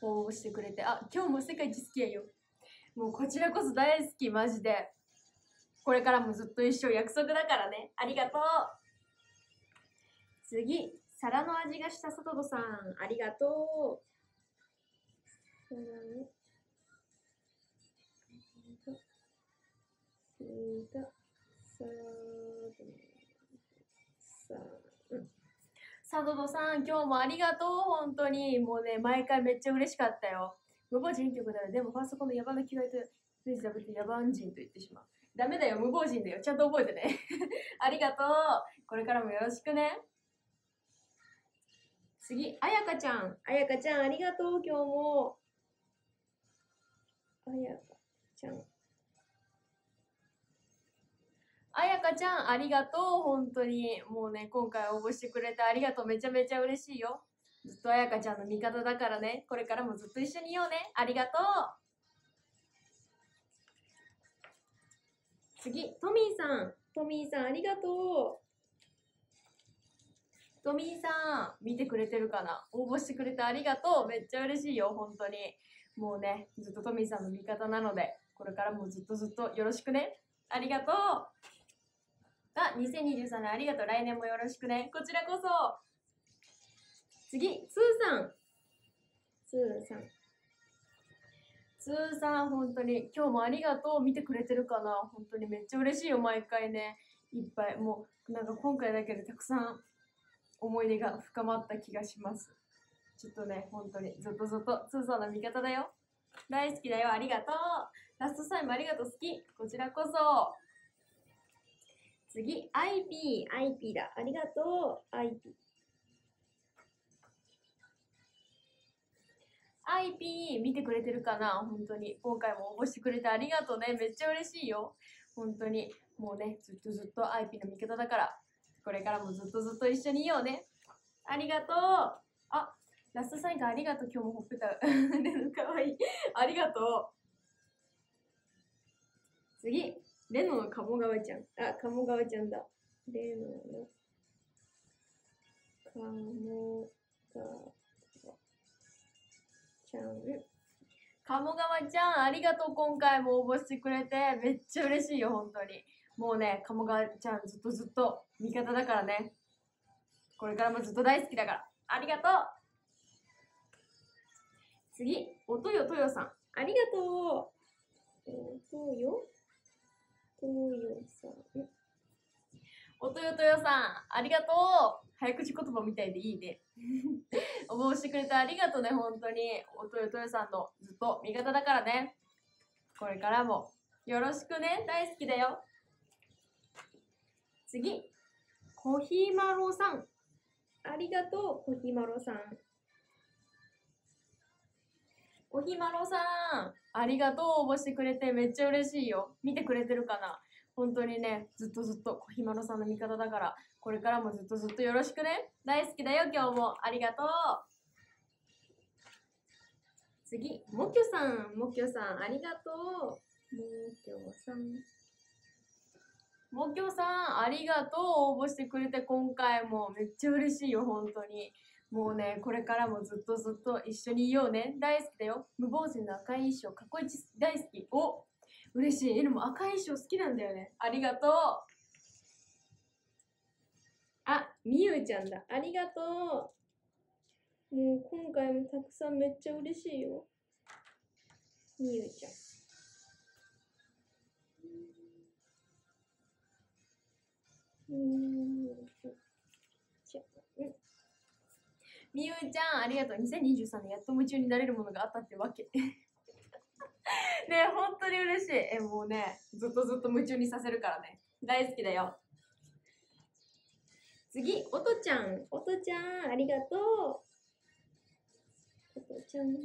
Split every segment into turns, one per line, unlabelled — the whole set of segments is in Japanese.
応募してくれて。あ、今日も世界一好きやよ。もうこちらこそ大好き、マジで。これからもずっと一緒、約束だからね。ありがとう。次、皿の味がしたさとどさん、ありがとう。サドドさん、今日もありがとう、本当に。もうね、毎回めっちゃ嬉しかったよ。無謀人曲だよ。でも、ファーストコメ野蛮な着替えと、プレイズダブル野蛮人と言ってしまう。ダメだよ、無謀人だよ。ちゃんと覚えてね。ありがとう。これからもよろしくね。次、あやかちゃん。あやかちゃん、ありがとう、今日も。あやかちゃん。あやかちゃん、ありがとう、本当に。もうね、今回応募してくれてありがとう。めちゃめちゃ嬉しいよ。ずっとあやかちゃんの味方だからね。これからもずっと一緒にいようね。ありがとう。次、トミーさん。トミーさん、ありがとう。トミーさん、見てくれてるかな？応募してくれてありがとう。めっちゃ嬉しいよ、本当に。もうね、ずっとトミーさんの味方なので、これからもずっとよろしくね。ありがとう。あ、2023年ありがとう。来年もよろしくね。こちらこそ。次、スーさん。スーさん。スーさん、本当に今日もありがとう。見てくれてるかな？本当にめっちゃ嬉しいよ、毎回ね。いっぱい。もう、なんか今回だけでたくさん思い出が深まった気がします。ちょっとね、本当にずっとスーさんの味方だよ。大好きだよ。ありがとう。ラストサインもありがとう。好き。こちらこそ。次、IP だ。ありがとう。IP 見てくれてるかな？本当に。今回も応募してくれてありがとうね。めっちゃ嬉しいよ。本当に。もうね、ずっと IP の味方だから、これからもずっと一緒にいようね。ありがとう。あ、ラストサインがありがとう。今日もほっぺた。かわいい。ありがとう。次、レノの鴨川ちゃん。あ、鴨川ちゃんだ。レノの鴨川ちゃん。鴨川ちゃん、ありがとう。今回も応募してくれて、めっちゃ嬉しいよ、本当に。もうね、鴨川ちゃん、ずっと味方だからね。これからもずっと大好きだから。ありがとう。次、おとよとよさん。ありがとう。おとよさん。おとよとよさん、ありがとう。早口言葉みたいでいいね。応募してくれてありがとうね、本当に。おとよとよさんのずっと味方だからね。これからもよろしくね。大好きだよ。次、コヒマロさん。ありがとう、コヒマロさん。コヒマロさん、ありがとう。応募してくれてめっちゃ嬉しいよ。見てくれてるかな？本当にね、ずっとコヒマロさんの味方だから、これからもずっとよろしくね。大好きだよ、今日も。ありがとう。次、もきょさん。もきょさん、ありがとう。もきょさん。もきょさん、ありがとう。応募してくれて今回もめっちゃ嬉しいよ、本当に。もうね、これからもずっと一緒にいようね。大好きだよ。無防人の赤い衣装、かっこいい大好き。お、嬉しい。でも赤い衣装好きなんだよね。ありがとう。あ、みゆちゃんだ。ありがとう。もう今回もたくさんめっちゃ嬉しいよ。みゆちゃん。みゆちゃん、ありがとう。2023年やっと夢中になれるものがあったってわけ。ねえ、本当に嬉しい。もうね、ずっと夢中にさせるからね。大好きだよ。次、おとちゃん。おとちゃん、ありがとう。おとちゃん。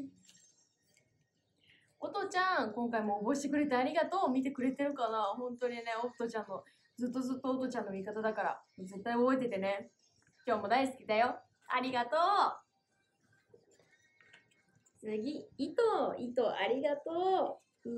おとちゃん、今回も応募してくれてありがとう。見てくれてるかな？本当にね、おとちゃんの、ずっとおとちゃんの味方だから、絶対覚えててね。今日も大好きだよ。ありがとう。次、いと、ありがとう。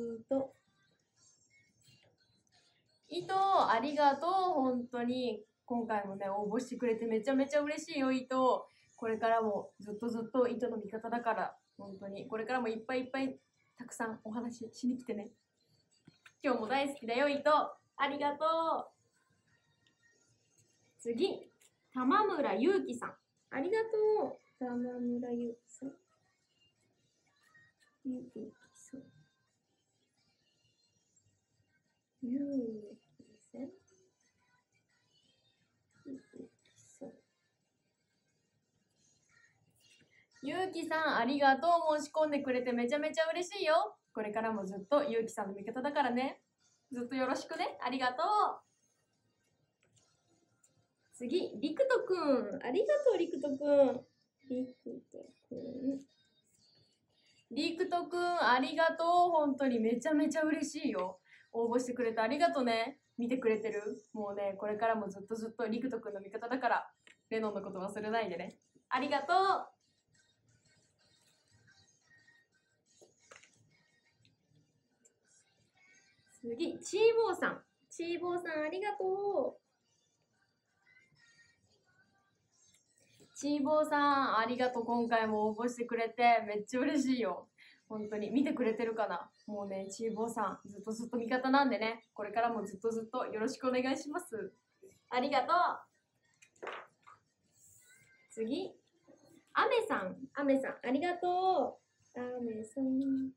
いと、ありがとう。本当に、今回もね、応募してくれてめちゃめちゃ嬉しいよ、いと。これからもずっといとの味方だから、 本当に。これからもいっぱいいっぱいたくさんお話ししに来てね。今日も大好きだよ、伊藤。ありがとう。次、玉村ゆうきさん。ありがとう。玉村ゆうきさん。ゆうきさん。ゆうきさん。ゆうきさん、ありがとう。申し込んでくれてめちゃめちゃ嬉しいよ。これからもずっとゆうきさんの味方だからね。ずっとよろしくね。ありがとう。次、りくとくん。ありがとう、りくとくん。りくとくん。りくとくん、ありがとう。本当にめちゃめちゃ嬉しいよ。応募してくれてありがとうね。見てくれてる。もうね、これからもずっとりくとくんの味方だから、レノンのこと忘れないでね。ありがとう。次、チーボーさん。チーボーさん、ありがとう。チーボーさん、ありがとう。今回も応募してくれてめっちゃ嬉しいよ。本当に見てくれてるかな。もうね、チーボーさん、ずっと味方なんでね、これからもずっとよろしくお願いします。ありがとう。次、アメさん。アメさん、ありがとう。アメさん。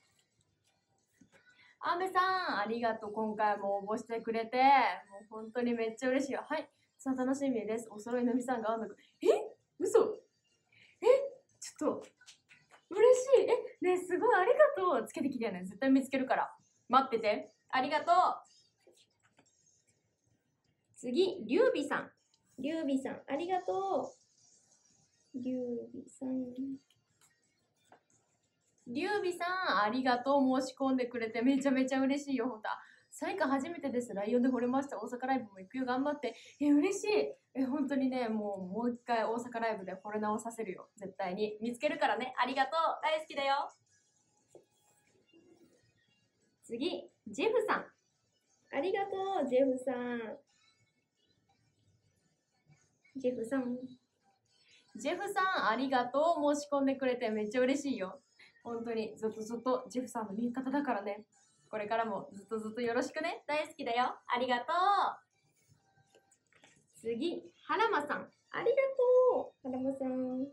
アメさん、ありがとう。今回も応募してくれて、もう本当にめっちゃ嬉しいよ。はい、さあ楽しみです。お揃いのみさんが合うのか。嘘ちょっと、嬉しい。ね、すごい、ありがとう。つけてきてよね。絶対見つけるから。待ってて。ありがとう。次、りゅうびさん。りゅうびさん、ありがとう。りゅうびさん。りゅうびさん、ありがとう。申し込んでくれてめちゃめちゃ嬉しいよ、ほんと。最下初めてです。ライオンで惚れました。大阪ライブも行くよ。頑張って。嬉しい。本当にね、もう一回大阪ライブで惚れ直させるよ。絶対に。見つけるからね。ありがとう。大好きだよ。次、ジェフさん。ありがとう、ジェフさん。ジェフさん。ジェフさん、ありがとう。申し込んでくれてめっちゃ嬉しいよ。本当にずっとジェフさんの味方だからね。これからもずっとよろしくね。大好きだよ。ありがとう。次、はらまさん。ありがとう。はらまさん。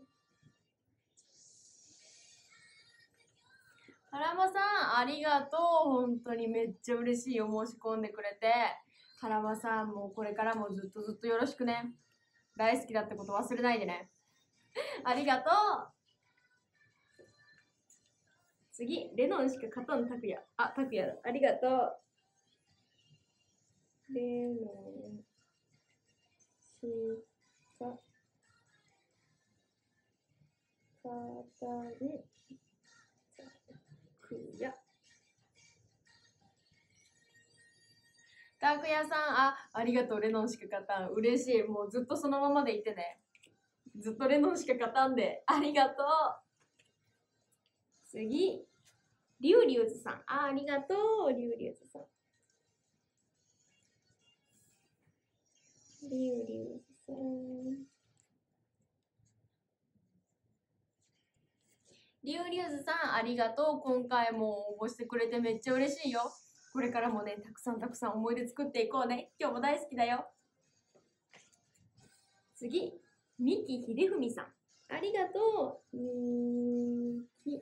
はらまさん、ありがとう。本当にめっちゃ嬉しいよ。申し込んでくれて。はらまさん、もうこれからもずっとよろしくね。大好きだってこと忘れないでね。ありがとう。次、レノンしか勝たんタクヤ。あ、タクヤだ。ありがとう。レノンしか勝たんタクヤ。タクヤさん、ありがとう。レノンしか勝たん。嬉しい。もうずっとそのままでいてね。ずっとレノンしか勝たんで。ありがとう。次、リュウリュウズさん。ありがとう。リュウリュウズさん。リュウリュウズさん。リュウリュウズさん、ありがとう。今回も応募してくれてめっちゃ嬉しいよ。これからもね、たくさん思い出作っていこうね。今日も大好きだよ。次、三木秀文さん。ありがとう。三木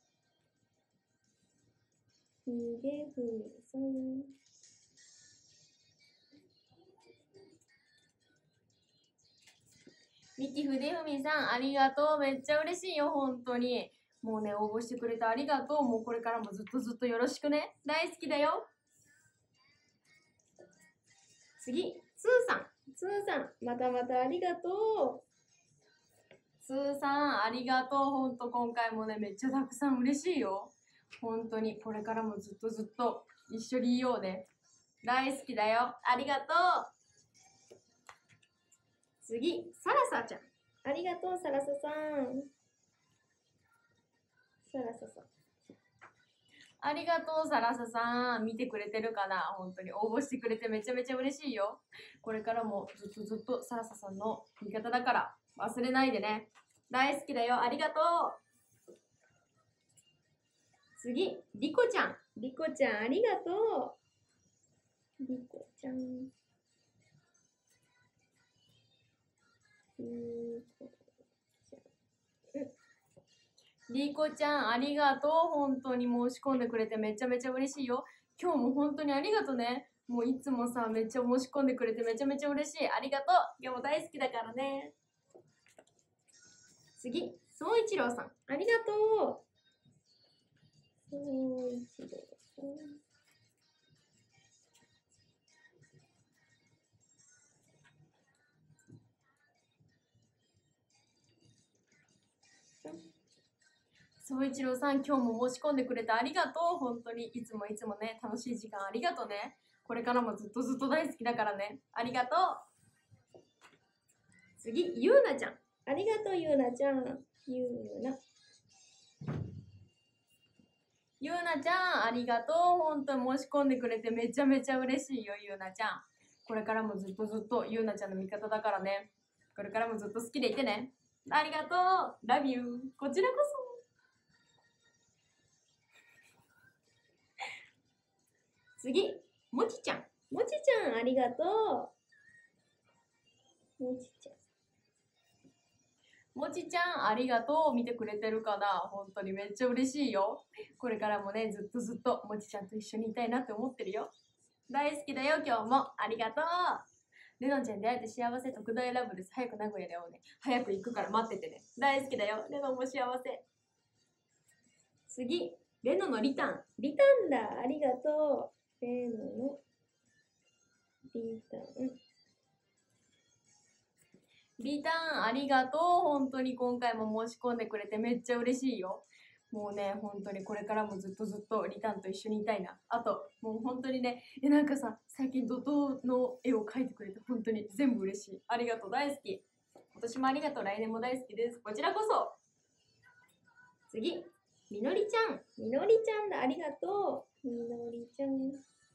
秀文さん。三木秀文さん、ありがとう。めっちゃ嬉しいよ、本当に。もうね、応募してくれてありがとう。もうこれからもずっとよろしくね。大好きだよ。次、つーさん。つーさん、またありがとう。つーさん、ありがとう。ほんと今回もね、めっちゃたくさん嬉しいよ。本当に、これからもずっと一緒にいようね。大好きだよ。ありがとう。次、サラサちゃん。ありがとう、サラサさん。サラサさん。ありがとう、サラサさん。見てくれてるかな。本当に応募してくれてめちゃめちゃ嬉しいよ。これからもずっとサラサさんの味方だから忘れないでね。大好きだよ。ありがとう。 次、リコちゃん。リコちゃん、ありがとう。リコちゃん。リコちゃん、ありがとう。本当に申し込んでくれてめちゃめちゃ嬉しいよ。今日も本当にありがとうね。もういつもさ、めっちゃ申し込んでくれてめちゃめちゃ嬉しい。ありがとう。今日も大好きだからね。次、そういちろうさん。ありがとう。そういちろうさん。そういちろうさん、今日も申し込んでくれてありがとう。本当にいつもいつもね、楽しい時間ありがとうね。これからもずっとずっと大好きだからね。ありがとう。次、ゆうなちゃん。ありがとう、ゆうなちゃん。ゆうな。ゆうなちゃん、ありがとう。本当に申し込んでくれてめちゃめちゃ嬉しいよ、ゆうなちゃん。これからもずっとずっとゆうなちゃんの味方だからね。これからもずっと好きでいてね。ありがとう。Love you。こちらこそ。次、もちちゃん。もちちゃん、ありがとう。もちちゃん。もちちゃん、ありがとう。見てくれてるかな。本当にめっちゃ嬉しいよ。これからもね、ずっとずっともちちゃんと一緒にいたいなって思ってるよ。大好きだよ、今日も。ありがとう。レノンちゃん出会えて幸せ、特大ラブです。早く名古屋で会おうね。早く行くから待っててね。大好きだよ。レノンも幸せ。次、レノのリタン。リタンだ。ありがとう。レノのリタン。リターンありがとう。本当に今回も申し込んでくれてめっちゃ嬉しいよ。もうね、本当にこれからもずっとずっとリターンと一緒にいたいな。あと、もう本当にね、なんかさ、最近怒涛の絵を描いてくれて本当に全部嬉しい。ありがとう、大好き。今年もありがとう、来年も大好きです。こちらこそ。次、みのりちゃん。みのりちゃんだ、ありがとう。みのりちゃん。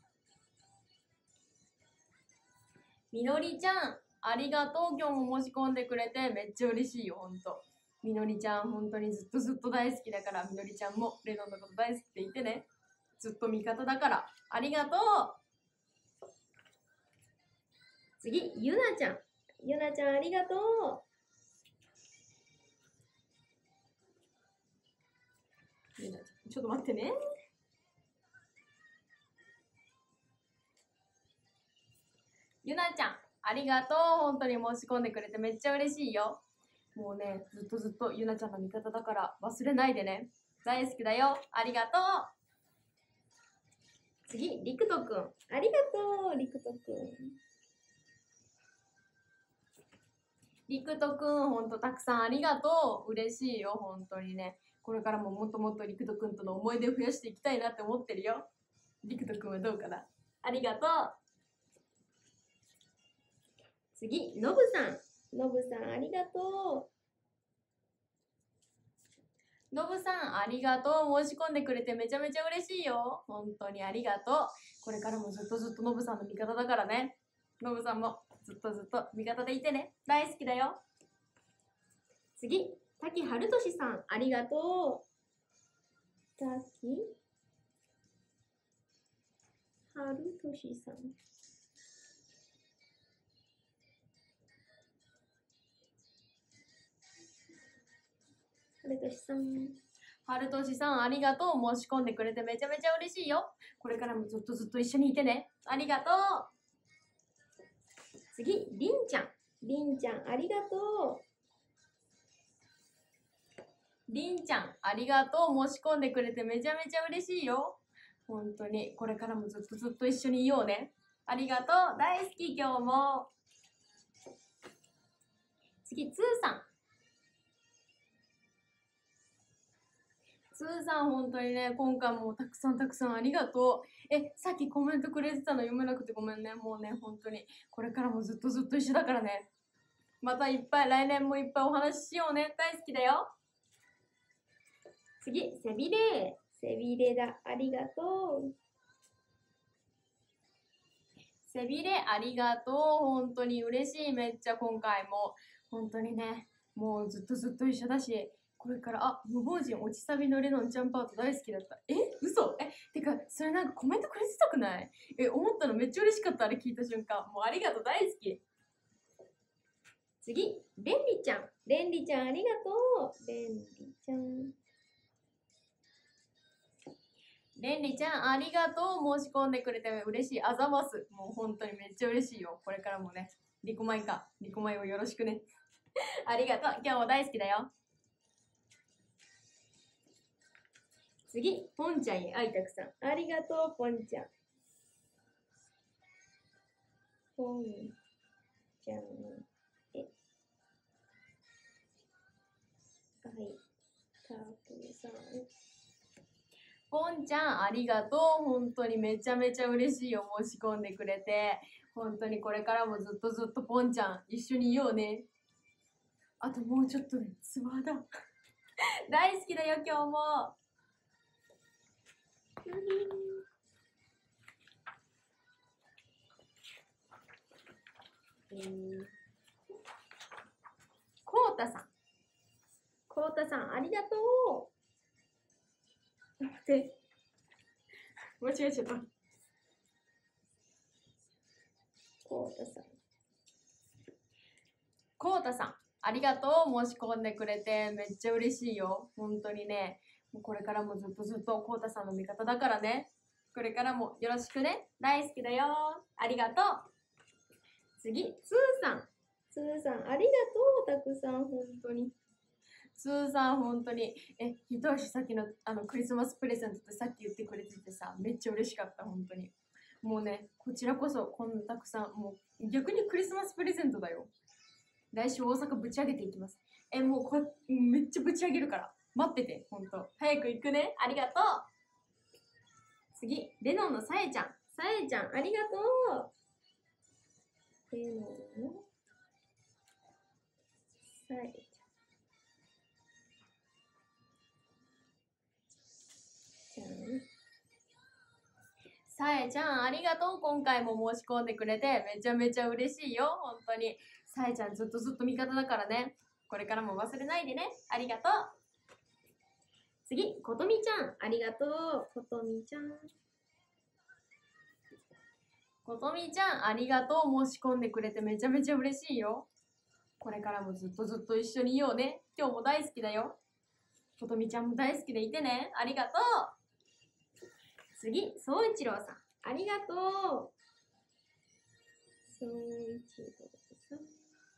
みのりちゃん、ありがとう。今日も申し込んでくれてめっちゃ嬉しいよ、ほんと。みのりちゃん、本当にずっとずっと大好きだから、みのりちゃんもレノンのこと大好きって言ってね。ずっと味方だから、ありがとう。次、ゆなちゃん。ゆなちゃん、ありがとう。ゆなちゃん、ちょっと待ってね。ゆなちゃん、ありがとう。本当に申し込んでくれてめっちゃ嬉しいよ。もうね、ずっとずっとゆなちゃんの味方だから忘れないでね。大好きだよ。ありがとう。次、りくとくん。ありがとう、りくとくん。りくとくん、ほんとたくさんありがとう。嬉しいよ、本当にね。これからももっともっとりくとくんとの思い出を増やしていきたいなって思ってるよ。りくとくんはどうかな。ありがとう。次、のぶさん。のぶさん、ありがとう。のぶさん、ありがとう。申し込んでくれてめちゃめちゃ嬉しいよ。本当にありがとう。これからもずっとずっとのぶさんの味方だからね。のぶさんもずっとずっと味方でいてね。大好きだよ。次、滝春俊さん、ありがとう。滝春俊さん。春俊さん。春俊さん、ありがとう。申し込んでくれてめちゃめちゃ嬉しいよ。これからもずっとずっと一緒にいてね。ありがとう。次、りんちゃん。りんちゃん、ありがとう。りんちゃん、ありがとう。申し込んでくれてめちゃめちゃ嬉しいよ。本当に、これからもずっとずっと一緒にいようね。ありがとう。大好き、今日も。次、つーさん。つーさん、本当にね、今回もたくさんたくさんありがとう。さっきコメントくれてたの読めなくてごめんね。もうね、本当に。これからもずっとずっと一緒だからね。またいっぱい、来年もいっぱいお話ししようね。大好きだよ。次、背びれ。背びれだ。ありがとう。背びれありがとう。本当に嬉しい。めっちゃ今回も。本当にね、もうずっとずっと一緒だし、 これから、あ、無謀人落ちサビのレノンちゃんパート大好きだった。嘘てか、それなんかコメントくれてたくない？思ったのめっちゃ嬉しかった、あれ聞いた瞬間。もうありがとう、大好き。次、レンリちゃん。レンリちゃん、ありがとう。レンリちゃん。レンリちゃん、ありがとう。申し込んでくれて嬉しい。あざます。もう本当にめっちゃ嬉しいよ。これからもね。リコマイか。リコマイをよろしくね。ありがとう。今日も大好きだよ。次、ポンちゃんへ愛たくさん。ありがとう、ポンちゃん。ポンちゃんへ愛たくさん。ポンちゃん、ありがとう。本当にめちゃめちゃ嬉しいよ。申し込んでくれて。本当にこれからもずっとポンちゃん、一緒にいようね。あともうちょっとでツアーだ。大好きだよ、今日も。こうたさん。こうたさん、ありがとう。待って。間違えちゃった。こうたさん。こうたさん、ありがとう。申し込んでくれてめっちゃ嬉しいよ。本当にね。もうこれからもずっとこうたさんの味方だからね。これからもよろしくね。大好きだよ。ありがとう。次、つーさん。つーさん、ありがとう。たくさん、本当に。つーさん、本当に。一足先のクリスマスプレゼントってさっき言ってくれててさ、めっちゃ嬉しかった、本当に。もうね、こちらこそ、こんなたくさん、もう逆にクリスマスプレゼントだよ。来週大阪ぶち上げていきます。もうこれ、めっちゃぶち上げるから。待ってて、ほんと。早く行くね。ありがとう。次、レノンのさえちゃん。さえちゃん、ありがとう。レノンのさえちゃん。さえちゃん、ありがとう。今回も申し込んでくれて、めちゃめちゃ嬉しいよ。本当に。さえちゃん、ずっと味方だからね。これからも忘れないでね。ありがとう。次、ことみちゃん。ありがとう。ことみちゃん。ことみちゃん、ありがとう。申し込んでくれてめちゃめちゃ嬉しいよ。これからもずっと一緒にいようね。今日も大好きだよ。ことみちゃんも大好きでいてね。ありがとう。次、そういちろうさん。ありがとう。そういちろうさん。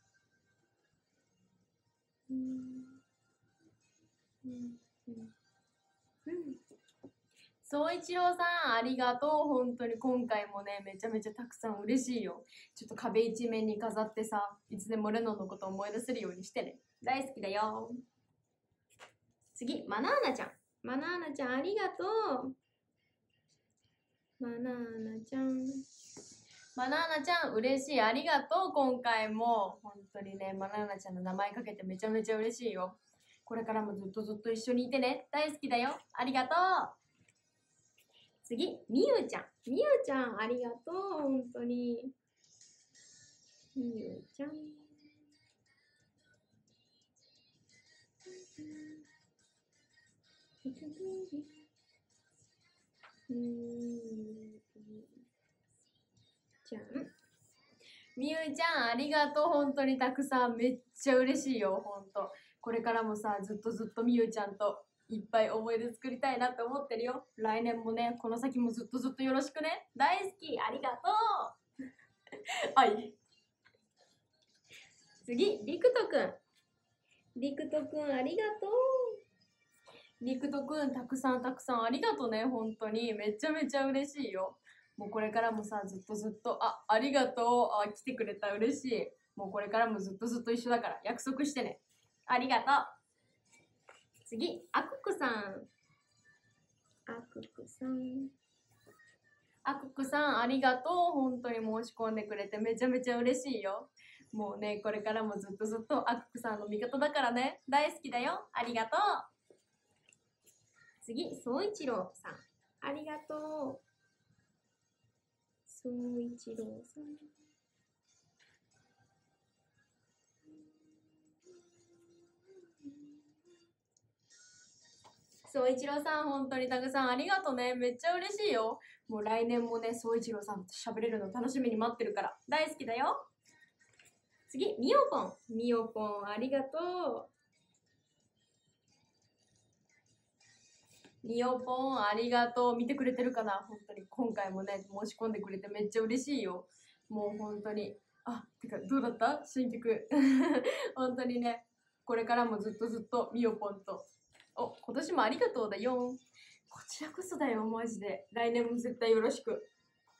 そういちろうさん、ありがとう。本当に今回もね、めちゃめちゃたくさん嬉しいよ。ちょっと壁一面に飾ってさ、いつでもレノンのことを思い出せるようにしてね。大好きだよ。次、マナーナちゃん。マナーナちゃん、ありがとう。マナーナちゃん。マナーナちゃん、嬉しい。ありがとう。今回も。本当にね、マナーナちゃんの名前かけてめちゃめちゃ嬉しいよ。これからもずっと一緒にいてね。大好きだよ。ありがとう。次、みゆちゃん。みゆちゃん、ありがとう。本当に。みゆちゃん。みゆちゃん、ありがとう。本当にたくさん。めっちゃ嬉しいよ。本当。これからもさ、ずっとみゆちゃんといっぱい思い出作りたいなって思ってるよ。来年もね、この先もずっとよろしくね。大好き。ありがとう。はい。次、りくとくん。りくとくん、ありがとう。りくとくん、たくさんありがとうね。本当に。めちゃめちゃ嬉しいよ。もうこれからもさ、ずっと、ありがとう。来てくれた。嬉しい。もうこれからもずっと一緒だから。約束してね。ありがとう。次、あくくさん。あくくさん。あくくさん、ありがとう。本当に申し込んでくれてめちゃめちゃ嬉しいよ。もうね、これからもずっとあくくさんの味方だからね。大好きだよ。ありがとう。次、そういちろうさん。ありがとう。そういちろうさん。 総一郎さん、本当にたくさんありがとうね。めっちゃ嬉しいよ。もう来年もね、総一郎さんと喋れるの楽しみに待ってるから。大好きだよ。次、みおぽん。みおぽん、ありがとう。みおぽん、ありがとう。見てくれてるかな本当に。今回もね、申し込んでくれてめっちゃ嬉しいよ。もう本当に。あ、てか、どうだった新曲。本当にね、これからもずっとずっとみおぽんと。お、今年もありがとうだよ。こちらこそだよ、マジで。来年も絶対よろしく。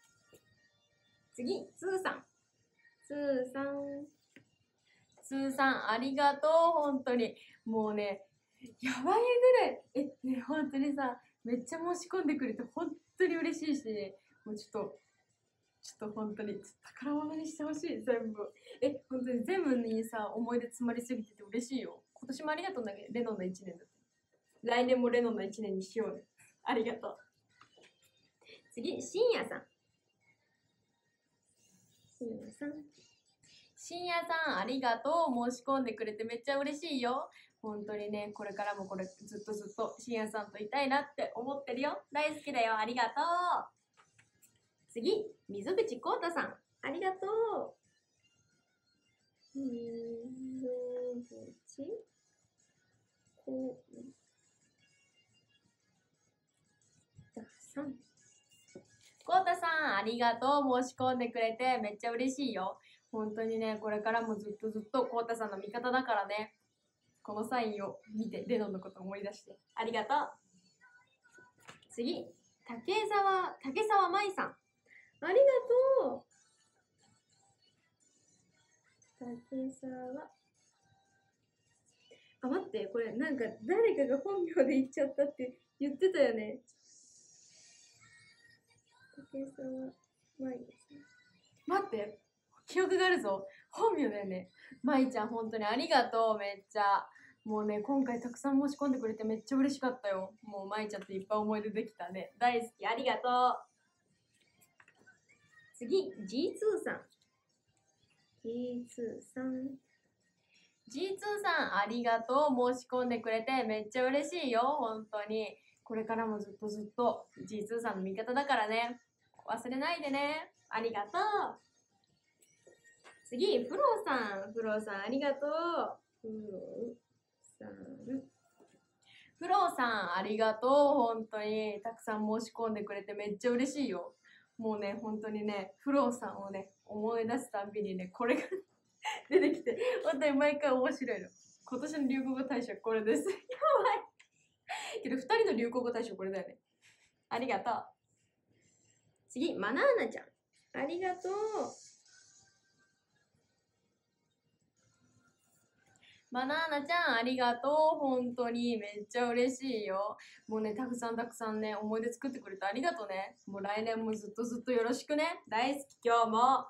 次、つーさん。つーさん。つーさん、ありがとう、本当に。もうね、やばいぐらい。ね、本当にさ、めっちゃ申し込んでくれて本当に嬉しいし、もうちょっと本当に宝物にしてほしい、全部。本当に全部にさ、思い出詰まりすぎてて嬉しいよ。今年もありがとうだけど、レノンの1年だって。来年もレノンの1年にしようね。ありがとう。次、深夜さん。深夜さん。深夜さん、ありがとう。申し込んでくれてめっちゃ嬉しいよ。本当にね、これからもこれずっとずっと深夜さんといたいなって思ってるよ。大好きだよ。ありがとう。次、溝口浩太さん。ありがとう。溝口浩太さん。浩太さん、ありがとう。申し込んでくれてめっちゃ嬉しいよ。本当にね、これからもずっとずっと浩太さんの味方だからね。このサインを見て、レノンのことを思い出して。ありがとう。次、竹沢舞さん。ありがとう。竹沢。あ、待って、これなんか誰かが本名で言っちゃったって言ってたよね。竹沢舞ですね。待って、記憶があるぞ。本名だよね。舞ちゃん、本当にありがとう、めっちゃ。もうね、今回たくさん申し込んでくれてめっちゃ嬉しかったよ。もう舞ちゃんといっぱい思い出できたね。大好き、ありがとう。次、G2 さん。G2 さん。G2 さん、ありがとう。申し込んでくれてめっちゃ嬉しいよ。本当に。これからもずっとずっと G2 さんの味方だからね。忘れないでね。ありがとう。次、フローさん。フローさん、ありがとう。フローさん、ありがとう。本当に、たくさん申し込んでくれてめっちゃ嬉しいよ。もうね、本当にね、フローさんをね、思い出すたんびにね、これが出てきて、本当に毎回面白いの。今年の流行語大賞これです。やばい。けど、2人の流行語大賞これだよね。ありがとう。次、マナーナちゃん。ありがとう。マナーナちゃん、ありがとう。本当にめっちゃ嬉しいよ。もうね、たくさんね、思い出作ってくれてありがとうね。もう来年もずっとずっとよろしくね。大好き、今日も。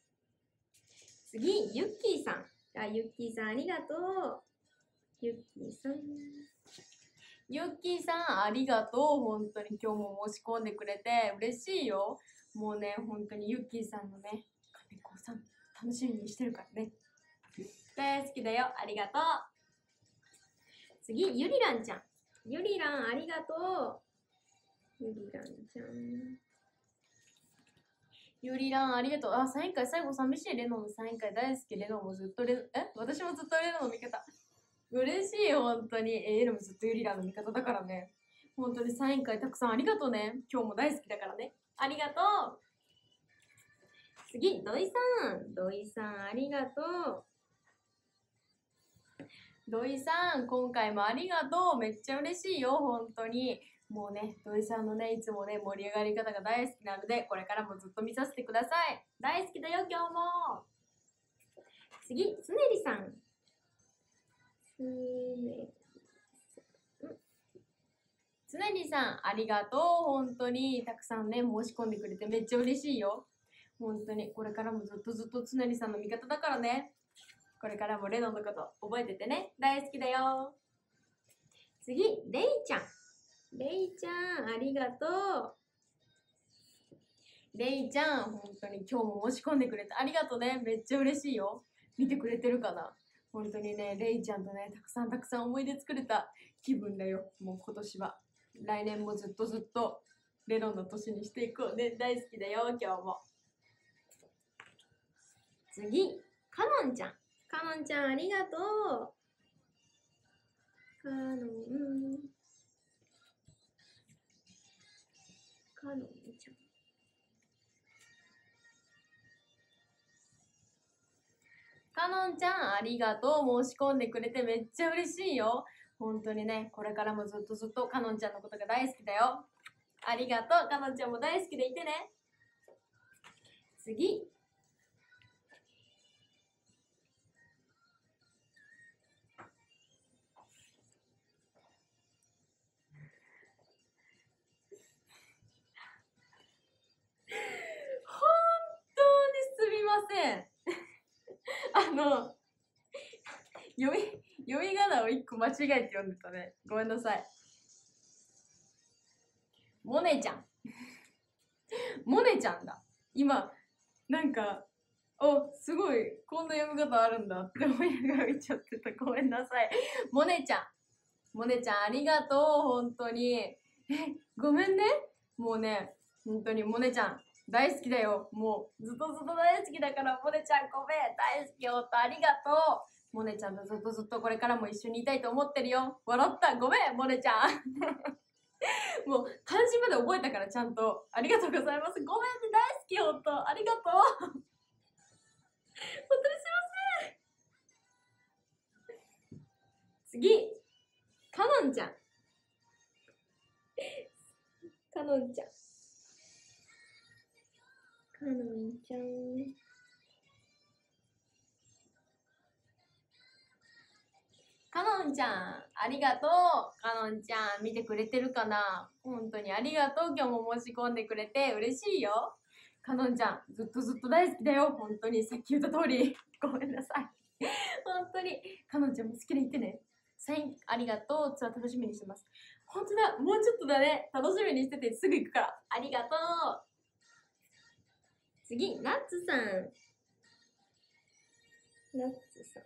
次、ユッキーさん。ユッキーさん、ありがとう。ユッキーさん。ユッキーさん、ありがとう。本当に今日も申し込んでくれて嬉しいよ。もうね、本当にユッキーさんのね、金子さん、楽しみにしてるからね。大好きだよ。ありがとう。次、ゆりらんちゃん。ゆりらん、ありがとう。ゆりらんちゃん。ゆりらん、ありがとう。あ、サイン会、最後寂しいレノンのサイン会大好き。レノンもずっと私もずっとレノンの味方。嬉しい、本当に。レノンもずっとゆりらんの味方だからね。本当にサイン会たくさんありがとうね。今日も大好きだからね。ありがとう。次、土井さん。土井さん、ありがとう。土井さん、今回もありがとう。めっちゃ嬉しいよ、本当に。もうね、土井さんのね、いつもね、盛り上がり方が大好きなので、これからもずっと見させてください。大好きだよ、今日も。次、つねりさん。つねりさん、ありがとう。本当に、たくさんね、申し込んでくれてめっちゃ嬉しいよ。本当に、これからもずっとずっとつねりさんの味方だからね。これからもレノンのこと覚えててね。大好きだよ。次、レイちゃん。レイちゃん、ありがとう。レイちゃん、本当に今日も申し込んでくれてありがとうね。めっちゃ嬉しいよ。見てくれてるかな。本当にね、レイちゃんとね、たくさん思い出作れた。 気分だよ。もう今年は。来年もずっとずっとレロンの年にしていこうね。大好きだよ、今日も。次、かのんちゃん。かのんちゃん、ありがとう。かのん。かのんちゃん。かのんちゃん、ありがとう。申し込んでくれてめっちゃ嬉しいよ。本当にね、これからもずっとずっとかのんちゃんのことが大好きだよ。ありがとう。かのんちゃんも大好きでいてね。次。本当にすみません。読み仮名を1個間違えて読んでたね。ごめんなさい。モネちゃん。モネちゃんだ。今、なんか、すごい、こんな読み方あるんだって思いながら見ちゃってた。ごめんなさい。モネちゃん。モネちゃん、ありがとう。本当に。ごめんね。もうね、本当にモネちゃん、大好きだよ。もう、ずっとずっと大好きだから、モネちゃんごめん。大好きよ。ありがとう。モネちゃんとずっとずっとこれからも一緒にいたいと思ってるよ。笑った。ごめん、モネちゃん。もう漢字まで覚えたからちゃんと。ありがとうございます。ごめんね、大好きよ、ほんと。ありがとう。本当にすいません。次。かのんちゃん。かのんちゃん。かのんちゃん。かのんちゃん、ありがとう。かのんちゃん、見てくれてるかな？本当にありがとう。今日も申し込んでくれて嬉しいよ。かのんちゃん、ずっとずっと大好きだよ。本当に、さっき言った通り。ごめんなさい。本当に、かのんちゃんも好きでいてね。サインありがとう。ツアー楽しみにしてます。本当だ、もうちょっとだね。楽しみにしててすぐ行くから。ありがとう。次、ナッツさん。ナッツさん。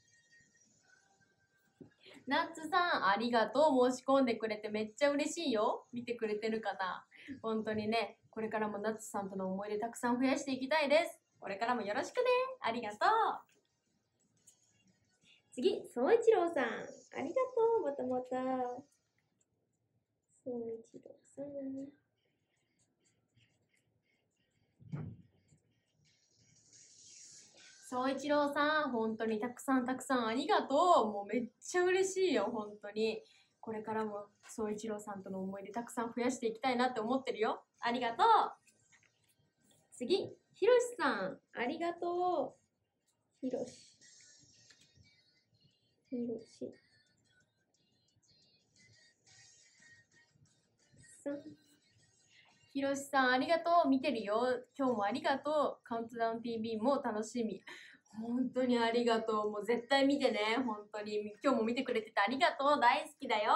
ナッツさん、ありがとう。申し込んでくれてめっちゃ嬉しいよ。見てくれてるかな？本当にね、これからもナッツさんとの思い出たくさん増やしていきたいです。これからもよろしくね。ありがとう。次、総一郎さん。ありがとう。またまた。総一郎さん。総一郎さん、本当にたくさんたくさんありがとう。もうめっちゃ嬉しいよ、本当に。これからも総一郎さんとの思い出たくさん増やしていきたいなって思ってるよ。ありがとう。次、ひろしさん、ありがとう。ひろし。ひろし。さん。ひろしさん、ありがとう。見てるよ。今日もありがとう。カウントダウン TV も楽しみ。本当にありがとう。もう絶対見てね。本当に。今日も見てくれててありがとう。大好きだよ。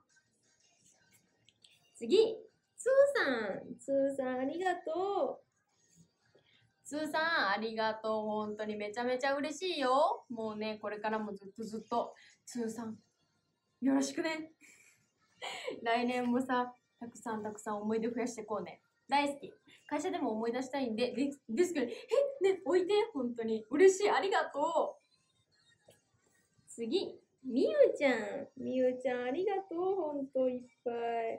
次、つーさん。つーさん、ありがとう。つーさん、ありがとう。本当にめちゃめちゃ嬉しいよ。もうね、これからもずっとずっと、つーさん、よろしくね。来年もさ、たくさんたくさん思い出増やしていこうね。大好き。会社でも思い出したいんで、ですけど、ね、置いて、本当に。嬉しい、ありがとう。次、みゆちゃん。みゆちゃん、ありがとう。ほんといっぱい。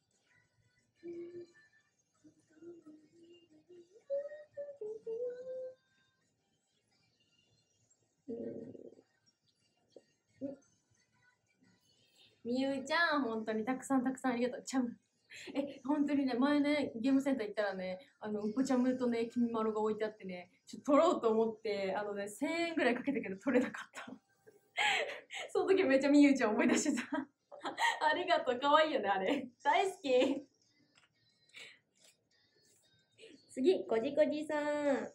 みゆちゃん、本当にたくさんたくさんありがとう。ちゃん。本当にね、前ね、ゲームセンター行ったらね、ウポチャムとね、きみまろが置いてあってね、ちょっと取ろうと思って、1000円ぐらいかけたけど取れなかった。その時めっちゃみゆちゃん思い出してた。ありがとう、かわいいよね、あれ。大好き。次、こじこじさん。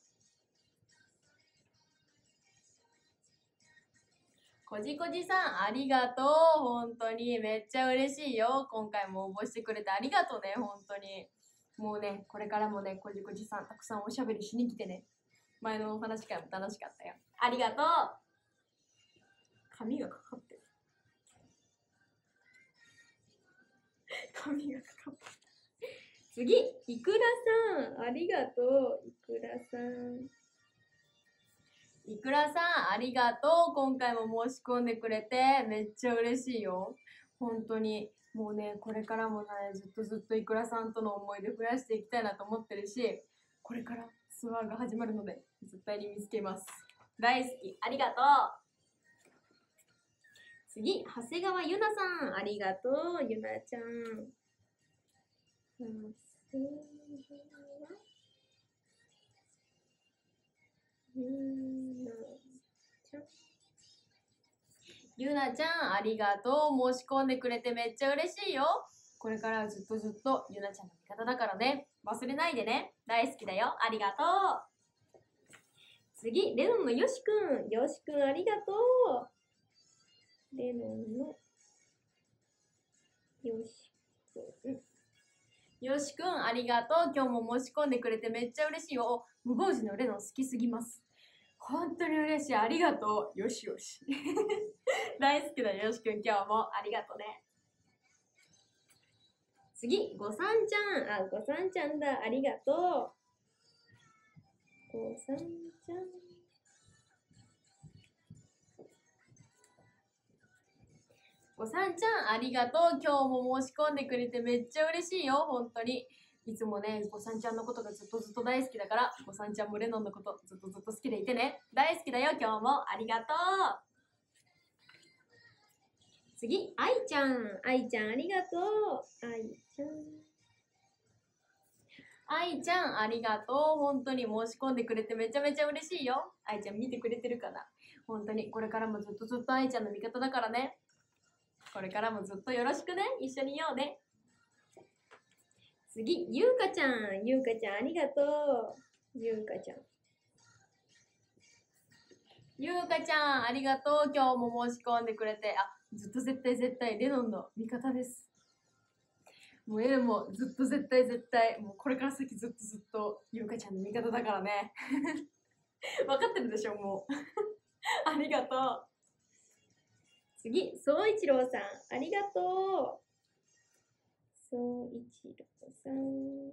こじこじさん、ありがとう。本当に、めっちゃ嬉しいよ。今回も応募してくれてありがとうね、本当に。もうね、これからもね、こじこじさん、たくさんおしゃべりしに来てね。前のお話会も楽しかったよ。ありがとう。髪がかかってる。 髪がかかった。次、いくらさん、ありがとう。いくらさん。いくらさん、ありがとう。今回も申し込んでくれて、めっちゃ嬉しいよ。本当に。もうね、これからもね、ずっといくらさんとの思い出増やしていきたいなと思ってるし、これからツアーが始まるので、絶対に見つけます。大好き。ありがとう。次、長谷川ゆなさん、ありがとう。ゆなちゃん。ゆなちゃん、ありがとう。申し込んでくれてめっちゃ嬉しいよ。これからずっとゆなちゃんの味方だからね。忘れないでね。大好きだよ。ありがとう。次、レノンのよしくん。よしくん、ありがとう。レノンのよしくん。よしくん、ありがとう。今日も申し込んでくれてめっちゃ嬉しいよ。無謀時のレノン好きすぎます。本当に嬉しい。ありがとう。よしよし。大好きだよしくん。今日もありがとうね。次、ごさんちゃん。あ、ごさんちゃんだ。ありがとう。ごさんちゃん。ごさんちゃん、ありがとう。今日も申し込んでくれてめっちゃ嬉しいよ。本当に。いつもね、ごさんちゃんのことがずっと大好きだから、ごさんちゃんもレノンのことずっと好きでいてね。大好きだよ。今日もありがとう。次、あいちゃん。あいちゃん、ありがとう。あいちゃん。あいちゃん、ありがとう。本当に申し込んでくれてめちゃめちゃ嬉しいよ。あいちゃん見てくれてるかな。本当に、これからもずっとあいちゃんの味方だからね。これからもずっとよろしくね。一緒にいようね。次、ゆうかちゃん。ゆうかちゃん、ありがとう。ゆうかちゃん。ゆうかちゃん、ありがとう。今日も申し込んでくれて。あ、ずっと絶対、レノンの味方です。もうもずっと絶対、もうこれから先ずっとゆうかちゃんの味方だからね。分かってるでしょ、もう。ありがとう。次、そういちろうさん、ありがとう。そういちろうさん。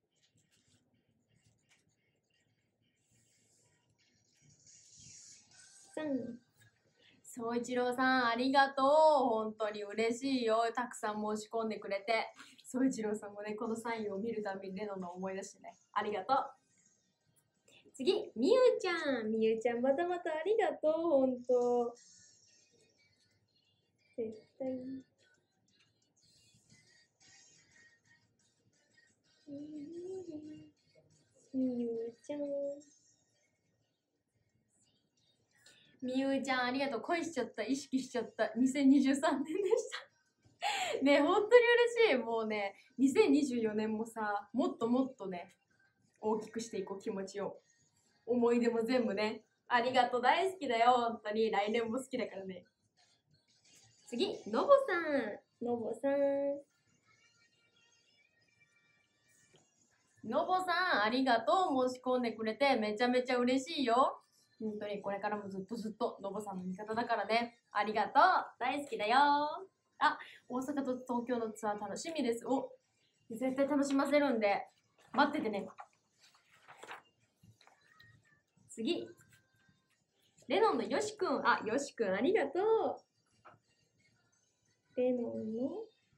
そういちろうさん、ありがとう。本当に嬉しいよ。たくさん申し込んでくれて。そういちろうさんもね、このサインを見るたびにレノンの思い出してね。ありがとう。次、みゆちゃん。みゆちゃん、またまたありがとう。本当。絶対。みゆちゃん。みゆちゃん、ありがとう。恋しちゃった。意識しちゃった。2023年でした。ね、本当に嬉しい。もうね、2024年もさ、もっとね、大きくしていこう、気持ちを。思い出も全部ね。ありがとう。大好きだよ。本当に。来年も好きだからね。次、のぼさん。のぼさん。のぼさん、ありがとう。申し込んでくれてめちゃめちゃ嬉しいよ。本当にこれからもずっとのぼさんの味方だからね。ありがとう。大好きだよ。あ、大阪と東京のツアー楽しみです。お、絶対楽しませるんで、待っててね。次。レノンのよしくん。あ、よしくん、ありがとう。レノンの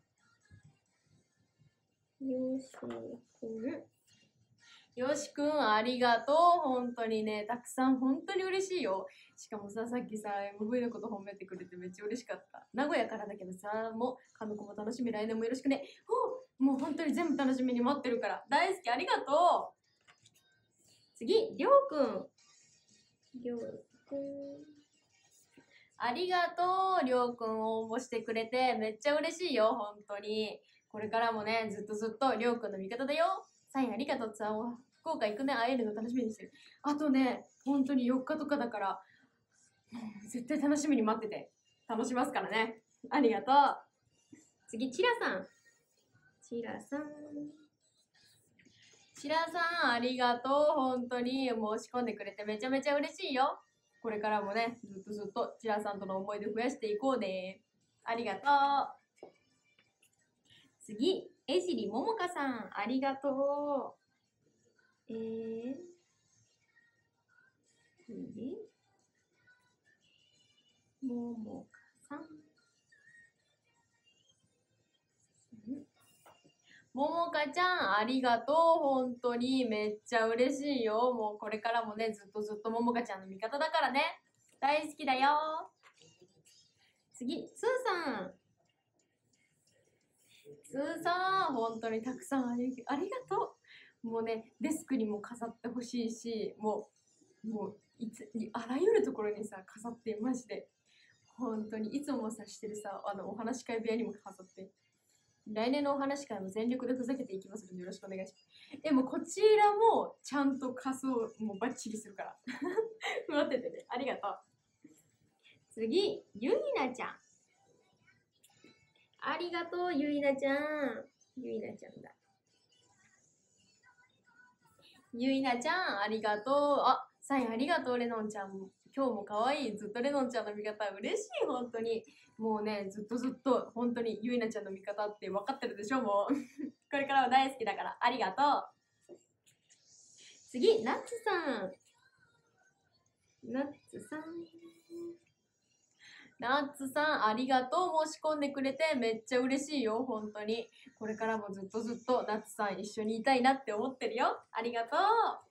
よしくん。よしくん、ありがとう。本当にね、たくさん本当に嬉しいよ。しかもさ、さっきさ、MV のこと褒めてくれてめっちゃ嬉しかった。名古屋からだけどさ、もう、かの子も楽しみ、来年もよろしくね。もう本当に全部楽しみに待ってるから。大好き、ありがとう。次、りょうくん。りょうくん。ありがとう。りょうくん応募してくれてめっちゃ嬉しいよ。本当に。これからもね、ずっとりょうくんの味方だよ。サインありがとう。ツアーを福岡行くね、会えるの楽しみにしてる。あとね、本当に4日とかだから、絶対楽しみに待ってて。楽しますからね。ありがとう。次、チラさん。チラさん。チラさん、ありがとう。本当に申し込んでくれてめちゃめちゃ嬉しいよ。これからもね、ずっとチラさんとの思い出増やしていこうね。ありがとう。 次、江尻ももかさん、ありがとう。ももかさん。ももかちゃん、ありがとう。本当にめっちゃ嬉しいよ。もうこれからもね、ずっとももかちゃんの味方だからね。大好きだよ。次、スーさん。スーさん、本当にたくさんありがとう。もうね、デスクにも飾ってほしいし、もうあらゆるところにさ、飾って、マジで。本当に、いつもさ、してるさ、お話し会部屋にも飾って。来年のお話し会も全力でふざけていきますのでよろしくお願いします。でもこちらもちゃんと仮装もバッチリするから。待っててね。ありがとう。次、ゆいなちゃん。ありがとう、ゆいなちゃん。ゆいなちゃんだ。ゆいなちゃん、ありがとう。あ、サインありがとう、レノンちゃん。今日も可愛い。ずっとレノンちゃんの味方。嬉しい、本当に。もうね、ずっと、本当にゆいなちゃんの味方って分かってるでしょ、もう。これからは大好きだから。ありがとう。次、ナッツさん。ナッツさん。ナッツさん、ありがとう。申し込んでくれてめっちゃ嬉しいよ。本当に。これからもずっとナッツさん一緒にいたいなって思ってるよ。ありがとう。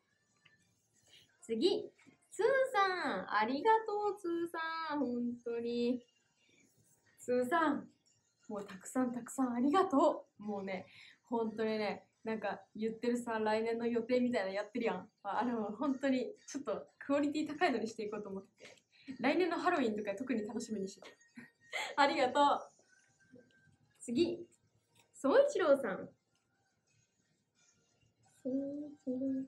次、ツーさん。ありがとう、ツーさん。本当に。ツーさん。もうたくさんありがとう。もうね、本当にね、なんか言ってるさ、来年の予定みたいなのやってるやん。本当にちょっとクオリティ高いのにしていこうと思って。来年のハロウィンとか特に楽しみにしてる。ありがとう。次、宗一郎さん。宗一郎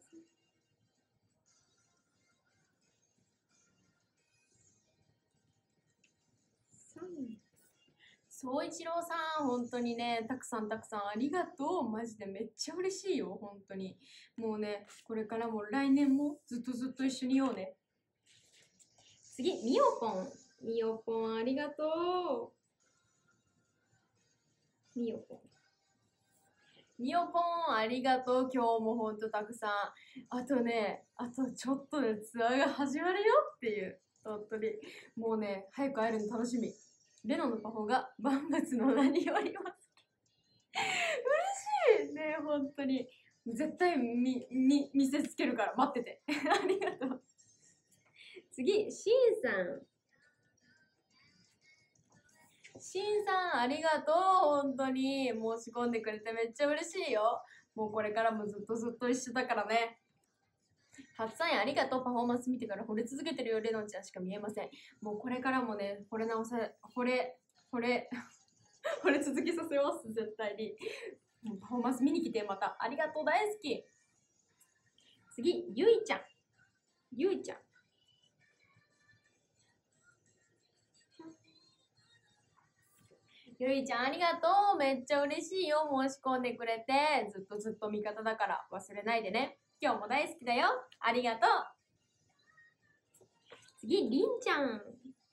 さん。宗一郎さん、本当にね、たくさんありがとう。マジでめっちゃ嬉しいよ、本当に。もうね、これからも来年もずっと一緒にいようね。次、みおぽん。みおぽん、ありがとう。みおぽん。みおぽん、ありがとう。今日もほんとたくさん。あとね、あとちょっとでツアーが始まるよっていう。本当に。もうね、早く会えるの楽しみ。レノのパフォが万物の何よりも好き。嬉しいね、本当に。絶対見せつけるから待ってて。ありがとう。次、しんさん。しんさん、ありがとう。本当に。申し込んでくれてめっちゃ嬉しいよ。もうこれからもずっと一緒だからね。初サインありがとう。パフォーマンス見てから惚れ続けてるよ。レノンちゃんしか見えません。もうこれからもね、惚れ続けさせます。絶対に。パフォーマンス見に来てまた。ありがとう。大好き。次、ゆいちゃん。ゆいちゃん。ゆいちゃんありがとう。めっちゃ嬉しいよ。申し込んでくれて。ずっと味方だから忘れないでね。今日も大好きだよ。ありがとう。次、りんちゃん。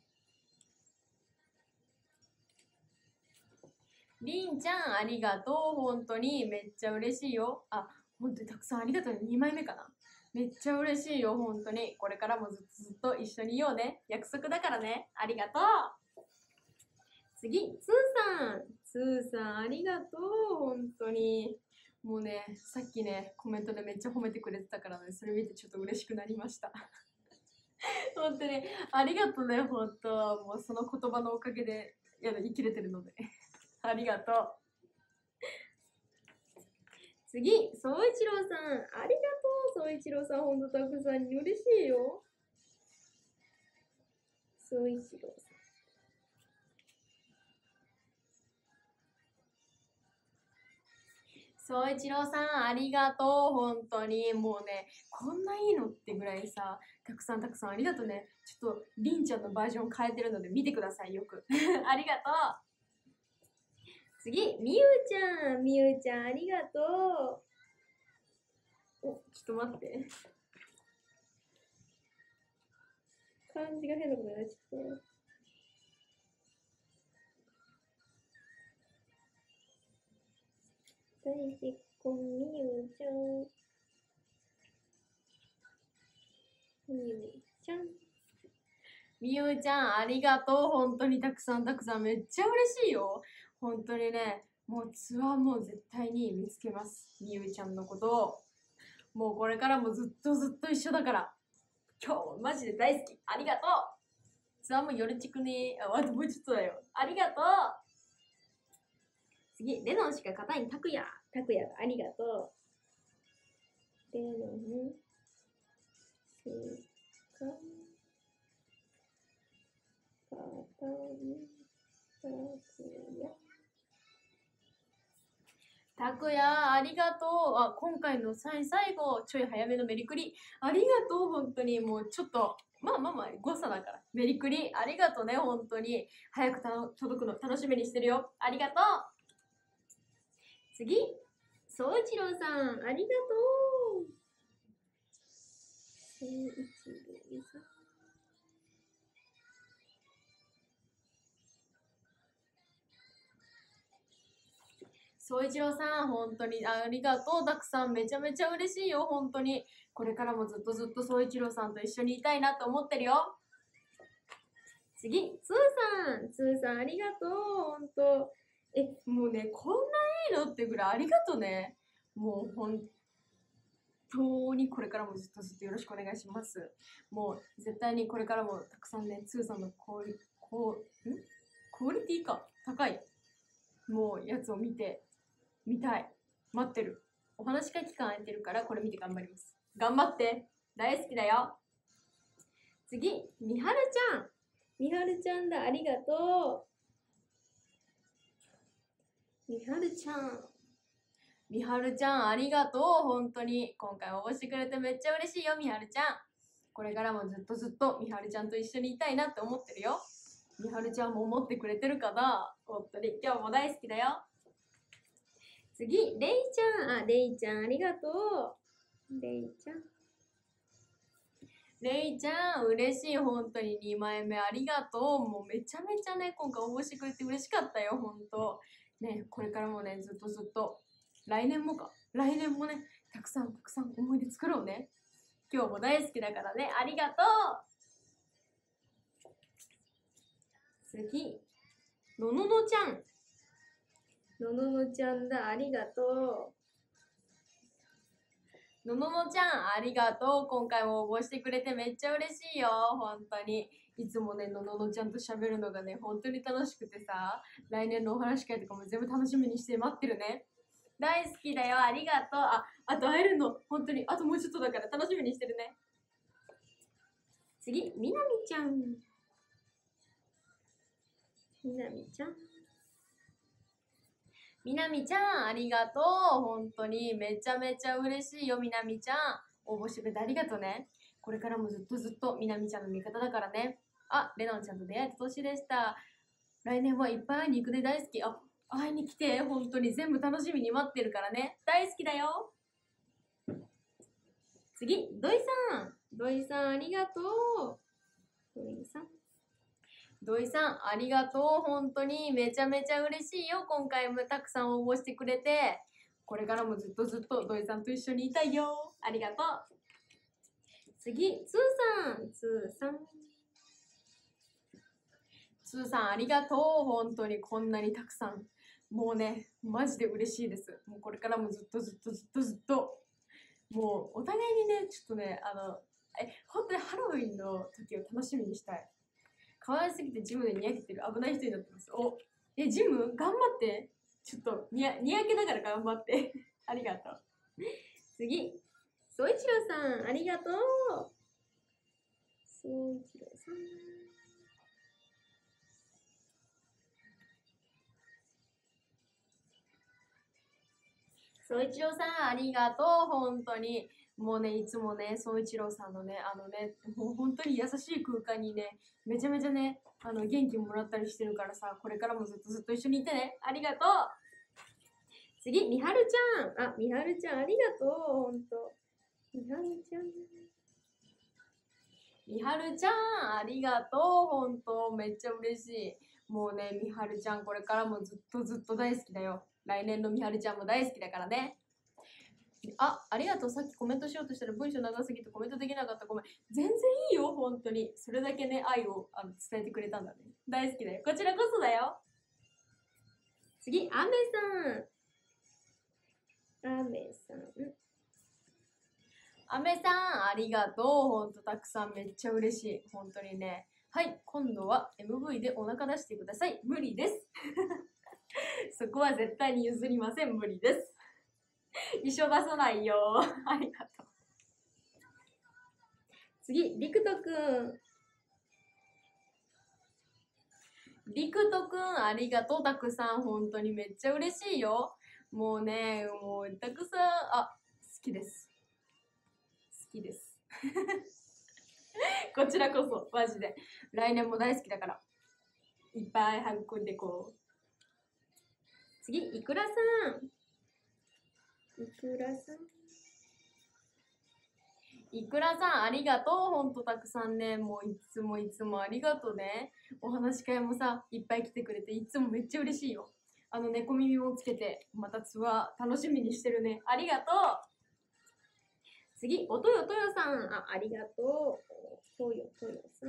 りんちゃんありがとう。本当にめっちゃ嬉しいよ。あ、本当にたくさんありがとうね。2枚目かな。めっちゃ嬉しいよ。本当に。これからもずっと一緒にいようね。約束だからね。ありがとう。次、つーさん。つーさん、ありがとう。本当に。もうね、さっきね、コメントでめっちゃ褒めてくれてたからね、それ見てちょっと嬉しくなりました。本当に、ありがとうね、本当。もうその言葉のおかげで、生きれてるので。ありがとう。次、総一郎さん。ありがとう、総一郎さん。ほんとたくさんに嬉しいよ。総一郎さん。総一郎さん、ありがとう。本当に。もうね、こんないいのってぐらいさ、たくさんありがとうね。ちょっと、りんちゃんのバージョン変えてるので見てください、よく。ありがとう。次、みゆちゃん。みゆちゃん、ありがとう。お、ちょっと待って。漢字が変なことになっちゃった。 大結婚みゆちゃん。みゆちゃん。みゆちゃん、ありがとう。本当にたくさんたくさん。めっちゃ嬉しいよ。本当にね、もうツアーも絶対に見つけます。みゆちゃんのことを。もうこれからもずっとずっと一緒だから。今日もマジで大好き。ありがとう。ツアーもよろちくね。あともうちょっとだよ。ありがとう。次、レノンしか硬いん、たくや。たくや、ありがとう。レノン、しか、硬い、たくや。たくや、ありがとう。あ、今回の最後、ちょい早めのメリクリ。ありがとう、本当に。もうちょっと、まあ、誤差だから。メリクリ、ありがとうね、本当に。早く届くの楽しみにしてるよ。ありがとう。次、そういちろうさん、ありがとう。そういちろうさん。そういちろうさん、本当にありがとう。たくさん、めちゃめちゃ嬉しいよ、本当に。これからもずっとずっとそういちろうさんと一緒にいたいなと思ってるよ。次、つーさん、ありがとう、本当。もうね、こんないいのってぐらいありがとうね。もう本当にこれからもずっとずっとよろしくお願いします。もう絶対にこれからもたくさんね、つーさんのクオリティか高いもうやつを見たい。待ってる。お話し会期間空いてるからこれ見て頑張ります。頑張って。大好きだよ。次、みはるちゃん。みはるちゃんだ。ありがとう。みはるちゃん。みはるちゃん、ありがとう。本当に。今回応募してくれてめっちゃ嬉しいよ、みはるちゃん。これからもずっとずっとみはるちゃんと一緒にいたいなって思ってるよ。みはるちゃんも思ってくれてるかな。本当に。今日も大好きだよ。次、れいちゃん。れいちゃん、ありがとう。れいちゃん。れいちゃん、嬉しい。本当に2枚目ありがとう。もうめちゃめちゃね、今回応募してくれて嬉しかったよ、本当。ね、これからもね、ずっとずっと。来年もね、たくさん思い出作ろうね。今日も大好きだからね、ありがとう。次、のののちゃん。のののちゃんだ、ありがとう。のののちゃん、ありがとう。今回も応募してくれてめっちゃ嬉しいよ。本当に。いつもね、のののちゃんと喋るのがね、本当に楽しくてさ、来年のお話し会とかも全部楽しみにして待ってるね。大好きだよ。ありがとう。あと会えるの。本当に。あともうちょっとだから楽しみにしてるね。次、みなみちゃん。みなみちゃん。みなみちゃん、ありがとう。本当に。めちゃめちゃ嬉しいよ、みなみちゃん。応募してくれてありがとうね。これからもずっとずっとみなみちゃんの味方だからね。レノンちゃんと出会えた年でした。来年はいっぱい会いに行くね。大好き。会いに来て。本当に全部楽しみに待ってるからね。大好きだよ。次、土井さん。土井さん、ありがとう。土井さん。土井さん、ありがとう。本当にめちゃめちゃ嬉しいよ。今回もたくさん応募してくれて。これからもずっとずっと土井さんと一緒にいたいよ。ありがとう。次、つーさん。つーさん。つーさん、ありがとう。本当にこんなにたくさん。もうね、マジで嬉しいです。もうこれからもずっとずっとずっとずっと。もうお互いにね、ちょっとね、本当にハロウィンの時を楽しみにしたい。可愛すぎてジムでにやけてる危ない人になってます。ジム頑張って。ちょっとにやけだから頑張って。ありがとう。次、そういちろうさん、ありがとう。そういちろうさん。そういちろうさん、ありがとう。本当に。もうね、いつもね、そういちろうさんのね、もう本当に優しい空間にね、めちゃめちゃね、元気もらったりしてるからさ、これからもずっとずっと一緒にいてね。ありがとう。次、みはるちゃん。みはるちゃん、ありがとう。ほんと。みはるちゃん。みはるちゃん、ありがとう。ほんと、めっちゃ嬉しい。もうね、みはるちゃん、これからもずっとずっと大好きだよ。 来年のみはるちゃんも大好きだからね。ありがとう。さっきコメントしようとしたら文章長すぎてコメントできなかった。ごめん。全然いいよ、本当に。それだけね、愛を伝えてくれたんだね。大好きだよ。こちらこそだよ。次、アメさん。アメさん。アメさん、ありがとう。ほんとたくさんめっちゃ嬉しい。本当にね。はい、今度は MV でお腹出してください。無理です。そこは絶対に譲りません。無理です。一生出さないよ。ありがとう。次、りくとくん。りくとくん、ありがとう。たくさん、本当にめっちゃ嬉しいよ。もうね、もうたくさん、好きです。好きです。こちらこそ、マジで。来年も大好きだから。いっぱい育んでこう。次、いくらさん。いくらさん。いくらさん、ありがとう。ほんとたくさんね。もういつもいつもありがとうね。お話し会もさ、いっぱい来てくれて、いつもめっちゃ嬉しいよ。猫耳もつけて、またツアー楽しみにしてるね。ありがとう。次、おとよとよさん。ありがとう。とよとよさん。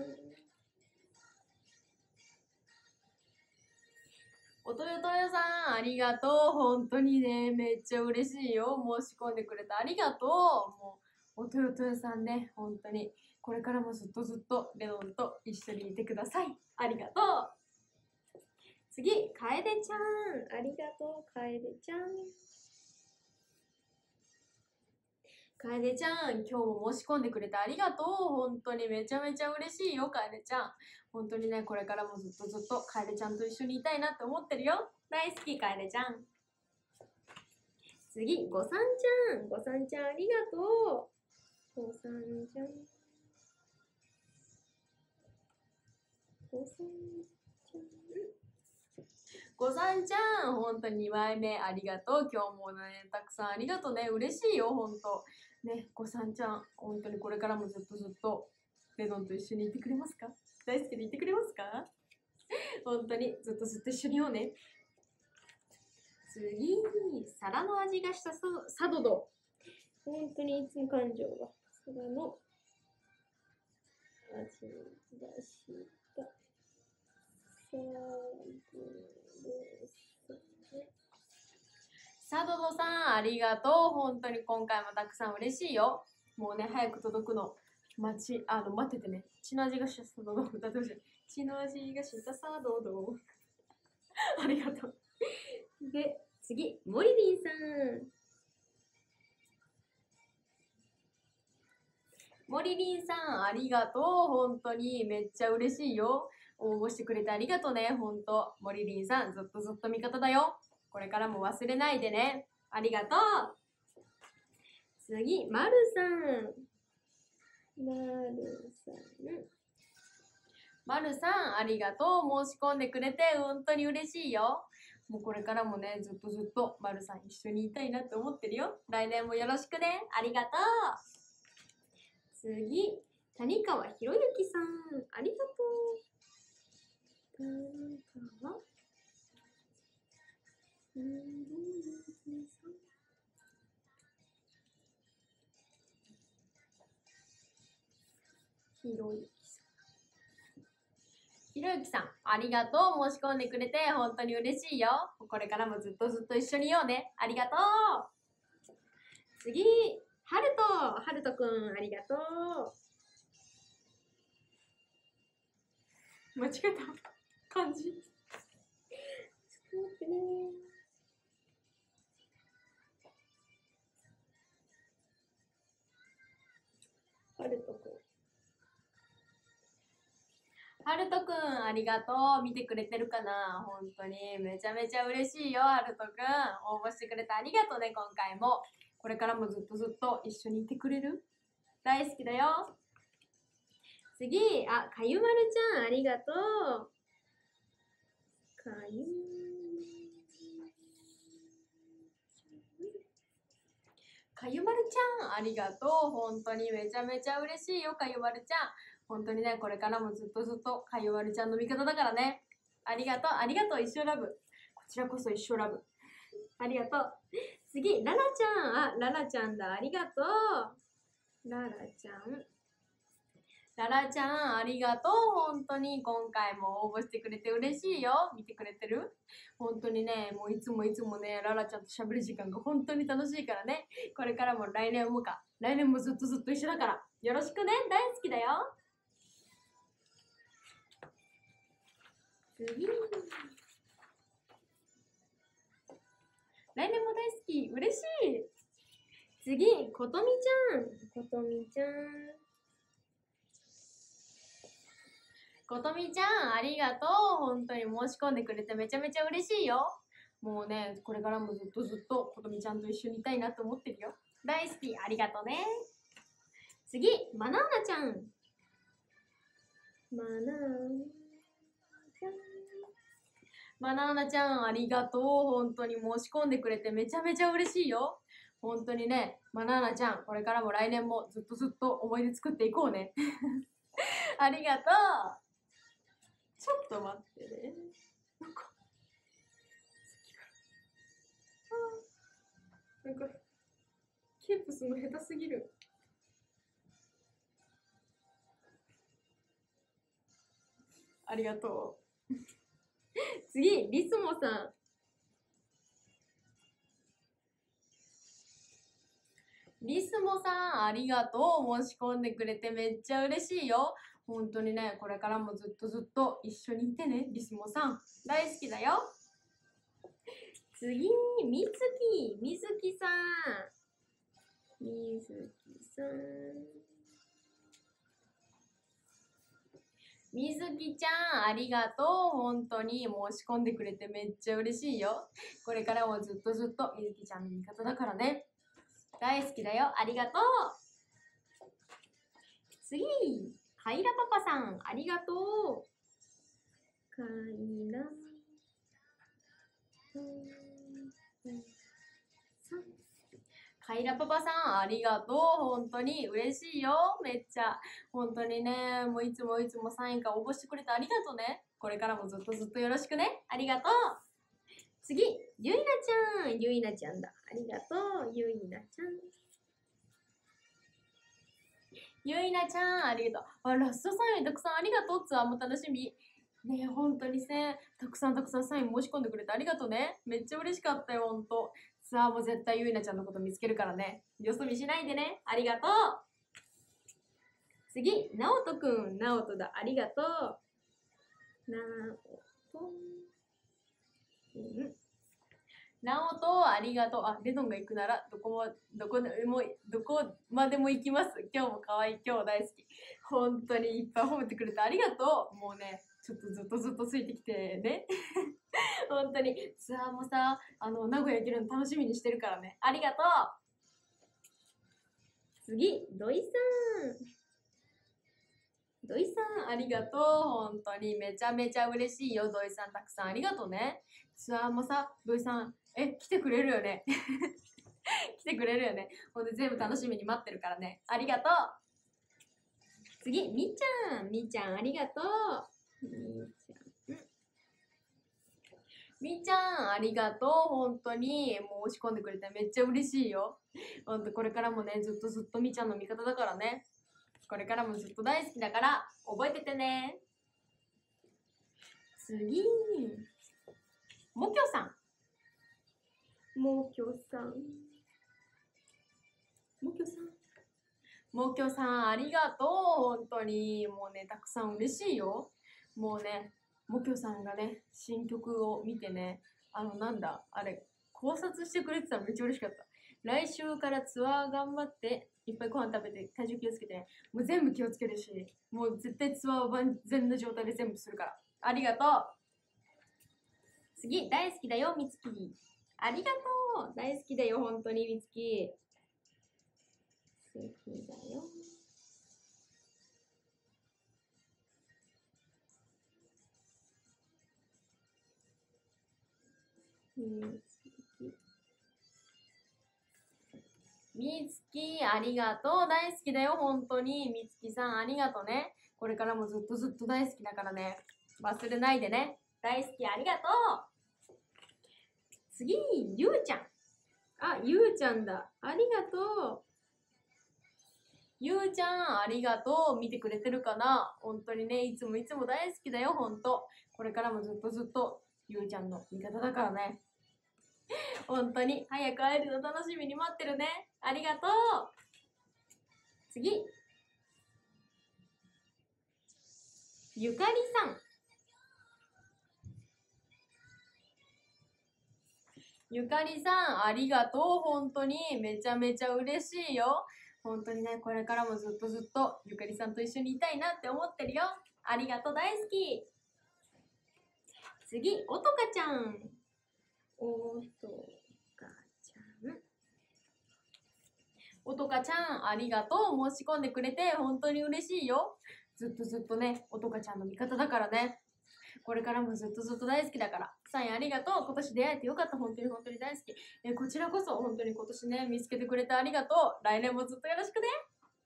おとよとよさん、ありがとう。本当にね、めっちゃ嬉しいよ。申し込んでくれてありがとう。もう、おとよとよさんね、本当に。これからもずっとずっとレノンと一緒にいてください。ありがとう。次、かえでちゃん。ありがとう、かえでちゃん。かえでちゃん、今日も申し込んでくれてありがとう。本当にめちゃめちゃ嬉しいよ、かえでちゃん。本当にね、これからもずっとずっとかえでちゃんと一緒にいたいなって思ってるよ。大好き、かえでちゃん。次、ごさんちゃん。ごさんちゃん、ありがとう。ごさんちゃん。ごさんちゃん。ごさんちゃん、本当に2枚目ありがとう。今日もね、たくさんありがとうね。嬉しいよ、本当。ね、ごさんちゃん、本当にこれからもずっとずっと、レノンと一緒にいてくれますか？大好きでいてくれますか？本当にずっとずっと一緒にいようね。次、皿の味がしたサドド。本当にいつも感情が。皿の味がしたサドドさん、ありがとう。本当に今回もたくさん嬉しいよ。もうね、早く届くの。待っててね。血の味がしたサドド。歌ってほしい。血の味がしたサドド。ありがとう。で、次、モリリンさん。モリリンさん、ありがとう。本当にめっちゃ嬉しいよ。応募してくれてありがとうね。本当。モリリンさん、ずっとずっと味方だよ。これからも忘れないでね。ありがとう。次、まるさん。まるさん。まるさん、ありがとう。申し込んでくれて本当に嬉しいよ。もうこれからもね、ずっとずっとまるさん一緒にいたいなって思ってるよ。来年もよろしくね。ありがとう。次、谷川博之さん。ありがとう。谷川博之さん。ひろゆきさん。ひろゆきさん、ありがとう。申し込んでくれて本当に嬉しいよ。これからもずっとずっと一緒にいようね。ありがとう。次、はるとくん、ありがとう。間違えた漢字。ちょっと待ってね。はるとくん。はるとくん、ありがとう。見てくれてるかな？本当に。めちゃめちゃ嬉しいよ、はるとくん。応募してくれてありがとうね、今回も。これからもずっとずっと一緒にいてくれる？大好きだよ。次、かゆまるちゃん、ありがとう。かゆまるちゃん、ありがとう。本当にめちゃめちゃ嬉しいよ、かゆまるちゃん。本当にね、これからもずっとずっとかゆまるちゃんの味方だからね。ありがとう、ありがとう、一生ラブ。こちらこそ一生ラブ。 ありがとう。次、ララちゃん。あ、ララちゃんだ。ありがとう。ララちゃん。ララちゃん、ありがとう。本当に今回も応募してくれて嬉しいよ。見てくれてる？本当にね、もういつもね、ララちゃんと喋る時間が本当に楽しいからね。これからも来年もか。来年もずっと一緒だから。よろしくね。大好きだよ。次。来年も大好き。嬉しい。次、ことみちゃん。ことみちゃん。ことみちゃん、ありがとう。本当に申し込んでくれてめちゃめちゃ嬉しいよ。もうね、これからもずっとことみちゃんと一緒にいたいなと思ってるよ。大好き。ありがとうね。次、マナーナちゃん。マナーナちゃん。マナーナちゃん、ありがとう。本当に申し込んでくれてめちゃめちゃ嬉しいよ。本当にね、マナーナちゃん、これからも来年もずっと思い出作っていこうね。ありがとう。ちょっと待ってね。なんか、ケープするの下手すぎる。ありがとう。次、リスモさん。リスモさん、ありがとう。申し込んでくれてめっちゃ嬉しいよ。本当にね、これからもずっと一緒にいてね、リスモさん。大好きだよ。次、みずきさん。みずきさん。みずきちゃん、ありがとう。本当に申し込んでくれてめっちゃ嬉しいよ。これからもずっとみずきちゃんの味方だからね。大好きだよ。ありがとう。次、カイラパパさん、ありがとう。カイラカイラパパさん、ありがとう。本当に嬉しいよ。めっちゃ。本当にね、もういつもサインから応募してくれてありがとうね。これからもずっとよろしくね。ありがとう。次、ゆいなちゃん。ゆいなちゃんだ。ありがとう。ゆいなちゃん。ゆいなちゃん、ありがとう。あ、ラストサインたくさんありがとう。ツアーも楽しみ。ねえ、本当にね、たくさんサイン申し込んでくれてありがとうね。めっちゃ嬉しかったよ、ほんと。ツアーも絶対ゆいなちゃんのこと見つけるからね。よそ見しないでね。ありがとう。次、なおとくん。なおとだ。ありがとう。なおと。なおと、ありがとう。あ、レドンが行くなら、どこまでも行きます。今日も可愛い。今日大好き。本当にいっぱい褒めてくれてありがとう。もうね、ちょっとずっとついてきてね。本当に。ツアーもさ、名古屋行けるの楽しみにしてるからね。ありがとう。次、土井さん。土井さん、ありがとう。本当にめちゃめちゃ嬉しいよ。土井さん、たくさんありがとうね。ツアーもさ、土井さん、来てくれるよね。来てくれるよね。ほんで全部楽しみに待ってるからね。ありがとう。次、みちゃん。みちゃん、ありがとう。みちゃん、ありがとう。本当に、もう押し込んでくれてめっちゃ嬉しいよ。ほんと、これからもね、ずっとみちゃんの味方だからね。これからもずっと大好きだから、覚えててね。次、もきょさん。もきょさん。もきょさん。もきょさん、ありがとう。本当に、もうね、たくさん嬉しいよ。もうね、もきょさんがね、新曲を見てね、考察してくれてたのめっちゃ嬉しかった。来週からツアー頑張って、いっぱいご飯食べて、体重気をつけてね。もう全部気をつけるし、もう絶対ツアーを万全な状態で全部するから。ありがとう。次、大好きだよ、みつき。ありがとう。大好きだよ、本当にみつき。好きだよ。みつき、ありがとう。大好きだよ、本当に。みつきさん、ありがとうね。これからもずっと大好きだからね。忘れないでね。大好き、ありがとう。 次、ゆうちゃん。あ、ゆうちゃんだ。ありがとう。ゆうちゃん、ありがとう。見てくれてるかな？本当にね、いつもいつも大好きだよ、ほんと。これからもずっとずっと、ゆうちゃんの味方だからね。本当に、早く会えるの楽しみに待ってるね。ありがとう。次。ゆかりさん。ゆかりさん、ありがとう。本当に、めちゃめちゃ嬉しいよ。本当にね、これからもずっとずっと、ゆかりさんと一緒にいたいなって思ってるよ。ありがとう、大好き。次、おとかちゃん。おとかちゃん。おとかちゃん、ありがとう。申し込んでくれて、本当に嬉しいよ。ずっとずっとね、おとかちゃんの味方だからね。これからもずっとずっと大好きだから。サインありがとう。今年出会えてよかった。本当に本当に大好き。こちらこそ本当に今年ね、見つけてくれてありがとう。来年もずっとよろしくね。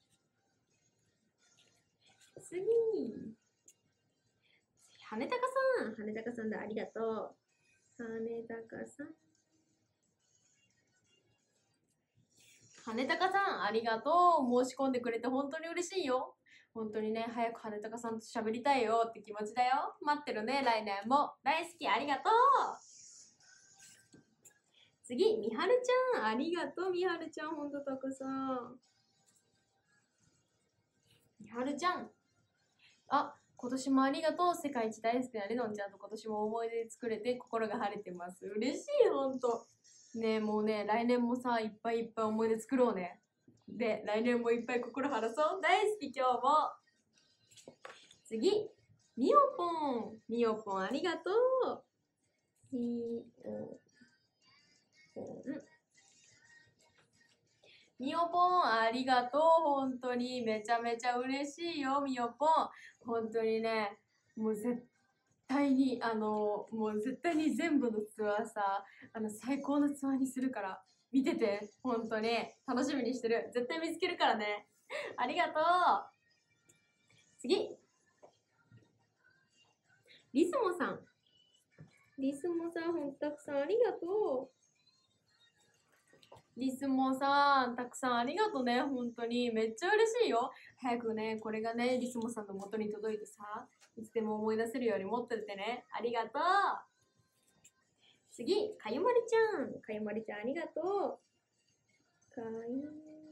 次。羽高さん。羽高さんでありがとう。羽高さん。羽高さん、ありがとう。申し込んでくれて本当に嬉しいよ。本当にね、早く羽高さんと喋りたいよって気持ちだよ。待ってるね、来年も。大好き、ありがとう。次、みはるちゃん。ありがとう、みはるちゃん。ほんとたくさん。みはるちゃん。あ、今年もありがとう。世界一大好きなレノンちゃんと今年も思い出作れて心が晴れてます。嬉しい、ほんと。ねえ、もうね、来年もさ、いっぱいいっぱい思い出作ろうね。で、来年もいっぱい心晴らそう。大好き、今日も。次、みおぽん。みおぽん、ありがとう。みおぽん。みおぽん、ありがとう。本当に、めちゃめちゃ嬉しいよ、みおぽん。本当にね、もう絶対に、もう絶対に全部のツアーさ、最高のツアーにするから、見てて、本当に。楽しみにしてる。絶対見つけるからね。ありがとう。次。リスモさん。リスモさん、ほんとたくさんありがとう。リスモさん、たくさんありがとうね。本当に。めっちゃ嬉しいよ。早くね、これがね、リスモさんの元に届いてさ、いつでも思い出せるように持っててね。ありがとう。次、かゆまりちゃん。かゆまりちゃん、ありがとう。かゆまり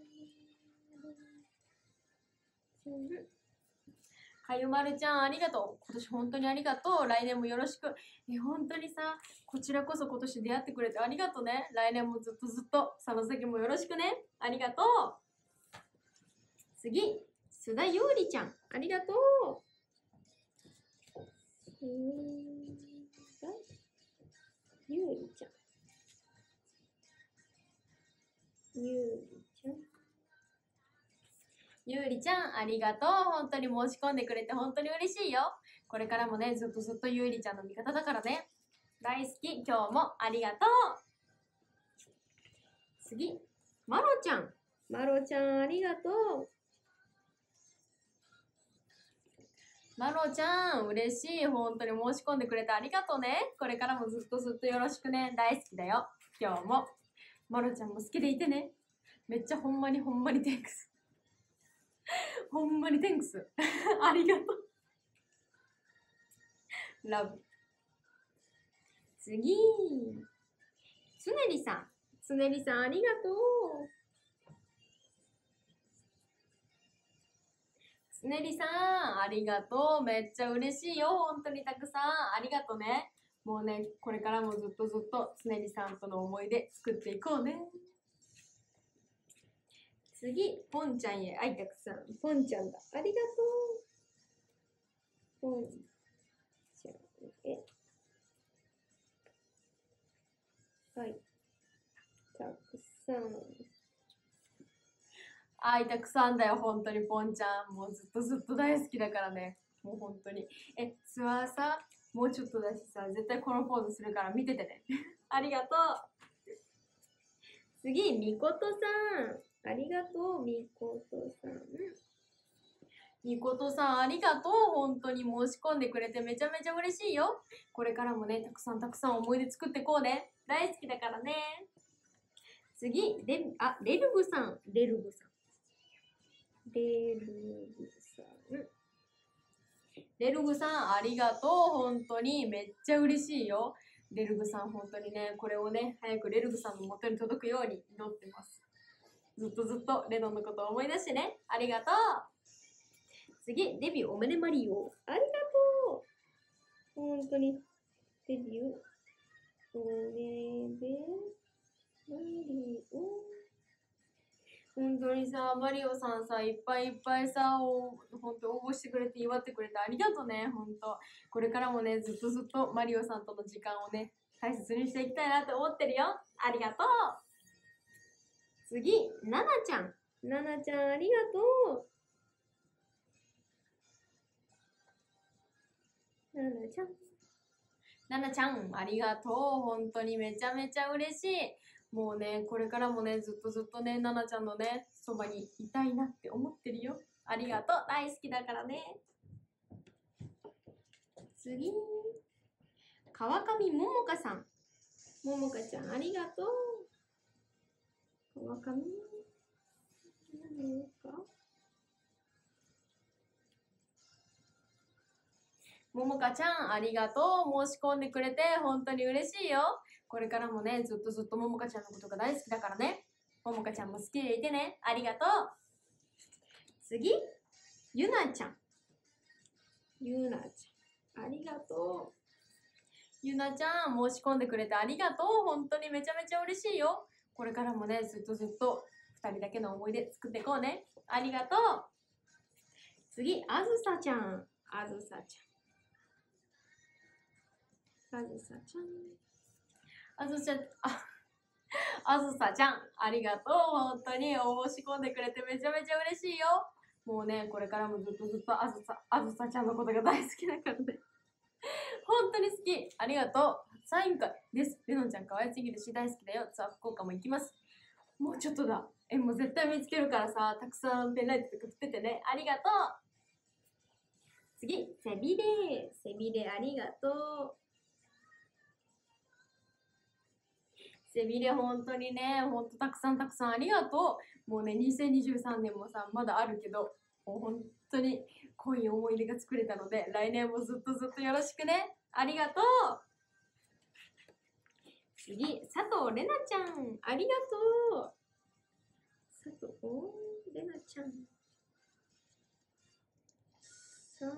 ちゃん。かゆまるちゃん、ありがとう。今年本当にありがとう。来年もよろしく。本当にさ、こちらこそ今年出会ってくれてありがとうね。来年もずっとずっと、その先もよろしくね。ありがとう。次、須田ゆうりちゃん。ありがとう。須田ゆうりちゃん。ゆうりちゃん。ゆうりちゃん、ありがとう。本当に申し込んでくれて本当に嬉しいよ。これからもね、ずっとずっとゆうりちゃんの味方だからね。大好き。今日もありがとう。次、まろちゃん。まろちゃん、ありがとう。まろちゃん、嬉しい。本当に申し込んでくれてありがとうね。これからもずっとずっとよろしくね。大好きだよ。今日も。まろちゃんも好きでいてね。めっちゃほんまにテンクス。ほんまにテンクス。ありがとう。ラブ。次。つねりさん。つねりさん、ありがとう。つねりさん、ありがとう。めっちゃ嬉しいよ。本当にたくさん。ありがとうね。もうね、これからもずっとずっとつねりさんとの思い出作っていこうね。次、ポンちゃんへ愛たくさん。ポンちゃんだ。ありがとう。ポンちゃんへ愛たくさん。愛たくさんだよ、本当にポンちゃん。もうずっとずっと大好きだからね。もう本当に。ツアーさ、もうちょっとだしさ、絶対このポーズするから見ててね。ありがとう。次、みことさん。ありがとう、みことさん。みことさん、ありがとう。本当に申し込んでくれてめちゃめちゃ嬉しいよ。これからもね、たくさんたくさん思い出作ってこうね。 大好きだからね。次、レルグさん。レルグさん。レルグさん、ありがとう。本当にめっちゃ嬉しいよ。レルグさん、本当にね、これをね、早くレルグさんの元に届くように祈ってます。ずっとレノンのことを思い出してね。ありがとう。次、デビューおめでマリオ。ありがとう。本当に。デビューおめでマリオ。本当にさ、マリオさんさ、いっぱいさ、本当応募してくれて祝ってくれてありがとうね、本当。これからもね、ずっとマリオさんとの時間をね、大切にしていきたいなって思ってるよ。ありがとう。次、ナナちゃん。ナナちゃん、ありがとう。ナナちゃん。ナナちゃん、ありがとう。本当にめちゃめちゃ嬉しい。もうね、これからもね、ずっとね、ナナちゃんのね、そばにいたいなって思ってるよ。ありがとう。大好きだからね。次。川上ももかさん。ももかちゃん、ありがとう。川上何かももかちゃん、ありがとう。申し込んでくれて本当に嬉しいよ。これからもね、ずっとももかちゃんのことが大好きだからね。ももかちゃんも好きでいてね。ありがとう。次、ゆなちゃん。ゆなちゃん、ありがとう。ゆなちゃん、申し込んでくれてありがとう。本当にめちゃめちゃ嬉しいよ。これからもね、ずっと2人だけの思い出作っていこうね。ありがとう。次、あずさちゃん。あずさちゃん。あずさちゃん。あずさちゃん、ありがとう。本当に応募し込んでくれてめちゃめちゃ嬉しいよ。もうね、これからもずっとあずさちゃんのことが大好きだからね。本当に好き。ありがとう。サイン会です。レノンちゃん可愛すぎるし大好きだよ。ツアー福岡も行きます。もうちょっとだ。もう絶対見つけるからさ、たくさんペンライトとか振っててね。ありがとう。次、セビレ。セビレ、ありがとう。セビレ、本当にね、本当たくさんありがとう。もうね、2023年もさ、まだあるけど、もう本当に濃い思い出が作れたので、来年もずっとよろしくね。ありがとう。次、佐藤れなちゃん、ありがとう。佐藤れなちゃん。佐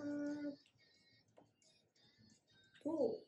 藤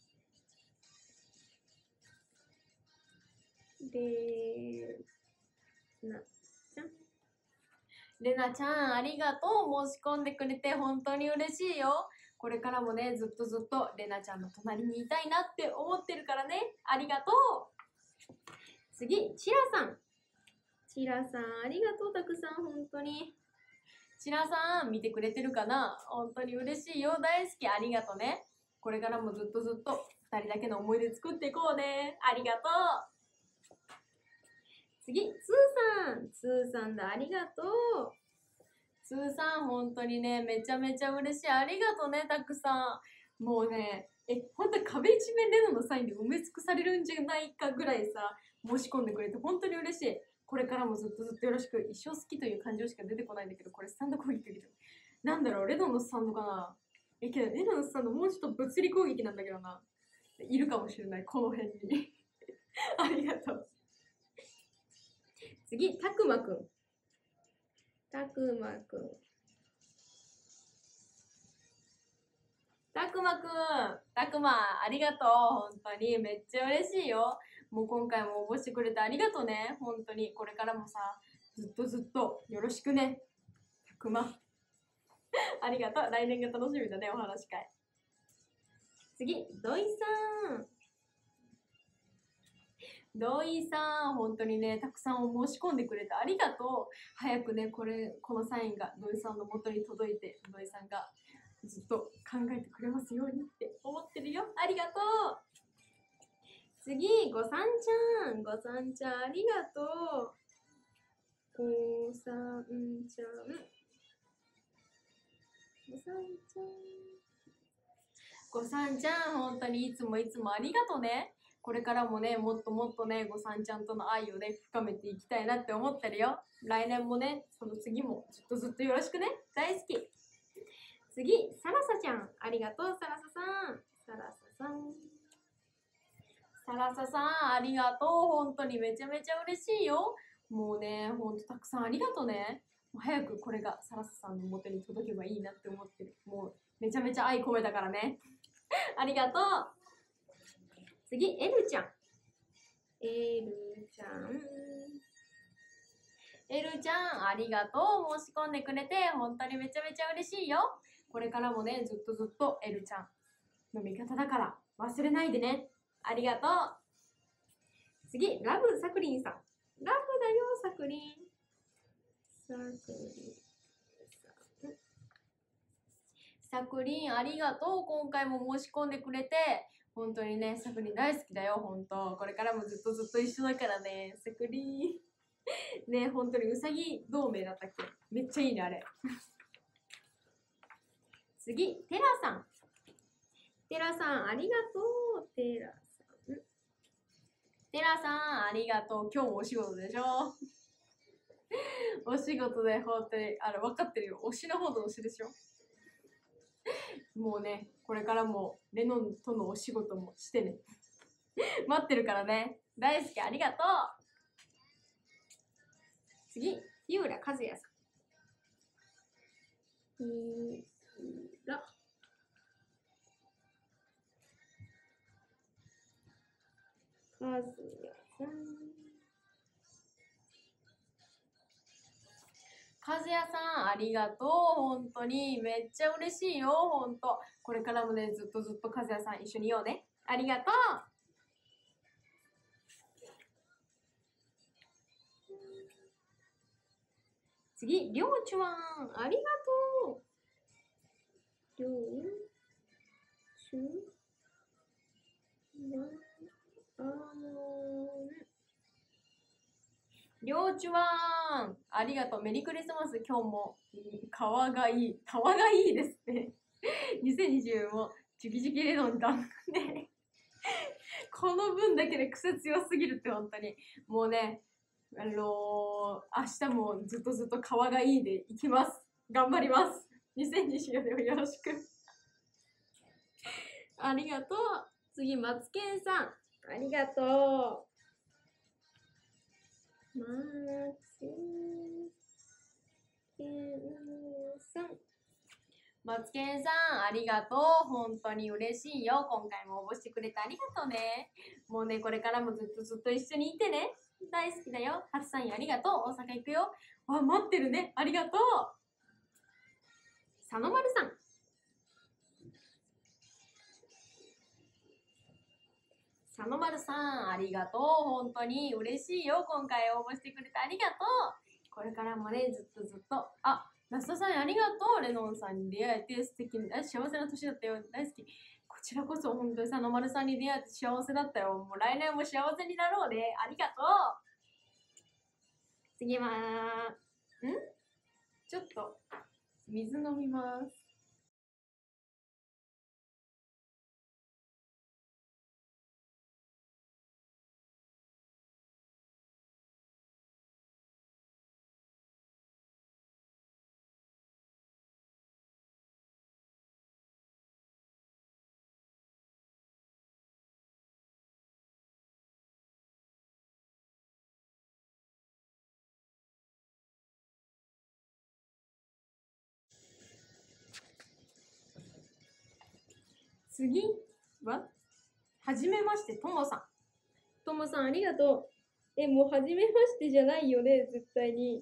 れなちゃん。れなちゃん、ありがとう。申し込んでくれて本当に嬉しいよ。これからもね、ずっとれなちゃんの隣にいたいなって思ってるからね。ありがとう。次、チラさん。チラさん、ありがとう。たくさん、本当に。チラさん、見てくれてるかな？本当に嬉しいよ。大好き。ありがとうね。これからもずっと2人だけの思い出作っていこうね。ありがとう。次、ツーさん。ツーさんだ。ありがとう。ツーさん、本当にね、めちゃめちゃ嬉しい。ありがとうね、たくさん。もうね、本当に壁一面レノのサインで埋め尽くされるんじゃないかぐらいさ、申し込んでくれて本当に嬉しい。これからもずっとよろしく。一生好きという感情しか出てこないんだけど、これスタンド攻撃だけど。なんだろう、レノのスタンドかな？けど、レノのスタンドもうちょっと物理攻撃なんだけどな。いるかもしれない、この辺に。ありがとう。次、たくまくん。たくまくん。たくまくん。たくま、ありがとう。本当に。めっちゃ嬉しいよ。もう今回も応募してくれてありがとうね。本当に。これからもさ、ずっとよろしくね。たくま。ありがとう。来年が楽しみだね、お話会。次、土井さん。土井さん、本当にね、たくさん申し込んでくれてありがとう。早くね、このサインが土井さんの元に届いて、土井さんがずっと考えてくれますようにって思ってるよ。ありがとう。次、ごさんちゃん。ごさんちゃん、ありがとう。ごさんちゃん。ごさんちゃん。ごさんちゃん、本当にいつもありがとうね。 これからもね、もっともっとね、ごさんちゃんとの愛をね、深めていきたいなって思ってるよ。来年もね、その次もずっとずっとよろしくね。大好き。次、サラサちゃん。ありがとう、サラサさん。サラサさん。サラサさん、ありがとう。本当にめちゃめちゃ嬉しいよ。もうね、ほんとたくさんありがとうね。もう早くこれがサラサさんの元に届けばいいなって思ってる。もうめちゃめちゃ愛込めたからね。ありがとう。次、エルちゃん。エルちゃん。エルちゃん、ありがとう。申し込んでくれて、本当にめちゃめちゃ嬉しいよ。これからもね、ずっとずっとエルちゃんの味方だから忘れないでね。ありがとう。次、ラブサクリンさん。ラブだよ、サクリン。サクリンさん。サクリン、ありがとう。今回も申し込んでくれて、本当にね、サクリン大好きだよ、本当。これからもずっとずっと一緒だからね、サクリン。ね、本当にうさぎ同盟だったっけ？めっちゃいいね、あれ。次、テラさん。テラさん、ありがとう。テラさん。テラさん、ありがとう。今日もお仕事でしょ？お仕事で本当に、分かってるよ。推しの方の推しでしょ？もうね、これからもレノンとのお仕事もしてね。待ってるからね。大好き、ありがとう。次、日浦和也さん。日浦。和也さん。和也さん、ありがとう。本当に。めっちゃ嬉しいよ。本当。これからもね、ずっとずっと和也さん一緒にいようね。ありがとう。次、りょうちゅわん。ありがとう。りょうちゅわん。りょうちゅわん。ありがとう。メリークリスマス。今日も、かわがいい。かわがいいですね。2020も、チュキチュキレノンだ。ね。この分だけで癖強すぎるって本当に。もうね、明日もずっとずっと皮がいいでいきます。頑張ります。2024年をよろしく。ありがとう。次、マツケンさん。ありがとう。マツケンさん。マツケンさん、ありがとう。本当に嬉しいよ。今回も応募してくれてありがとうね。もうね、これからもずっとずっと一緒にいてね。大好きだよ。初サインありがとう。大阪行くよ。あ、待ってるね。ありがとう。佐野丸さん。佐野丸さん、ありがとう。本当に嬉しいよ。今回応募してくれてありがとう。これからもね、ずっとずっと。あ、ラストさんありがとう。レノンさんに出会えて素敵な、幸せな年だったよ。大好き。こちらこそ本当に佐野丸さんに出会えて幸せだったよ。もう来年も幸せになろうね。ありがとう。次は、ちょっと、水飲みます。次は、はじめまして、ともさん。ともさん、ありがとう。もう、はじめましてじゃないよね、絶対に。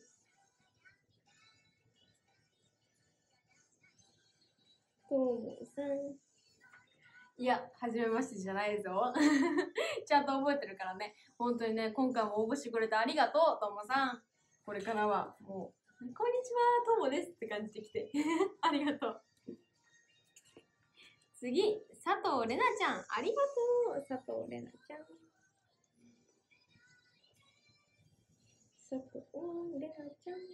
ともさん。いや、はじめましてじゃないぞ。ちゃんと覚えてるからね。本当にね、今回も応募してくれてありがとう、ともさん。これからは、もう、こんにちは、ともですって感じで来て。ありがとう。次、佐藤れなちゃん。ありがとう、佐藤れなちゃん。佐藤れなちゃん。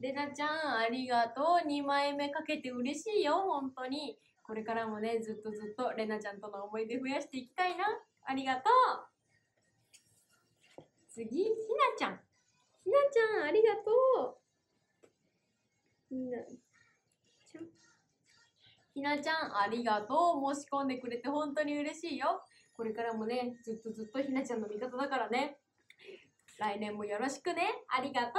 レナちゃん、ありがとう。2枚目かけて嬉しいよ、本当に。これからもね、ずっとずっとレナちゃんとの思い出増やしていきたいな。ありがとう。次、ひなちゃん。ひなちゃん、ありがとう。ひなちゃん。ひなちゃん、ありがとう。申し込んでくれて本当に嬉しいよ。これからもね、ずっとずっとひなちゃんの味方だからね。来年もよろしくね。ありがとう。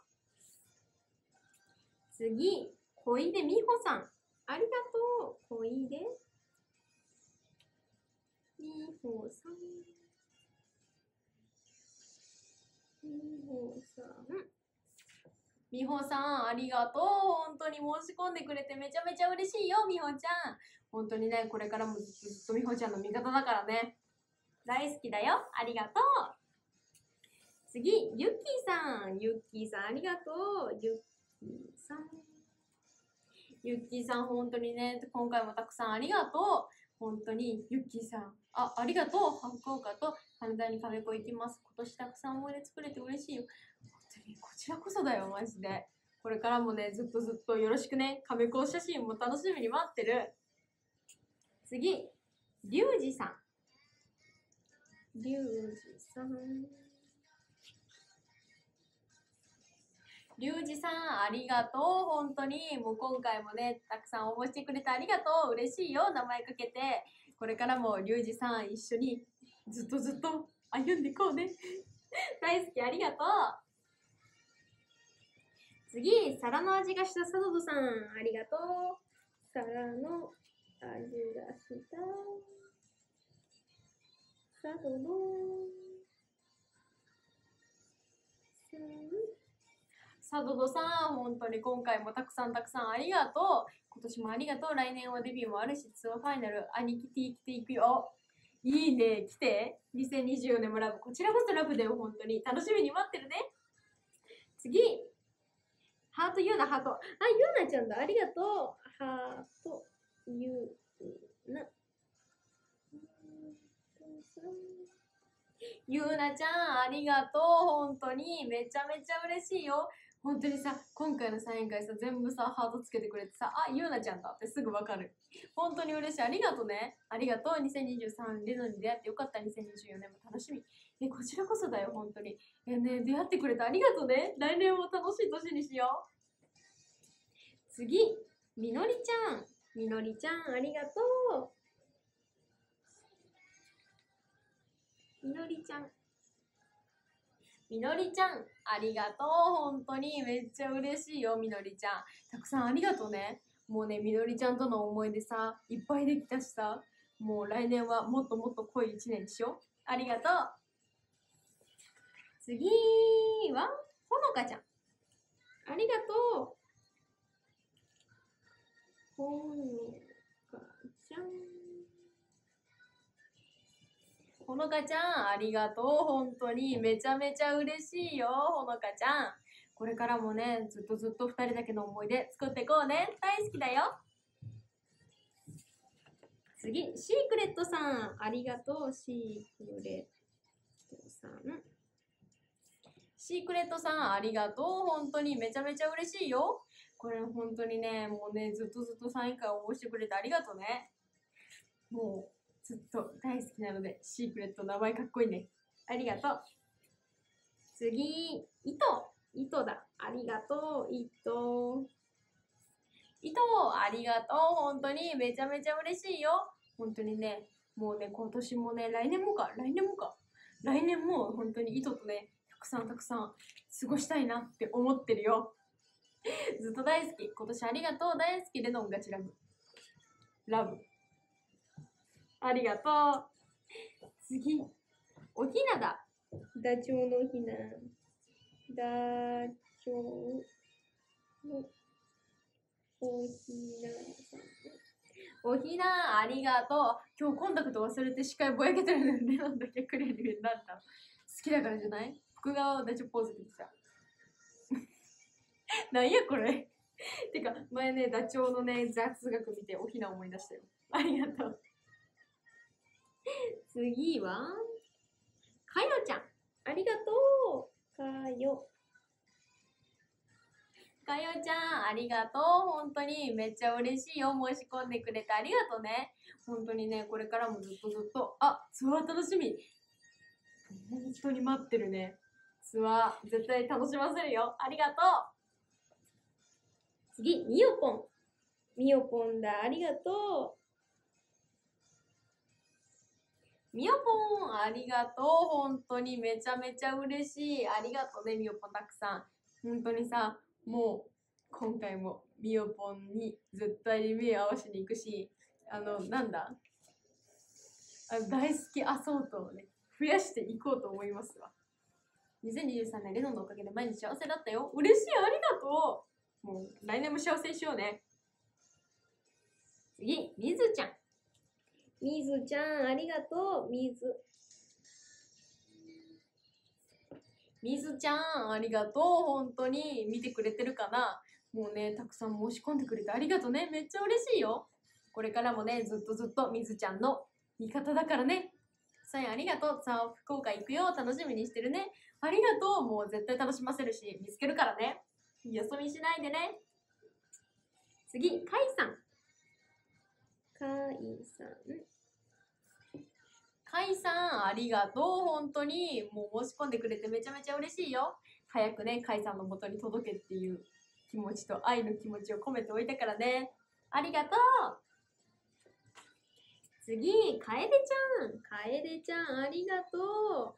次、小出美穂さん。ありがとう。小出美穂さん。美穂さん。美穂さん、ありがとう。本当に申し込んでくれてめちゃめちゃ嬉しいよ、美穂ちゃん。本当にね、これからもずっと美穂ちゃんの味方だからね。大好きだよ。ありがとう。次、ゆっきーさん。ゆっきーさん、ありがとう。ゆっきーさん。ゆっきーさん、本当にね、今回もたくさんありがとう。本当に、ゆっきーさん。ありがとう。福岡と羽田に亀子行きます。今年たくさん思い出作れて嬉しいよ。本当に、こちらこそだよ、マジで。これからもね、ずっとずっとよろしくね。亀子写真も楽しみに待ってる。次、りゅうじさん。りゅうじさん。りゅうじさん、ありがとう。本当に。もう今回もね、たくさん応募してくれてありがとう。嬉しいよ。名前かけて。これからもりゅうじさん一緒にずっとずっと歩んでいこうね。大好き、ありがとう。次、皿の味がしたサドドさん。ありがとう。皿の味がしたサドドさん。サドドさん、本当に今回もたくさんありがとう。今年もありがとう。来年はデビューもあるし、ツアーファイナル、兄貴 T 来ていくよ。いいね、来て。2024年もラブ。こちらこそラブだよ、本当に。楽しみに待ってるね。次。ハートユーナ、ハート。ユーナちゃんだ。ありがとう。ハートユーナ。ゆうなちゃん、ありがとう。本当に。めちゃめちゃ嬉しいよ。本当にさ、今回のサイン会さ、全部さ、ハートつけてくれてさ、ゆうなちゃんだってすぐわかる。本当に嬉しい。ありがとうね。ありがとう。2023レノに出会ってよかった。2024年も楽しみ。こちらこそだよ、本当に。ね、出会ってくれてありがとうね。来年も楽しい年にしよう。次、みのりちゃん。みのりちゃん、ありがとう。みのりちゃん。みのりちゃん、ありがとう。本当にめっちゃ嬉しいよ、みのりちゃん。たくさんありがとうね。もうね、みのりちゃんとの思い出さ、いっぱいできたしさ、もう来年はもっともっと濃い一年にしよう。ありがとう。次は、ほのかちゃん。ありがとう。ほのかちゃん。ほのかちゃん、ありがとう。本当にめちゃめちゃ嬉しいよ、ほのかちゃん。これからもね、ずっとずっと2人だけの思い出作っていこうね。大好きだよ。次、シークレットさん。ありがとう、シークレットさん。シークレットさん、ありがとう。本当にめちゃめちゃ嬉しいよ。これ本当にね、もうね、ずっとずっとサイン会を応募してくれてありがとうね。もう、ずっと大好きなので、シークレット名前かっこいいね。ありがとう。次、糸だ。ありがとう、糸。ありがとう。本当にめちゃめちゃ嬉しいよ。本当にね、もうね、今年もね、来年も本当に糸とね、たくさん過ごしたいなって思ってるよ。ずっと大好き。今年ありがとう。大好き。レノンガチラブ。ラブ。ありがとう。次。おひなだ。ダチョウのおひな。ダチョウのおひなさん。おひな、ありがとう。今日コンタクト忘れて視界ぼやけてるのにレノンだけクリアになった。好きだからじゃない？福側ダチョウポーズでさ。なんやこれ。てか、前ね、ダチョウのね、雑学見ておひな思い出したよ。ありがとう。次は、かよちゃん。ありがとう。かよ。 かよちゃん、ありがとう。本当にめっちゃ嬉しいよ。申し込んでくれてありがとうね。本当にね、これからもずっとずっと、ツアー楽しみ。本当に待ってるね。ツアー、絶対楽しませるよ。ありがとう。次、みよぽん。みよぽんだ。ありがとう。みよぽん、ありがとう。本当にめちゃめちゃ嬉しい。ありがとうね、みよぽんたくさん。本当にさ、もう、今回もみよぽんに絶対に目合わせに行くし、なんだ大好きアソートをね、増やしていこうと思いますわ。2023年、レノンのおかげで毎日幸せだったよ。嬉しい、ありがとう。もう、来年も幸せにしようね。次、みずちゃん。みずちゃん、ありがとう。みずちゃん、ありがとう。本当に見てくれてるかな。もうね、たくさん申し込んでくれてありがとうね。めっちゃ嬉しいよ。これからもね、ずっとずっとみずちゃんの味方だからね。サインありがとう。さあ、福岡行くよ。楽しみにしてるね。ありがとう。もう絶対楽しませるし、見つけるからね。よそ見しないでね。次、かいさん。かいさん。かいさん、ありがとう。本当に、もう申し込んでくれてめちゃめちゃ嬉しいよ。早くね、かいさんの元に届けっていう気持ちと愛の気持ちを込めておいたからね。ありがとう。次、かえでちゃん。かえでちゃん、ありがとう。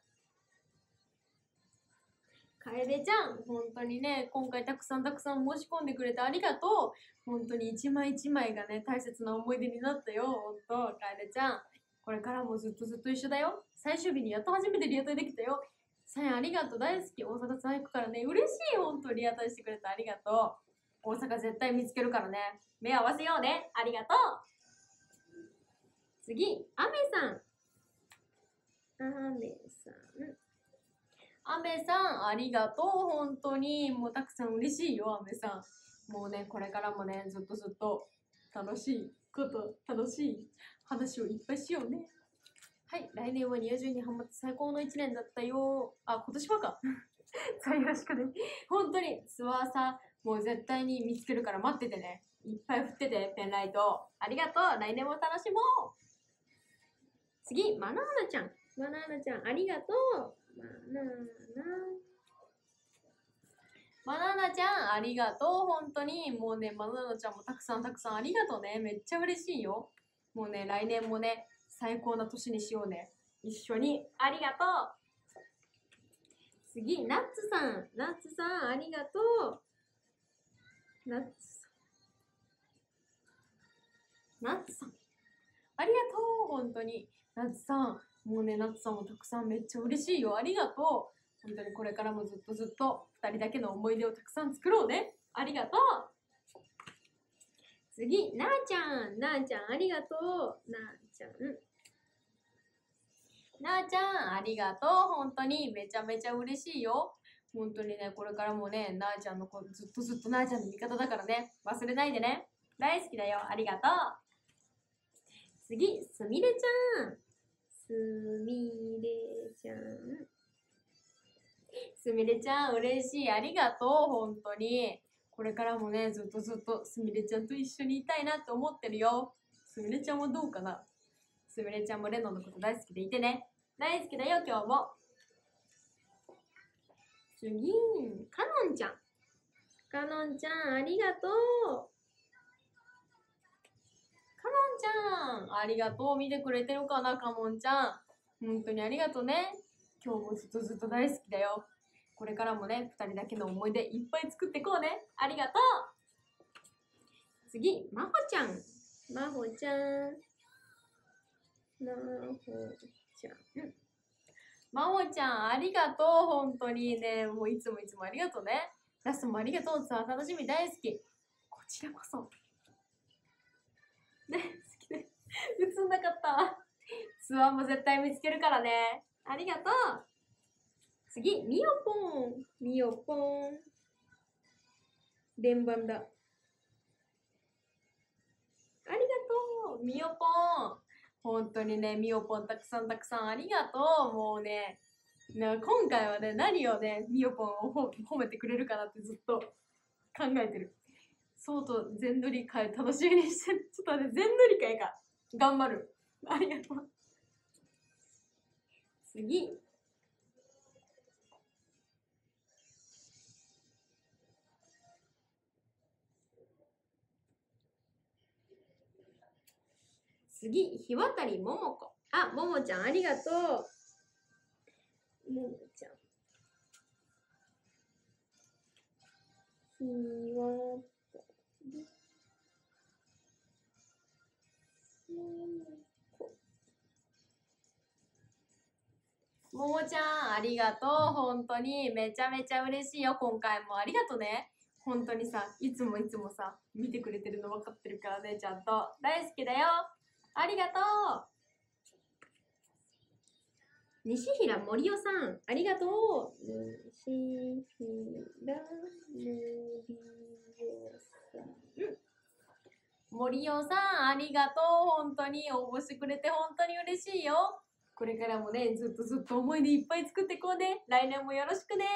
かえでちゃん、本当にね、今回たくさん申し込んでくれてありがとう。本当に一枚一枚がね、大切な思い出になったよ。本当、かえでちゃん。これからもずっとずっと一緒だよ。最終日にやっと初めてリアタイできたよ。さやありがとう。大好き。大阪さん行くからね。嬉しい。本当リアタイしてくれてありがとう。大阪絶対見つけるからね。目合わせようね。ありがとう。次、アメさん。アメさん。アメさん、ありがとう。本当に。もうたくさん嬉しいよ、アメさん。もうね、これからもね、ずっとずっと楽しい話をいっぱいしようね。はい、来年はニア充にハマって最高の1年だったよ。今年はか。さあ、よろしくね。本当に、ツアーさ、もう絶対に見つけるから待っててね。いっぱい振ってて、ペンライト。ありがとう。来年も楽しもう。次、マナーナちゃん。マナーナちゃん、ありがとう。マナナちゃん、ありがとう。本当に。もうね、マナナちゃんもたくさんありがとうね。めっちゃ嬉しいよ。もうね、来年もね、最高な年にしようね。一緒に。ありがとう。次、ナッツさん。ナッツさん、ありがとう。ナッツさん。ナッツさん。ありがとう。本当に。ナッツさん。もうね、ナッツさんもたくさんめっちゃ嬉しいよ。ありがとう。本当にこれからもずっとずっと2人だけの思い出をたくさん作ろうね。ありがとう。次、なーちゃん。なーちゃん、ありがとう。なーちゃん。なーちゃん、ありがとう。本当にめちゃめちゃ嬉しいよ。本当にね、これからもね、なーちゃんの子、ずっとなーちゃんの味方だからね。忘れないでね。大好きだよ。ありがとう。次、すみれちゃん。すみれちゃん。すみれちゃん、嬉しい。ありがとう。本当に。これからもね、ずっとすみれちゃんと一緒にいたいなって思ってるよ。すみれちゃんはどうかな。すみれちゃんもレノンのこと大好きでいてね。大好きだよ、今日も。次、かのんちゃん。かのんちゃん、ありがとう。かのんちゃん、ありがとう。見てくれてるかな、かのんちゃん。本当にありがとうね。今日もずっと大好きだよ。これからもね、2人だけの思い出いっぱい作ってこうね。ありがとう。次、まほちゃん。まほちゃん。まほちゃん。まほちゃん、ありがとう。本当にね、もういつもありがとうね。ラストもありがとう。さあ、楽しみ大好き。こちらこそ。ね、好きで。映んなかった。ツアーも絶対見つけるからね。ありがとう。次、みよぽん。みよぽん。連番だ。ありがとう。みよぽん。本当にね、みよぽんたくさんありがとう。もうね、今回はね、何をね、みよぽんを褒めてくれるかなってずっと考えてる。そうと全塗り会楽しみにしてる。ちょっと待って、全塗り会か。頑張る。ありがとう。次。次、日渡りももこ。あ、ももちゃんありがとう。ももちゃん。日渡り。ももちゃん、ありがとう。本当にめちゃめちゃ嬉しいよ。今回もありがとうね。本当にさ、いつもさ、見てくれてるの分かってるからね、ちゃんと。大好きだよ。ありがとう。西平森夫さん、ありがとう。西平森夫さん。森尾さん、ありがとう。本当に応募してくれて本当に嬉しいよ。これからもね、ずっと思い出いっぱい作っていこうね。来年もよろしくね。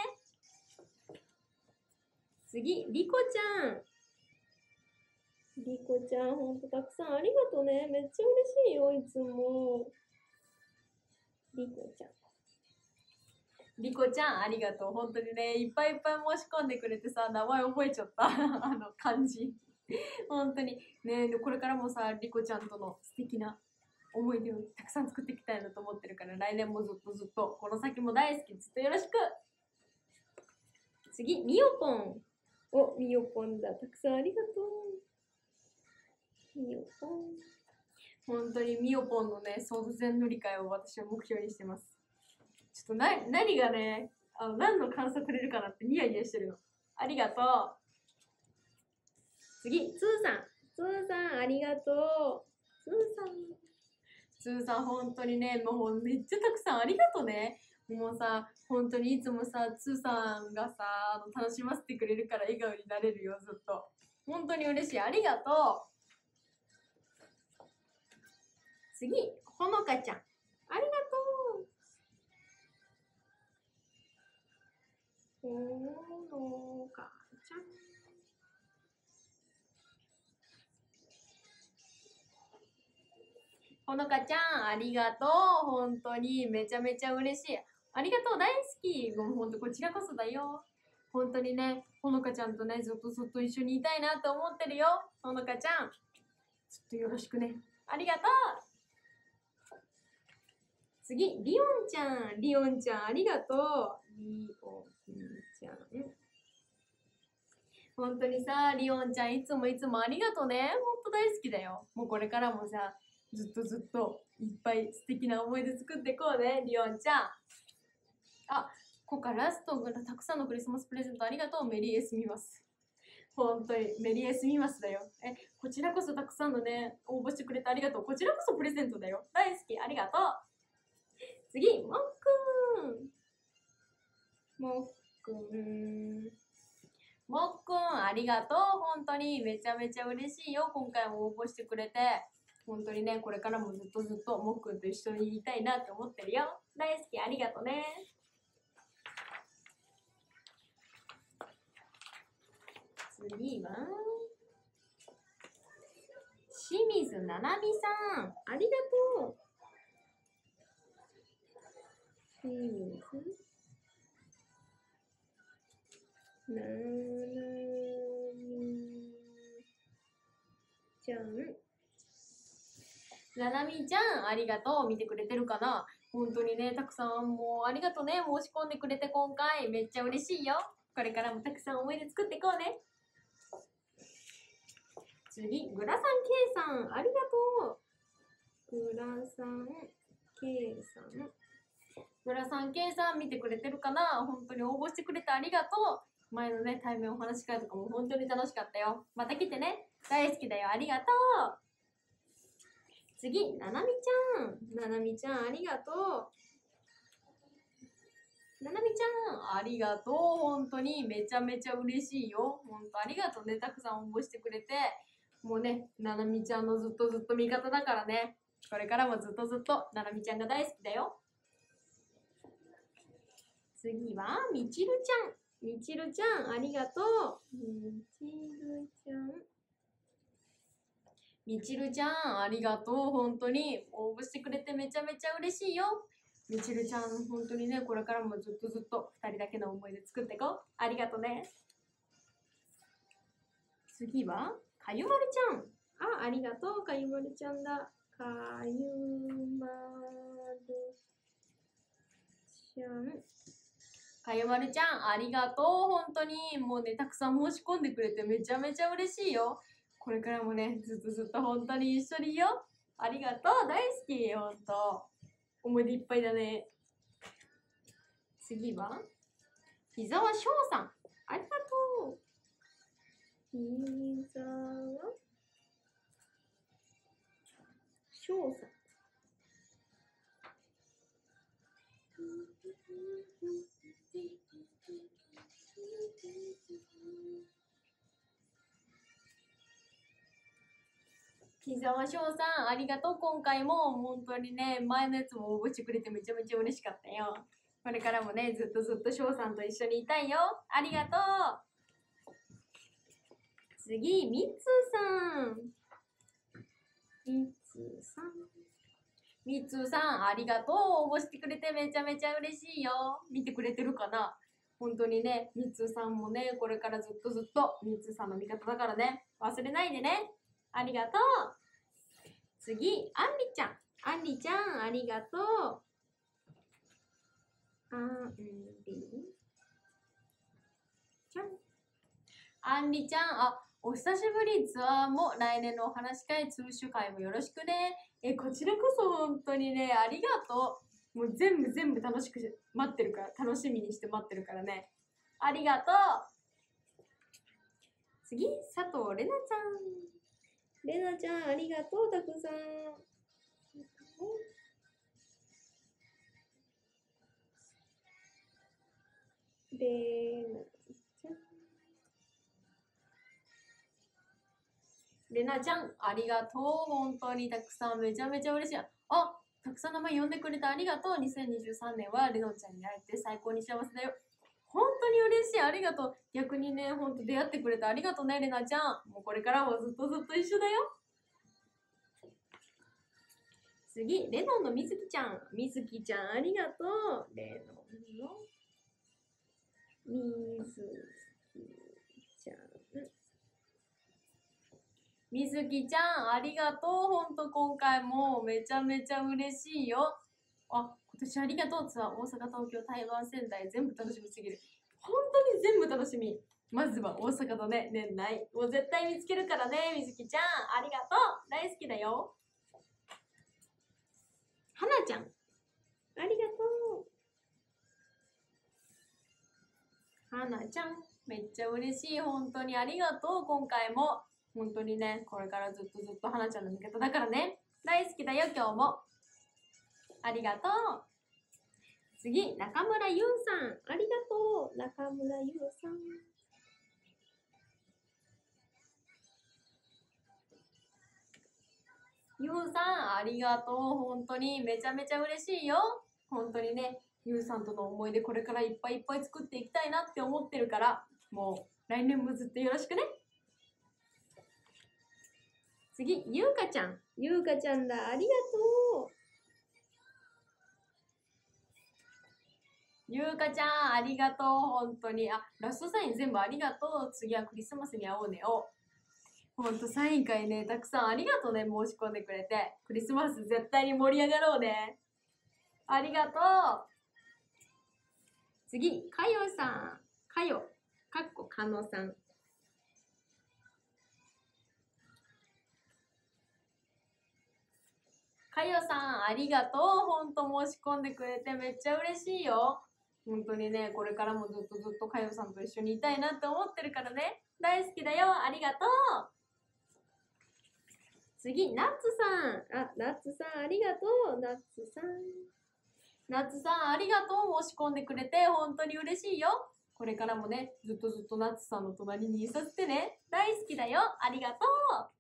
次、リコちゃん。リコちゃん、ほんとたくさんありがとうね。めっちゃ嬉しいよ、いつも。リコちゃん。リコちゃん、ありがとう。本当にね、いっぱい申し込んでくれてさ、名前覚えちゃった。漢字。本当に。ね、これからもさ、リコちゃんとの素敵な思い出をたくさん作っていきたいなと思ってるから、来年もずっと、この先も大好き、ずっとよろしく。次、みよぽん。お、みよぽんだ。たくさんありがとう。みよぽん。本当にみよぽんのね、創然の理解を私は目標にしてます。ちょっと何がね、何の感想くれるかなってニヤニヤしてるの。ありがとう。次、つーさん。つーさん、ありがとう。つーさん。つーさん、本当にね、もうめっちゃたくさんありがとうね。もうさ、本当にいつもさ、つーさんがさ、楽しませてくれるから笑顔になれるよ、ずっと。本当に嬉しい。ありがとう。次、ほのかちゃん。ありがとう。ほのかちゃん。ほのかちゃん、ありがとう。本当にめちゃめちゃ嬉しい。ありがとう、大好き。もう本当こちらこそだよ。本当にね、ほのかちゃんとね、ずっと一緒にいたいなと思ってるよ。ほのかちゃん。ずっとよろしくね。ありがとう。次、りおんちゃん。りおんちゃん、ありがとう。りおんちゃん。本当にさ、りおんちゃん、いつもありがとうね。本当大好きだよ。もうこれからもさ、ずっといっぱい素敵な思い出作っていこうね、りおんちゃん。あ、ここからラストがたくさんのクリスマスプレゼントありがとう。メリーエスミマス。本当にメリーエスミマスだよ。こちらこそたくさんのね、応募してくれてありがとう。こちらこそプレゼントだよ。大好き。ありがとう。次、もっくん。もっくん。もっくん、ありがとう。本当にめちゃめちゃ嬉しいよ。今回も応募してくれて。本当にね、これからもずっともっくんと一緒にいたいなって思ってるよ。大好き。ありがとうね。次は、清水ななみさん、ありがとう。清水ななみちゃん。ななみちゃん、ありがとう。見てくれてるかな。本当にね、たくさんもうありがとうね。申し込んでくれて今回めっちゃ嬉しいよ。これからもたくさん思い出作っていこうね。次、グラさん K さん、ありがとう。グラさん K さん。グラさん K さん見てくれてるかな。本当に応募してくれてありがとう。前のね、対面お話し会とかも本当に楽しかったよ。また来てね。大好きだよ。ありがとう。次、ななみちゃん。ななみちゃん、ありがとう。ななみちゃん、ありがとう。本当にめちゃめちゃ嬉しいよ。本当ありがとうね。たくさん応募してくれて。もうね、ななみちゃんのずっと味方だからね。これからもずっとななみちゃんが大好きだよ。次は、みちるちゃん。 みちるちゃん、ありがとう。みちるちゃん。みちるちゃん、ありがとう。本当に応募してくれてめちゃめちゃ嬉しいよ。みちるちゃん、本当にね、これからもずっとずっと2人だけの思い出作っていこう。ありがとね。次は、かゆまるちゃん。ありがとう。かゆまるちゃんだ。かゆまるちゃん。かゆまるちゃん、ありがとう。本当に。もうね、たくさん申し込んでくれてめちゃめちゃ嬉しいよ。これからもね、ずっとずっと本当に一緒にいよ。ありがとう。大好き。本当。思い出いっぱいだね。次は、伊沢翔さん。ありがとう。伊沢翔さん。木澤翔さん、ありがとう。今回も本当にね、前のやつも応募してくれてめちゃめちゃ嬉しかったよ。これからもね、ずっとずっと翔さんと一緒にいたいよ。ありがとう。次、みつさん。みつさん。みつさん、ありがとう。応募してくれてめちゃめちゃ嬉しいよ。見てくれてるかな？本当にね、みつさんもね、これからずっとずっとみつさんの味方だからね、忘れないでね。ありがとう。次、あんりちゃん。あんりちゃん、ありがとう。あんりちゃん。あんりちゃん、お久しぶり。ツアーも来年のお話し会、通州会もよろしくね。こちらこそ本当にね、ありがとう。もう全部楽しく待ってるから、楽しみにして待ってるからね。ありがとう。次、佐藤れなちゃん。れなちゃん、ありがとう、たくさん。れなちゃん。れなちゃん、ありがとう。本当にたくさん、めちゃめちゃ嬉しい。たくさん名前呼んでくれてありがとう。2023年はれのちゃんに会えて最高に幸せだよ。本当に嬉しい。ありがとう。逆にね、本当出会ってくれてありがとうね、れなちゃん。もうこれからもずっとずっと一緒だよ。次、レノンのみずきちゃん。みずきちゃん、ありがとう。レノンのみずきちゃん。みずきちゃん、ありがとう。ほんと今回もめちゃめちゃ嬉しいよ。今年ありがとう。ツアー、大阪、東京、台湾、仙台、全部楽しみすぎる。本当に全部楽しみ。まずは大阪だね、年内。もう絶対見つけるからね、みずきちゃん。ありがとう。大好きだよ。はなちゃん、ありがとう。はなちゃん、めっちゃ嬉しい。本当にありがとう。今回も。本当にね、これからずっとずっとはなちゃんの味方だからね。大好きだよ、今日も。ありがとう。次、中村ゆうさん。ありがとう。中村ゆうさん。ゆうさん、ありがとう。本当にめちゃめちゃ嬉しいよ。本当にね、ゆうさんとの思い出これからいっぱいいっぱい作っていきたいなって思ってるから、もう来年もずっとよろしくね。次、ゆうかちゃん。ゆうかちゃんだ。ありがとう。ゆうかちゃん、ありがとう。本当に。ラストサイン全部ありがとう。次はクリスマスに会おうね。ほんとサイン会ね、たくさんありがとうね。申し込んでくれて。クリスマス絶対に盛り上がろうね。ありがとう。次、かよさん。かよ。かっこかのさん。かよさん、ありがとう。ほんと申し込んでくれてめっちゃ嬉しいよ。本当にね、これからもずっとずっとかよさんと一緒にいたいなって思ってるからね。大好きだよ。ありがとう。次、ナッツさん。ナッツさん、ありがとう。ナッツさん。ナッツさん、ありがとう。申し込んでくれて本当に嬉しいよ。これからもね、ずっとずっとナッツさんの隣にいさせてね。大好きだよ。ありがとう。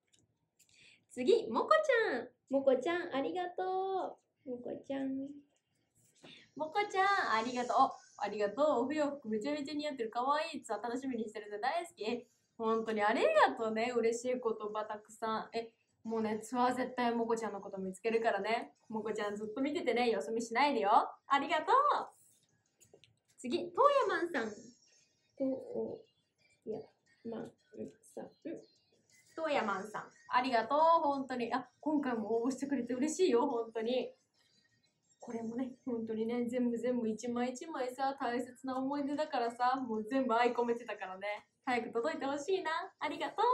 次、もこちゃん。もこちゃん、ありがとう。もこちゃん。 もこちゃん、ありがとう。ありがとう。お洋服めちゃめちゃ似合ってる。かわいい。ツアー楽しみにしてるの大好き。本当にありがとうね。嬉しい言葉たくさん。もうね、ツアー絶対もこちゃんのこと見つけるからね。もこちゃんずっと見ててね。よそ見しないでよ。ありがとう。次、トーヤマンさん。トーヤマンさん。トーヤマンさん。ありがとう。本当に。今回も応募してくれて嬉しいよ。本当に。これもね、本当にね、全部一枚一枚さ、大切な思い出だからさ、もう全部愛込めてたからね。早く届いてほしいな。ありがとう。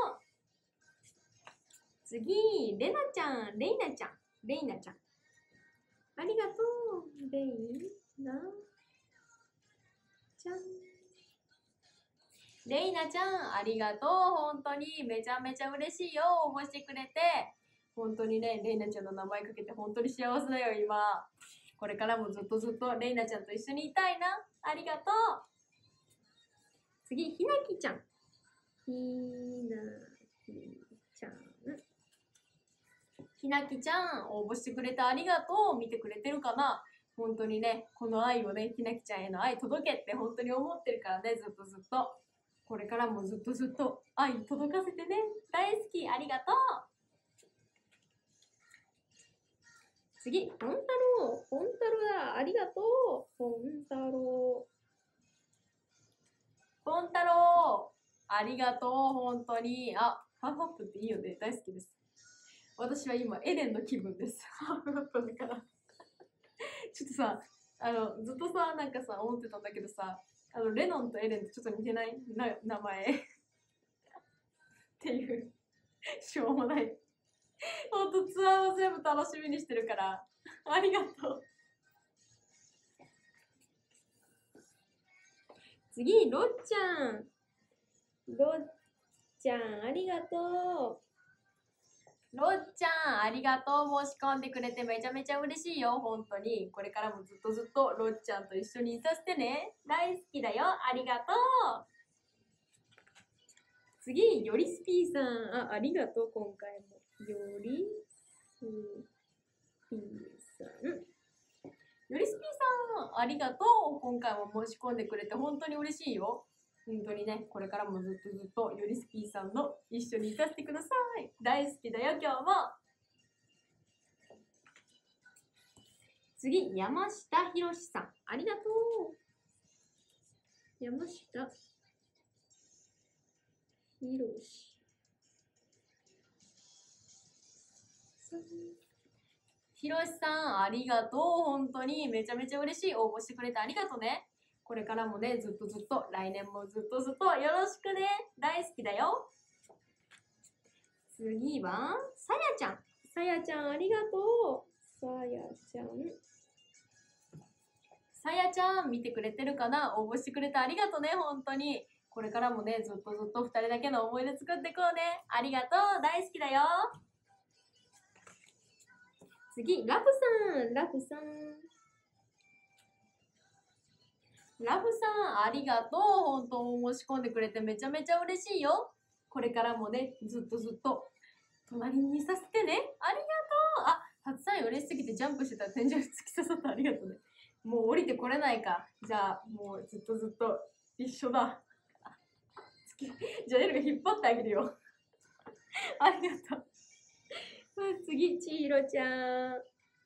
次、レイナちゃん。ありがとう。レイナちゃん、ありがとう。本当にめちゃめちゃ嬉しいよ。応募してくれて。本当にね、レイナちゃんの名前かけて本当に幸せだよ、今。これからもずっとレイナちゃんと一緒にいたいな。ありがとう。次、ひなきちゃん。ひなきちゃん、応募してくれてありがとう。見てくれてるかな。本当にね、この愛をね、ひなきちゃんへの愛届けって本当に思ってるからね、ずっと。これからもずっと愛届かせてね。大好き。ありがとう。次、ポンタロウだ。ありがとう。ポンタロウ。ありがとう。本当に。ハーフアップっていいよね。大好きです。私は今、エレンの気分です。ハーフアップだから。ちょっとさ、ずっとさ、なんかさ、思ってたんだけどさ、レノンとエレンってちょっと似てない名前。っていう、しょうもない。ほんとツアーを全部楽しみにしてるから、ありがとう。次、ろっちゃん、ありがとう。ろっちゃん、ありがとう。申し込んでくれてめちゃめちゃ嬉しいよ。本当に。これからもずっとろっちゃんと一緒にいさせてね。大好きだよ。ありがとう。次、よりすぴーさん。ありがとう。今回も。よりすぴーさん。よりすぴーさん、ありがとう。今回も申し込んでくれて本当に嬉しいよ。本当にね、これからもずっとよりすぴーさんの一緒にいさせてください。大好きだよ、今日も。次、山下ひろしさん。ありがとう。山下ひろしさん。ひろしさん、ありがとう。本当にめちゃめちゃ嬉しい。応募してくれてありがとうね。これからもね、ずっと、来年もずっとよろしくね。大好きだよ。次は、さやちゃん。さやちゃん、ありがとう。さやちゃん、見てくれてるかな。応募してくれてありがとうね、本当に。これからもね、ずっと2人だけの思い出作っていこうね。ありがとう。大好きだよ。次、ラフさん、ありがとう。本当、申し込んでくれてめちゃめちゃ嬉しいよ。これからもね、ずっと、隣にいさせてね。ありがとう。たくさん嬉しすぎてジャンプしてたら天井に突き刺さった。ありがとうね。もう降りてこれないか。じゃあ、もうずっと一緒だ。じゃあ、エルが引っ張ってあげるよ。ありがとう。次、ちひろちゃん。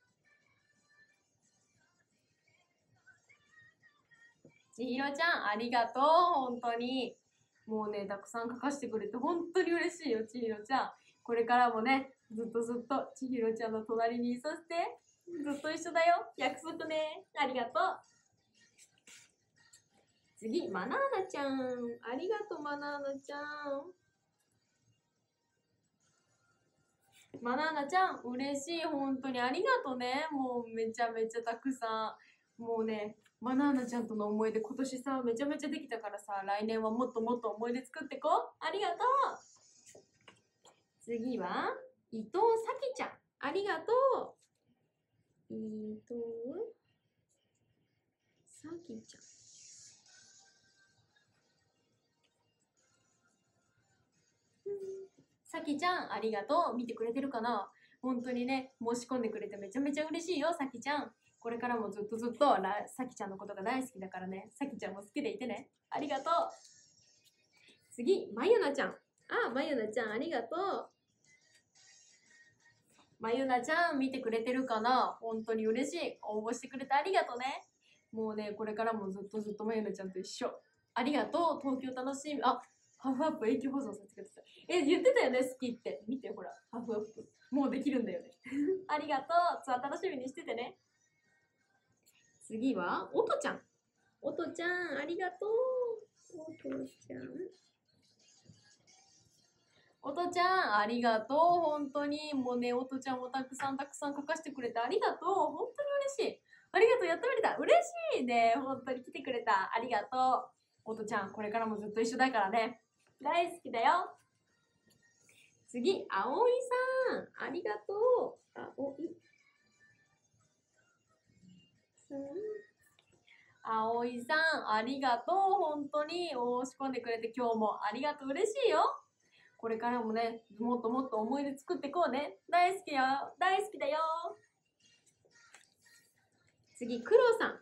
ちひろちゃん、ありがとう。本当に。もうね、たくさん書かせてくれて本当に嬉しいよ、ちひろちゃん。これからもね、ずっとちひろちゃんの隣にいさせて。ずっと一緒だよ。約束ね。ありがとう。次、マナーナちゃん。ありがとう、マナーナちゃん。マナーナちゃん、嬉しい。本当にありがとうね。もうめちゃめちゃたくさん。もうね、マナーナちゃんとの思い出今年さ、めちゃめちゃできたからさ、来年はもっと思い出作ってこう。ありがとう。次は、伊藤咲ちゃん。ありがとう。伊藤咲ちゃん。さきちゃん、ありがとう。見てくれてるかな。本当にね、申し込んでくれてめちゃめちゃ嬉しいよ、さきちゃん。 これからもずっとずっとさきちゃんのことが大好きだからね。さきちゃんも好きでいてね。ありがとう。次、まゆなちゃん。まゆなちゃん、ありがとう。まゆなちゃん、見てくれてるかな？本当に嬉しい。応募してくれてありがとうね。もうね、これからもずっとずっとまゆなちゃんと一緒。ありがとう。東京楽しみ。ハーフアップ永久保存させてください。言ってたよね、好きって。見て、ほら、ハーフアップ。もうできるんだよね。ありがとう。ツアー楽しみにしててね。次は、おとちゃん。おとちゃん、ありがとう。おとちゃん。おとちゃん、ありがとう。本当に。もうね、おとちゃんもたくさん書かせてくれてありがとう。本当に嬉しい。ありがとう。やってくれた。嬉しいね。本当に来てくれた。ありがとう。おとちゃん、これからもずっと一緒だからね。大好きだよ。次、あおいさん。ありがとう。あおいさん。あおいさん、ありがとう。本当に申し込んでくれて今日もありがとう。嬉しいよ。これからもね、もっともっと思い出作っていこうね。大好きよ。大好きだよ。次、クロさん。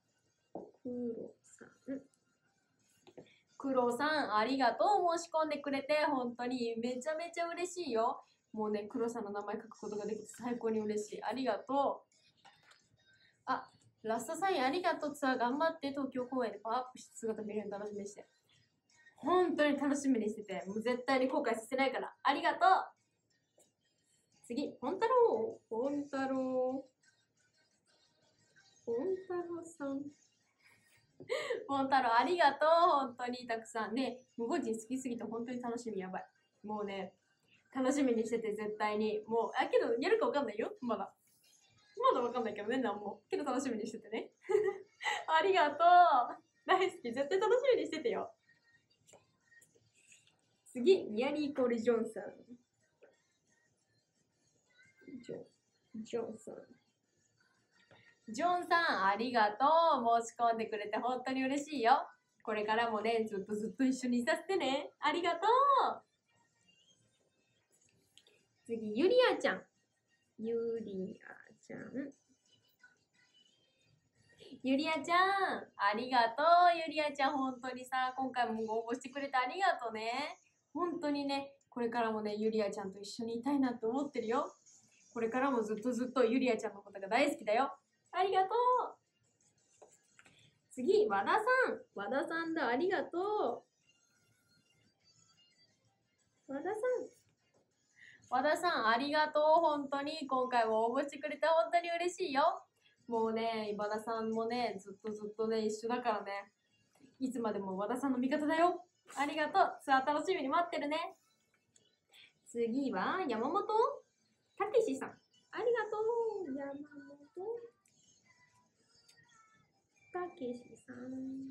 クロさん、ありがとう。申し込んでくれて、本当にめちゃめちゃ嬉しいよ。もうね、クロさんの名前書くことができて最高に嬉しい。ありがとう。ラストサインありがとう。ツアー頑張って、東京公演でパワーアップした姿見れるの楽しみにして。本当に楽しみにしてて、もう絶対に後悔させないから。ありがとう。次、ポン太郎。ポン太郎さん。ポン太郎、ありがとう。本当にたくさん。ね、無言人好きすぎて本当に楽しみ。やばい。もうね、楽しみにしてて絶対に。もう、けど、やるかわかんないよ。まだわかんないけどね、なんも。けど楽しみにしててね。ありがとう。大好き。絶対楽しみにしててよ。次、ニアリーイコールジョンさん。ジョンさん。ジョンさん、ありがとう。申し込んでくれて本当に嬉しいよ。これからもね、ずっと一緒にいさせてね。ありがとう。次、ゆりあちゃん。ゆりあちゃん。ゆりあちゃん、ありがとう。ゆりあちゃん、本当にさ、今回も応募してくれてありがとうね。本当にね、これからもね、ゆりあちゃんと一緒にいたいなって思ってるよ。これからもずっとゆりあちゃんのことが大好きだよ。ありがとう。次、和田さん。和田さんだ。ありがとう。和田さん。和田さん、ありがとう。本当に今回も応募してくれて本当に嬉しいよ。もうね、和田さんもね、ずっとね、一緒だからね。いつまでも和田さんの味方だよ。ありがとう。ツアー楽しみに待ってるね。次は山本たけしさん。ありがとう。山本たけしさん。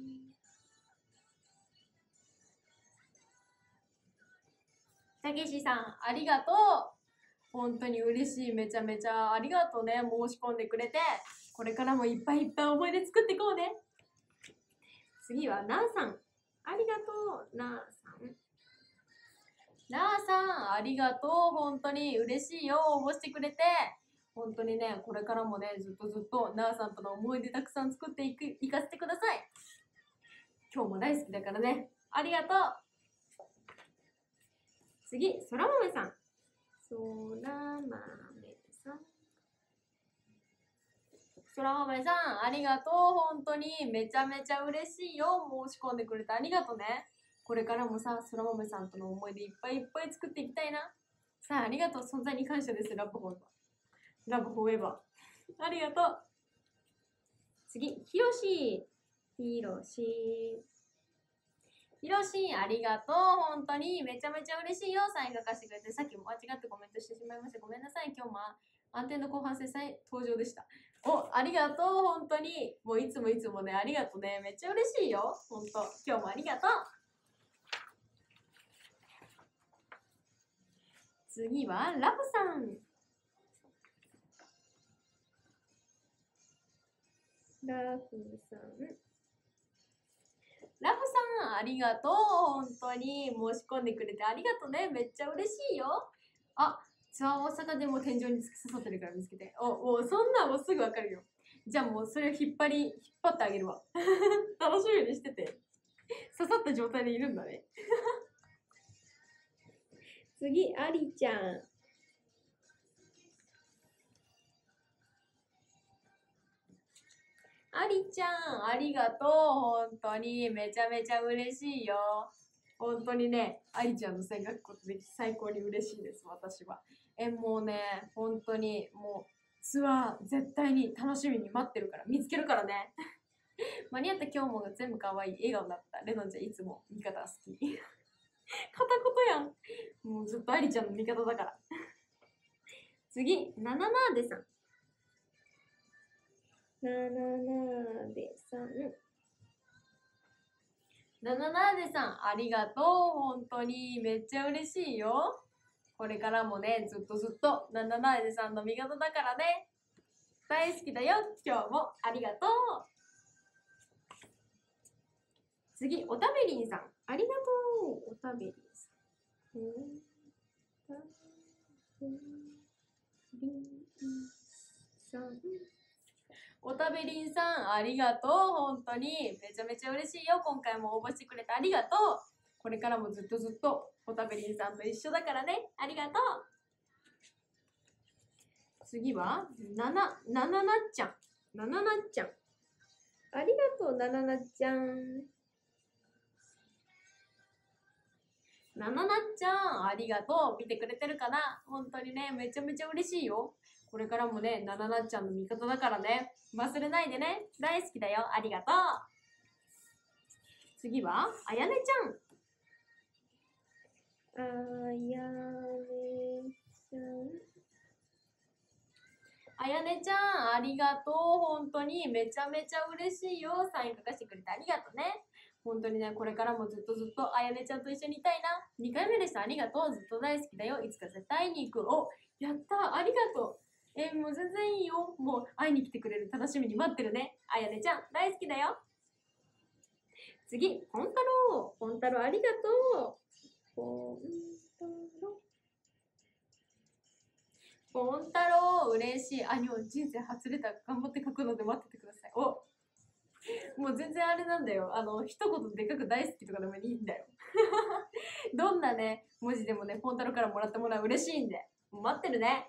たけしさん、ありがとう。本当に嬉しい。めちゃめちゃありがとうね。申し込んでくれて。これからもいっぱい思い出作っていこうね。次はなーさん。ありがとう。なーさん。なーさん、ありがとう。本当に嬉しいよ。応募してくれて。本当にね、これからもね、ずっとなーさんとの思い出たくさん作っていかせてください。今日も大好きだからね。ありがとう。次、そら豆さん。そら豆さん。そら豆さん、ありがとう。本当にめちゃめちゃ嬉しいよ。申し込んでくれてありがとうね。これからもさ、そら豆さんとの思い出いっぱい作っていきたいな。さあ、ありがとう。存在に感謝です。ラブフォーエバー。ラブフォーエバー。ありがとう。次、ひろし。ありがとう。本当にめちゃめちゃ嬉しいよ。サイン書かせてくれて、さっきも間違ってコメントしてしまいました。ごめんなさい。今日も安定の後半戦登場でした。ありがとう。本当に。もういつもね、ありがとうね。めっちゃ嬉しいよ。本当。今日もありがとう。次は、ラブさん。ラブさん。ラブさん、ありがとう。本当に申し込んでくれてありがとうね。めっちゃ嬉しいよ。ツアー大阪でも天井に突き刺さってるから見つけて。そんなんもうすぐわかるよ。 じゃあもうそれを引っ張ってあげるわ。楽しみにしてて。刺さった状態でいるんだね。次、ありちゃん。ありちゃん、ありがとう。本当にめちゃめちゃ嬉しいよ。本当にね、ありちゃんの声楽ことで最高に嬉しいです、私は。もうね、本当にもうツアー絶対に楽しみに待ってるから、見つけるからね。間に合った今日も全部可愛い笑顔だった。レノンちゃんいつも味方好き。片言やん。もうずっとありちゃんの味方だから。次、ナナナーデさん。ナナナーデさん。ナナナーデさん、ありがとう。本当にめっちゃ嬉しいよ。これからもね、ずっとナナナーデさんの味方だからね。大好きだよ。今日もありがとう。次、おたべりんさん。ありがとう。おたべりんさん。おたべりんさん、ありがとう。本当にめちゃめちゃ嬉しいよ。今回も応募してくれてありがとう。これからもずっとおたべりんさんと一緒だからね。ありがとう。次は、ななっちゃん。ななっちゃん。ありがとう、ななっちゃん。ななっちゃん、ありがとう。見てくれてるかな？本当にね、めちゃめちゃ嬉しいよ。これからもね、ななっちゃんの味方だからね。忘れないでね。大好きだよ。ありがとう。次は、あやねちゃん。あやねちゃん。あやねちゃん、ありがとう。本当にめちゃめちゃ嬉しいよ。サイン書かせてくれてありがとうね。本当にね、これからもずっとあやねちゃんと一緒にいたいな。2回目でした。ありがとう。ずっと大好きだよ。いつか絶対に行く。お、やった。ありがとう。もう全然いいよ。もう会いに来てくれる。楽しみに待ってるね。あやねちゃん、大好きだよ。次、ポンタロウ。ポンタロウ、ありがとう。ポンタロウ。ポンタロウ、嬉しい。あ、にも人生初レター頑張って書くので待っててください。お、もう全然あれなんだよ。一言でかく大好きとかでもいいんだよ。どんなね、文字でもね、ポンタロからもらってもらう嬉しいんで。待ってるね。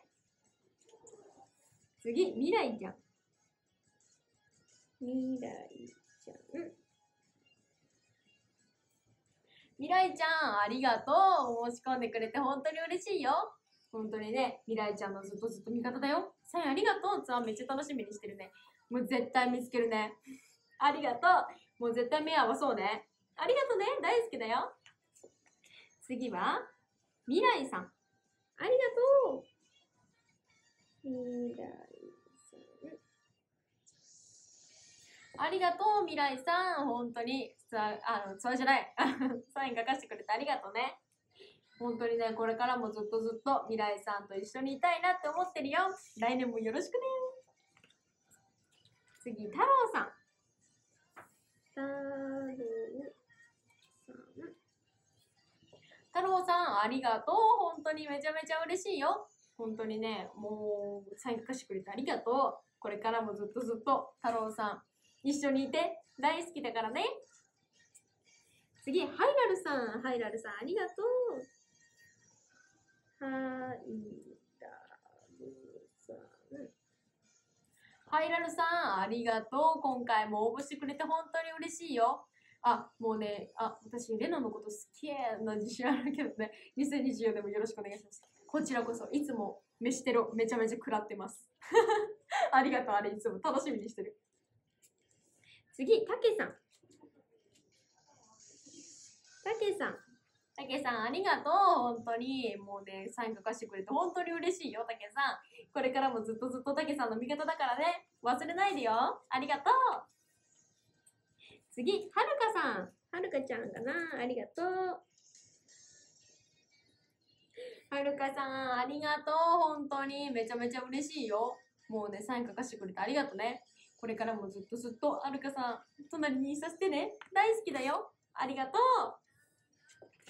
次、未来ちゃん。未来ちゃん。未来ちゃん、ありがとう。申し込んでくれて本当に嬉しいよ。本当にね、未来ちゃんのずっと味方だよ。サインありがとう。ツアーめっちゃ楽しみにしてるね。もう絶対見つけるね。ありがとう。もう絶対目合わそうね。ありがとうね。大好きだよ。次は、未来さん。ありがとう。未来さん。ありがとう、未来さん。本当に、ツアーじゃない。サイン書かせてくれてありがとうね。本当にね、これからもずっと未来さんと一緒にいたいなって思ってるよ。来年もよろしくね。次、太郎さん。太郎さん、ありがとう。本当にめちゃめちゃ嬉しいよ。本当にね、もう、サイン書かせてくれてありがとう。これからもずっと太郎さん、一緒にいて大好きだからね。次、ハイラルさん。ハイラルさん、ありがとう。ハイラルさん。ハイラルさん、ありがとう。今回も応募してくれて本当に嬉しいよ。あ、もうね、私、レナのこと好きな自信あるけどね、2024年もよろしくお願いします。こちらこそ、いつも飯テロめちゃめちゃ食らってます。ありがとう、あれいつも楽しみにしてる。次、たけさん。たけさん。たけさん、ありがとう。本当に。もうね、サイン書かせてくれて本当に嬉しいよ、たけさん。これからもずっとたけさんの味方だからね。忘れないでよ。ありがとう。次、はるかさん。はるかちゃんかな。ありがとう。はるかさん、ありがとう。本当に。めちゃめちゃ嬉しいよ。もうね、サイン書かせてくれてありがとうね。これからもずっとはるかさん、隣にいさせてね。大好きだよ。ありがとう。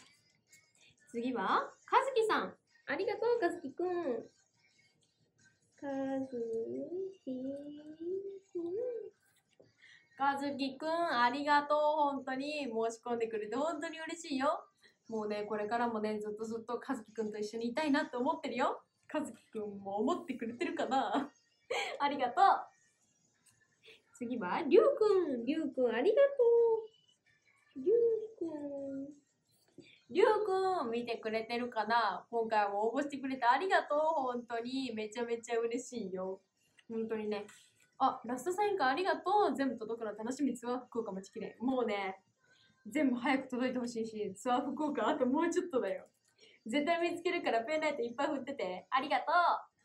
次は、かずきさん。ありがとう、かずきくん。 かずきくん、ありがとう。本当に申し込んでくれて本当に嬉しいよ。もうね、これからもね、ずっとかずきくんと一緒にいたいなって思ってるよ。かずきくんも思ってくれてるかなありがとう。次は、りゅうくん。りゅうくん、ありがとう。りゅうくん。りゅうくん、見てくれてるかな？今回も応募してくれてありがとう。本当に、めちゃめちゃ嬉しいよ。本当にね。あ、ラストサイン会ありがとう。全部届くの楽しみ。ツアー福岡待ちきれん。もうね、全部早く届いてほしいし、ツアー福岡あともうちょっとだよ。絶対見つけるからペンライトいっぱい振ってて。ありがとう。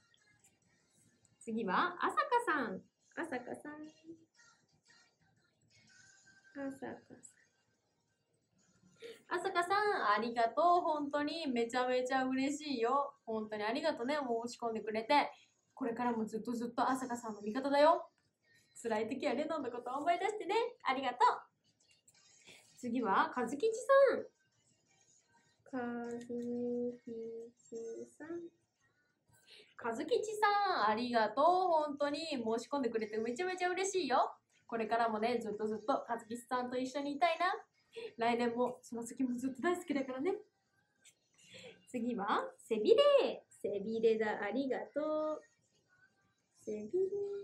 次は、あさかさん。あさかさん。あさかさん。あさかさん、ありがとう。本当にめちゃめちゃ嬉しいよ。本当にありがとうね。申し込んでくれて。これからもずっとあさかさんの味方だよ。辛い時はレノンのことを思い出してね。ありがとう。次は、かずきちさん。かずきちさん。かずきちさん、ありがとう。本当に申し込んでくれてめちゃめちゃ嬉しいよ。これからもね、ずっとかずきちさんと一緒にいたいな。来年も、その先もずっと大好きだからね。次は、せびれ。せびれだ、ありがとう。せびれ。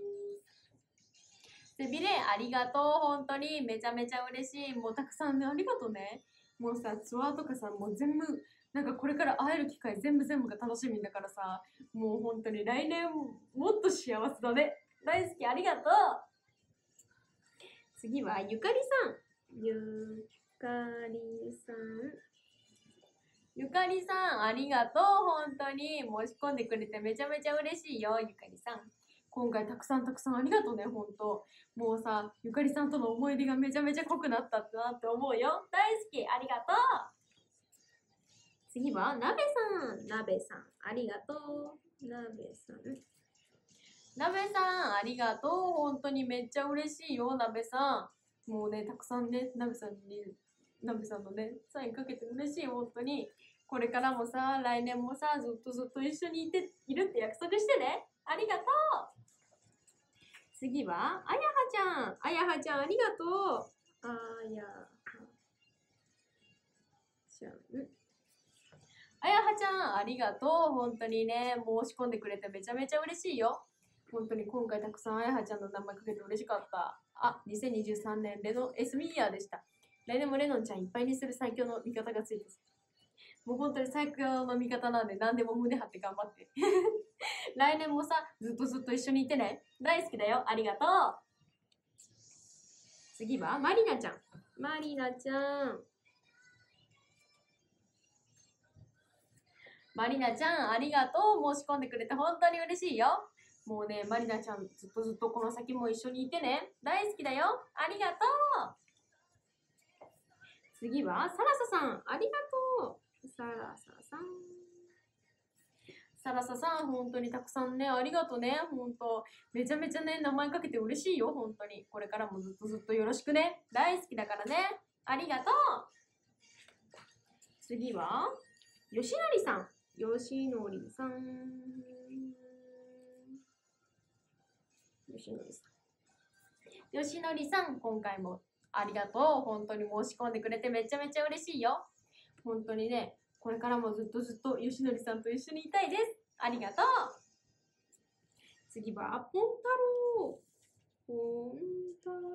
せびれ、ありがとう。本当にめちゃめちゃ嬉しい。もうたくさんね、ありがとうね。もうさ、ツアーとかさ、もう全部、なんかこれから会える機会全部が楽しみだからさ、もう本当に来年もっと幸せだね。大好き、ありがとう。次は、ゆかりさん。ゆかりさん。ゆかりさん、ありがとう。本当に申し込んでくれてめちゃめちゃ嬉しいよ、ゆかりさん。今回たくさんありがとうね、本当。もうさ、ゆかりさんとの思い出がめちゃめちゃ濃くなったなって思うよ。大好き、ありがとう。次は、なべさん。なべさん、ありがとう。なべさん。なべさん、ありがとう。本当にめっちゃ嬉しいよ、なべさん。もうね、たくさんね、なべさんのね、サインかけて嬉しい、本当に。これからもさ、来年もさ、ずっと一緒にいるって約束してね。ありがとう。次は、あやはちゃん。あやはちゃん、ありがとう。あやはちゃん。あやはちゃん、ありがとう。本当にね、申し込んでくれてめちゃめちゃ嬉しいよ。本当に今回たくさんあやはちゃんの名前かけて嬉しかった。あ、2023年レノン S ミイヤーでした。来年もレノンちゃんいっぱいにする最強の味方がついてる。もう本当に最強の味方なんで何でも胸張って頑張って。来年もさ、ずっと一緒にいてね。大好きだよ。ありがとう。次は、まりなちゃん。まりなちゃん。まりなちゃん、ありがとう。申し込んでくれて本当に嬉しいよ。もうね、まりなちゃん、ずっとこの先も一緒にいてね。大好きだよ。ありがとう。次は、サラサさん。ありがとう。サラサさん。サラサさん、本当にたくさんね、ありがとうね。本当、めちゃめちゃね、名前かけて嬉しいよ。本当に。これからもずっとよろしくね。大好きだからね。ありがとう。次は、よしのりさん。よしのりさん。よしのりさん。よしのりさん、今回もありがとう。本当に申し込んでくれてめちゃめちゃ嬉しいよ。本当にね、これからもずっとよしのりさんと一緒にいたいです。ありがとう。次は、ポンタロウ。ポンタロウ。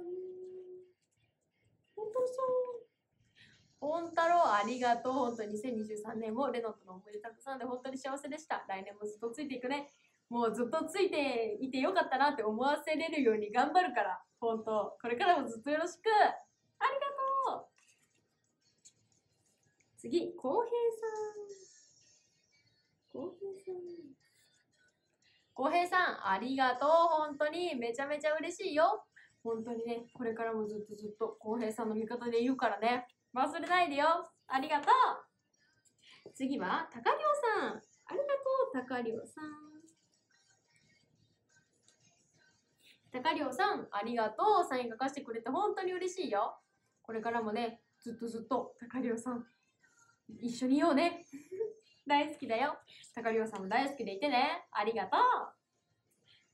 ポンタロウさん。ポンタロウ、ありがとう。本当に2023年もレノンとの思い出たくさんで本当に幸せでした。来年もずっとついていくね。もうずっとついていてよかったなって思わせれるように頑張るから。本当。これからもずっとよろしく。ありがとう。次、こうへいさん。こうへいさん。こうへいさん、ありがとう。本当にめちゃめちゃ嬉しいよ。本当にね、これからもずっとこうへいさんの味方でいるからね。忘れないでよ。ありがとう。次は、たかりょうさん。ありがとう、たかりょうさん。たかりょうさん、ありがとう。サイン書かせてくれて本当に嬉しいよ。これからもね、ずっと、たかりょうさん、一緒にいようね。大好きだよ。たかりょうさんも大好きでいてね。ありがとう。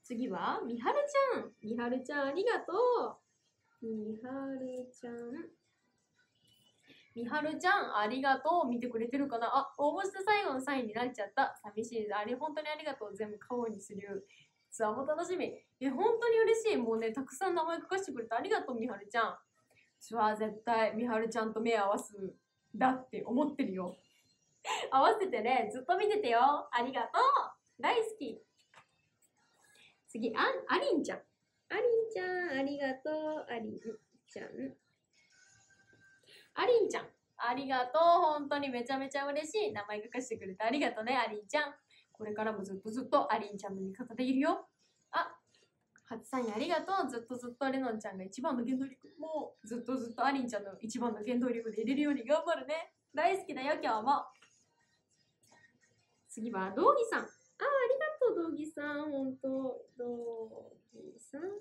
次は、みはるちゃん。みはるちゃん、ありがとう。みはるちゃん。みはるちゃん、ありがとう。見てくれてるかなあ、応募した最後のサインになっちゃった。寂しい。あれ、本当にありがとう。全部顔にする。ツアーも楽しみ。本当に嬉しい。もうね、たくさん名前書かせてくれてありがとう、みはるちゃん。ツアー絶対、みはるちゃんと目合わす。だって思ってるよ。合わせてね、ずっと見ててよ。ありがとう。大好き。次、ありんちゃん。ありんちゃん、ありがとう。ありんちゃん。ありんちゃん、ありがとう。本当にめちゃめちゃ嬉しい。名前書かせてくれてありがとうね、ありんちゃん。これからもずっとずっとありんちゃんの味方でいるよ。初サインありがとう。ずっとずっとレノンちゃんが一番の原動力。もうずっとずっとありんちゃんの一番の原動力で入れるように頑張るね。大好きだよ、今日も。次は、道義さん。ありがとう、道義さん。本当道義さん。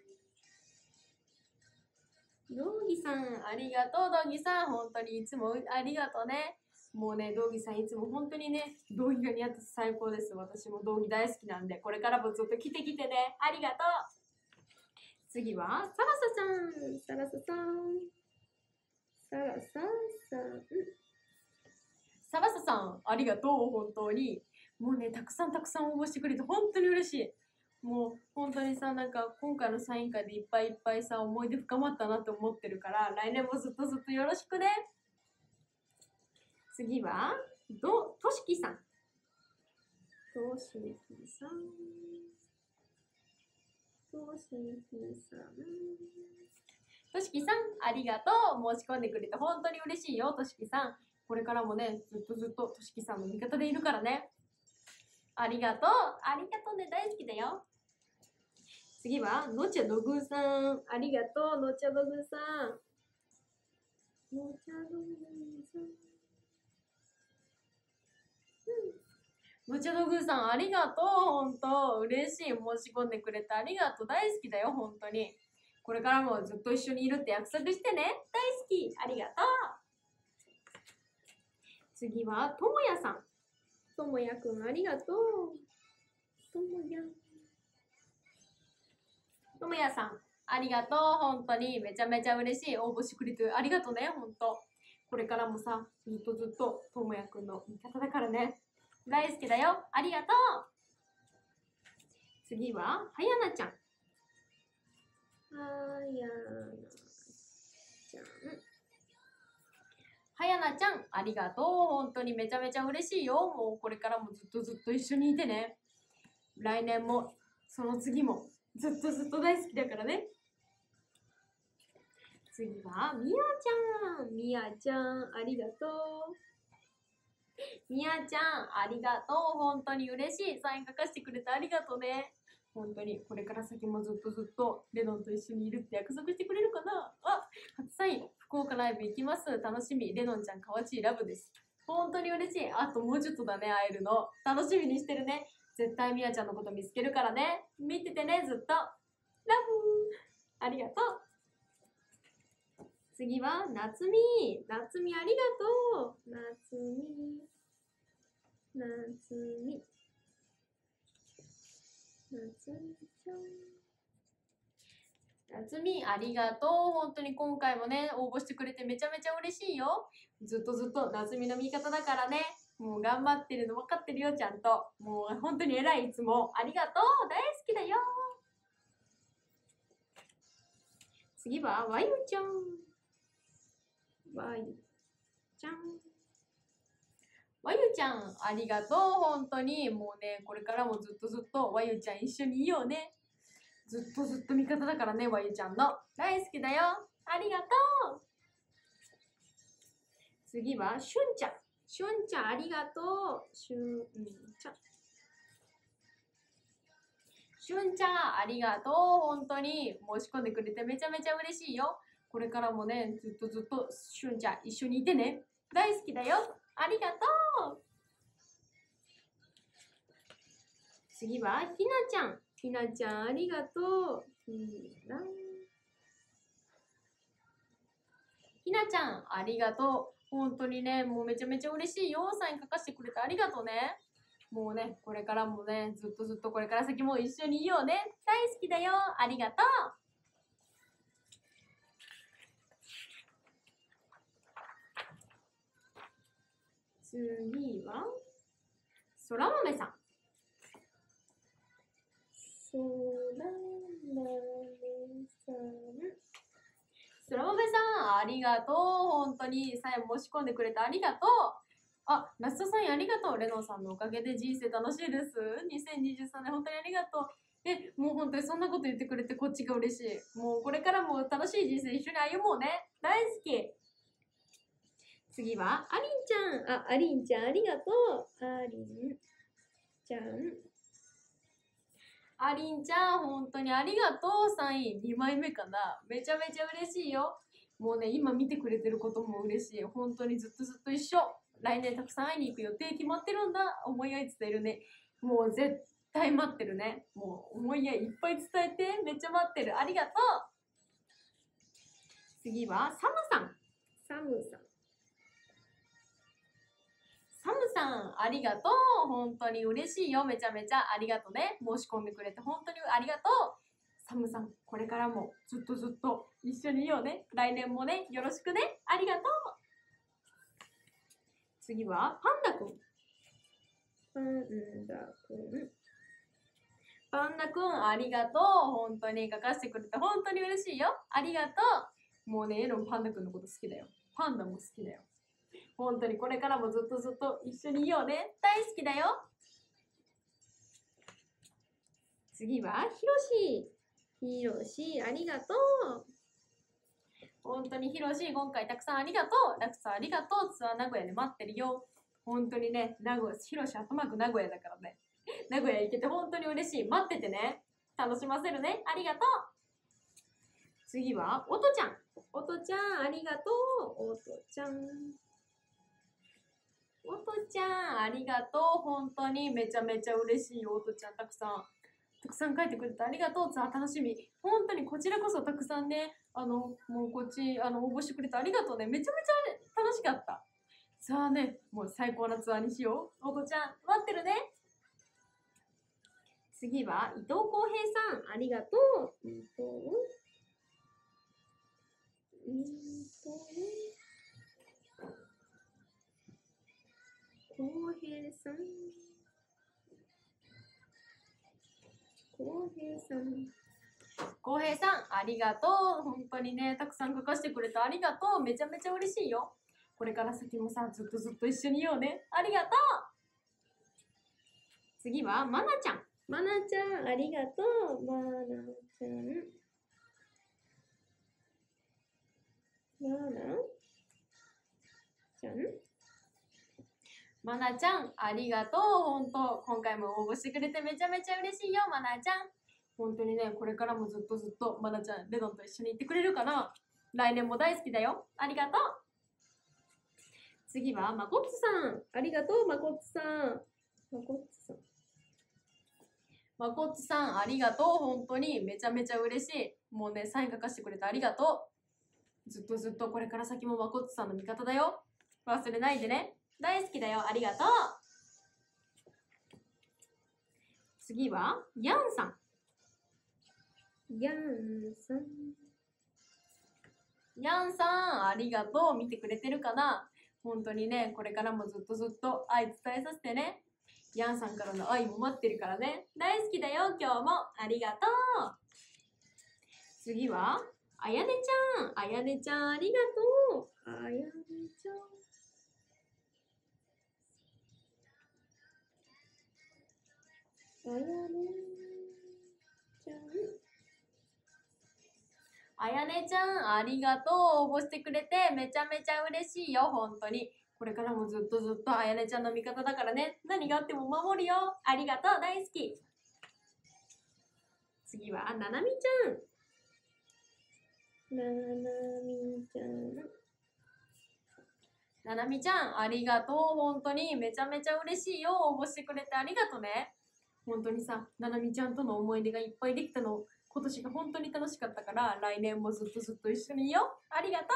道義さん、ありがとう、道義さん。本当にいつもありがとうね。もうね、道義さん、いつも本当にね、道義が似合って最高です。私も道義大好きなんで、これからもずっと来て来てね。ありがとう。次は、サラサさん。サラサさん。サラサさん。サラサさん、ありがとう、本当に。もうね、たくさんたくさん応募してくれて、本当に嬉しい。もう本当にさ、なんか今回のサイン会でいっぱいいっぱいさ、思い出深まったなって思ってるから、来年もずっとずっとよろしくね。次は、としきさん。としきさん。としきさん。としきさん、ありがとう。申し込んでくれて本当に嬉しいよ、としきさん。これからもね、ずっとずっととしきさんの味方でいるからね。ありがとう。ありがとうね、大好きだよ。次は、のちゃのぐさん。ありがとう、のちゃのぐさん。のちゃのぐさん。のちゃのぐさん、ありがとう。本当嬉しい。申し込んでくれてありがとう。大好きだよ、本当に。これからもずっと一緒にいるって約束してね。大好き。ありがとう。次は、ともやさん。ともやくん、ありがとう。ともや。ともやさん、ありがとう。本当にめちゃめちゃ嬉しい。応募してくれてありがとうね、本当。これからもさ、ずっとずっとともやくんの味方だからね。大好きだよ。ありがとう。次は、はやなちゃん。はやなちゃん。はやなちゃん、ありがとう。本当にめちゃめちゃ嬉しいよ。もうこれからもずっとずっと一緒にいてね。来年も、その次も、ずっとずっと大好きだからね。次は、みやちゃん。みやちゃん、ありがとう。みやちゃん、ありがとう。本当に嬉しい。サイン書かせてくれてありがとうね。本当に、これから先もずっとずっとレノンと一緒にいるって約束してくれるかな初サイン、福岡ライブ行きます。楽しみ。レノンちゃん、かわちいラブです。本当に嬉しい。あともうちょっとだね、会えるの。楽しみにしてるね。絶対みやちゃんのこと見つけるからね。見ててね、ずっと。ラブありがとう。次は、なつみ。なつみ、ありがとう。なつみ。なつみ。なつみちゃん。なつみ、ありがとう。本当に今回もね、応募してくれてめちゃめちゃ嬉しいよ。ずっとずっとなつみの味方だからね。もう頑張ってるの分かってるよ、ちゃんと。もう本当に偉い、いつも。ありがとう。大好きだよ。次は、わゆちゃん。わゆちゃん。わゆちゃん、ありがとう。本当に。もうね、これからもずっとずっとわゆちゃん一緒にいようね。ずっとずっと味方だからね、わゆちゃんの。大好きだよ。ありがとう。次は、しゅんちゃん。しゅんちゃん、ありがとう。しゅんちゃん。しゅんちゃん、ありがとう。本当に申し込んでくれてめちゃめちゃ嬉しいよ。これからもね、ずっとずっとしゅんちゃん一緒にいてね。大好きだよ。ありがとう。次は、ひなちゃん。ひなちゃん、ありがとう。ひなちゃん、ありがとう。本当にね、もうめちゃめちゃ嬉しいよ。サイン書かせてくれてありがとうね。 もうね、これからもね、ずっとずっとこれから先も一緒にいようね。大好きだよ。ありがとう。次は、そら豆さん。そら豆さん。そら豆さん、ありがとう。本当に、さえ申し込んでくれてありがとう。あ、ラストサインありがとう。レノンさんのおかげで人生楽しいです。2023年本当にありがとう。もう本当にそんなこと言ってくれてこっちが嬉しい。もうこれからも楽しい人生一緒に歩もうね。大好き。次は、アリンちゃん。あ、アリンちゃんありがとう。アリンちゃん。アリンちゃん、本当にありがとう。サイン2枚目かな。めちゃめちゃ嬉しいよ。もうね、今見てくれてることも嬉しい。本当にずっとずっと一緒。来年たくさん会いに行く予定決まってるんだ。思い合い伝えるね。もう絶対待ってるね。もう思い合いいっぱい伝えて。めっちゃ待ってる。ありがとう。次は、サムさん。サムさん。サムさん、ありがとう。本当に嬉しいよ。めちゃめちゃありがとうね。申し込んでくれて本当にありがとう。サムさん、これからもずっとずっと一緒にいようね。来年もね、よろしくね。ありがとう。次は、パンダくん。パンダくん。パンダくん、ありがとう。本当に書かせてくれて本当に嬉しいよ。ありがとう。もうね、エロンパンダくんのこと好きだよ。パンダも好きだよ。本当にこれからもずっとずっと一緒にいようね。大好きだよ。次は、ひろし。ひろし、ありがとう。本当にひろし、今回たくさんありがとう。ラクさんありがとう。ツアー名古屋で待ってるよ。本当にね、名古屋、ひろし後マーク名古屋だからね。名古屋行けて本当に嬉しい。待っててね。楽しませるね。ありがとう。次は、おとちゃん。おとちゃん、ありがとう。おとちゃん。おとちゃん、ありがとう。本当にめちゃめちゃ嬉しいよ。おとちゃん、たくさん書いてくれてありがとう。さあ、楽しみ。本当にこちらこそたくさんね、もうこっち、応募してくれてありがとうね。めちゃめちゃ楽しかった。さあね、もう最高なツアーにしよう。おとちゃん、待ってるね。次は、伊藤浩平さん、ありがとう。伊藤浩平さん。浩平さん。浩平さん、ありがとう。本当にね、たくさん書かせてくれてありがとう。めちゃめちゃ嬉しいよ。これから先もさ、ずっとずっと一緒にいようね。ありがとう。次は、まなちゃん。まなちゃん、ありがとう。まなちゃん。まなちゃん。まなちゃん、ありがとう。本当、今回も応募してくれてめちゃめちゃ嬉しいよ、まなちゃん。本当にね、これからもずっとずっとまなちゃん、レドンと一緒に行ってくれるかな。来年も大好きだよ。ありがとう。次は、まこっつさん。ありがとう、まこっつさん。まこっつさん。まこっつさん、ありがとう。本当にめちゃめちゃ嬉しい。もうね、サイン書かせてくれてありがとう。ずっとずっとこれから先もまこっつさんの味方だよ。忘れないでね。大好きだよ。ありがとう。次は、ヤンさん。ヤンさん。ヤンさん、ありがとう。見てくれてるかな。本当にね、これからもずっとずっと愛伝えさせてね。ヤンさんからの愛も待ってるからね。大好きだよ、今日も。ありがとう。次は、あやねちゃん。あやねちゃん、ありがとう。あやねちゃん。あやねちゃん。あやねちゃん、ありがとう。応募してくれてめちゃめちゃ嬉しいよ、本当に。これからもずっとずっとあやねちゃんの味方だからね。何があっても守るよ。ありがとう、大好き。次は、ななみちゃん。ななみちゃん。ななみちゃん、ありがとう。本当にめちゃめちゃ嬉しいよ。応募してくれてありがとうね。本当にさ、ななみちゃんとの思い出がいっぱいできたの。今年が本当に楽しかったから、来年もずっとずっと一緒にいよう。ありがとう。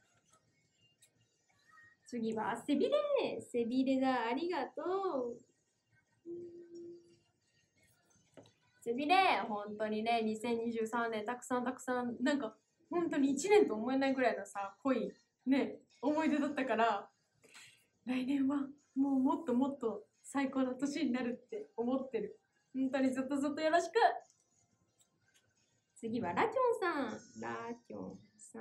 次は、背びれ。背びれだ。ありがとう。 次ね、本当にね、2023年たくさん、なんか、本当に1年と思えないぐらいのさ、濃い、ね、思い出だったから、来年はもうもっともっと最高な年になるって思ってる。本当にずっとよろしく。次はラキョンさん。ラキョンさ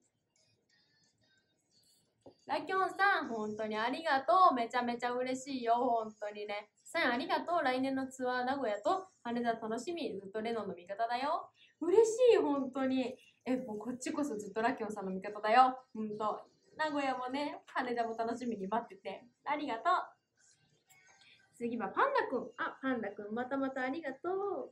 ん、本当にありがとう。めちゃめちゃ嬉しいよ。本当にね。さんありがとう。来年のツアー名古屋と羽田楽しみ。ずっとレノンの味方だよ。嬉しい、本当に。もうこっちこそずっとラキョンさんの味方だよ。本当。名古屋もね、羽田も楽しみに待ってて。ありがとう。次はパンダくん。パンダくん、またありがとう。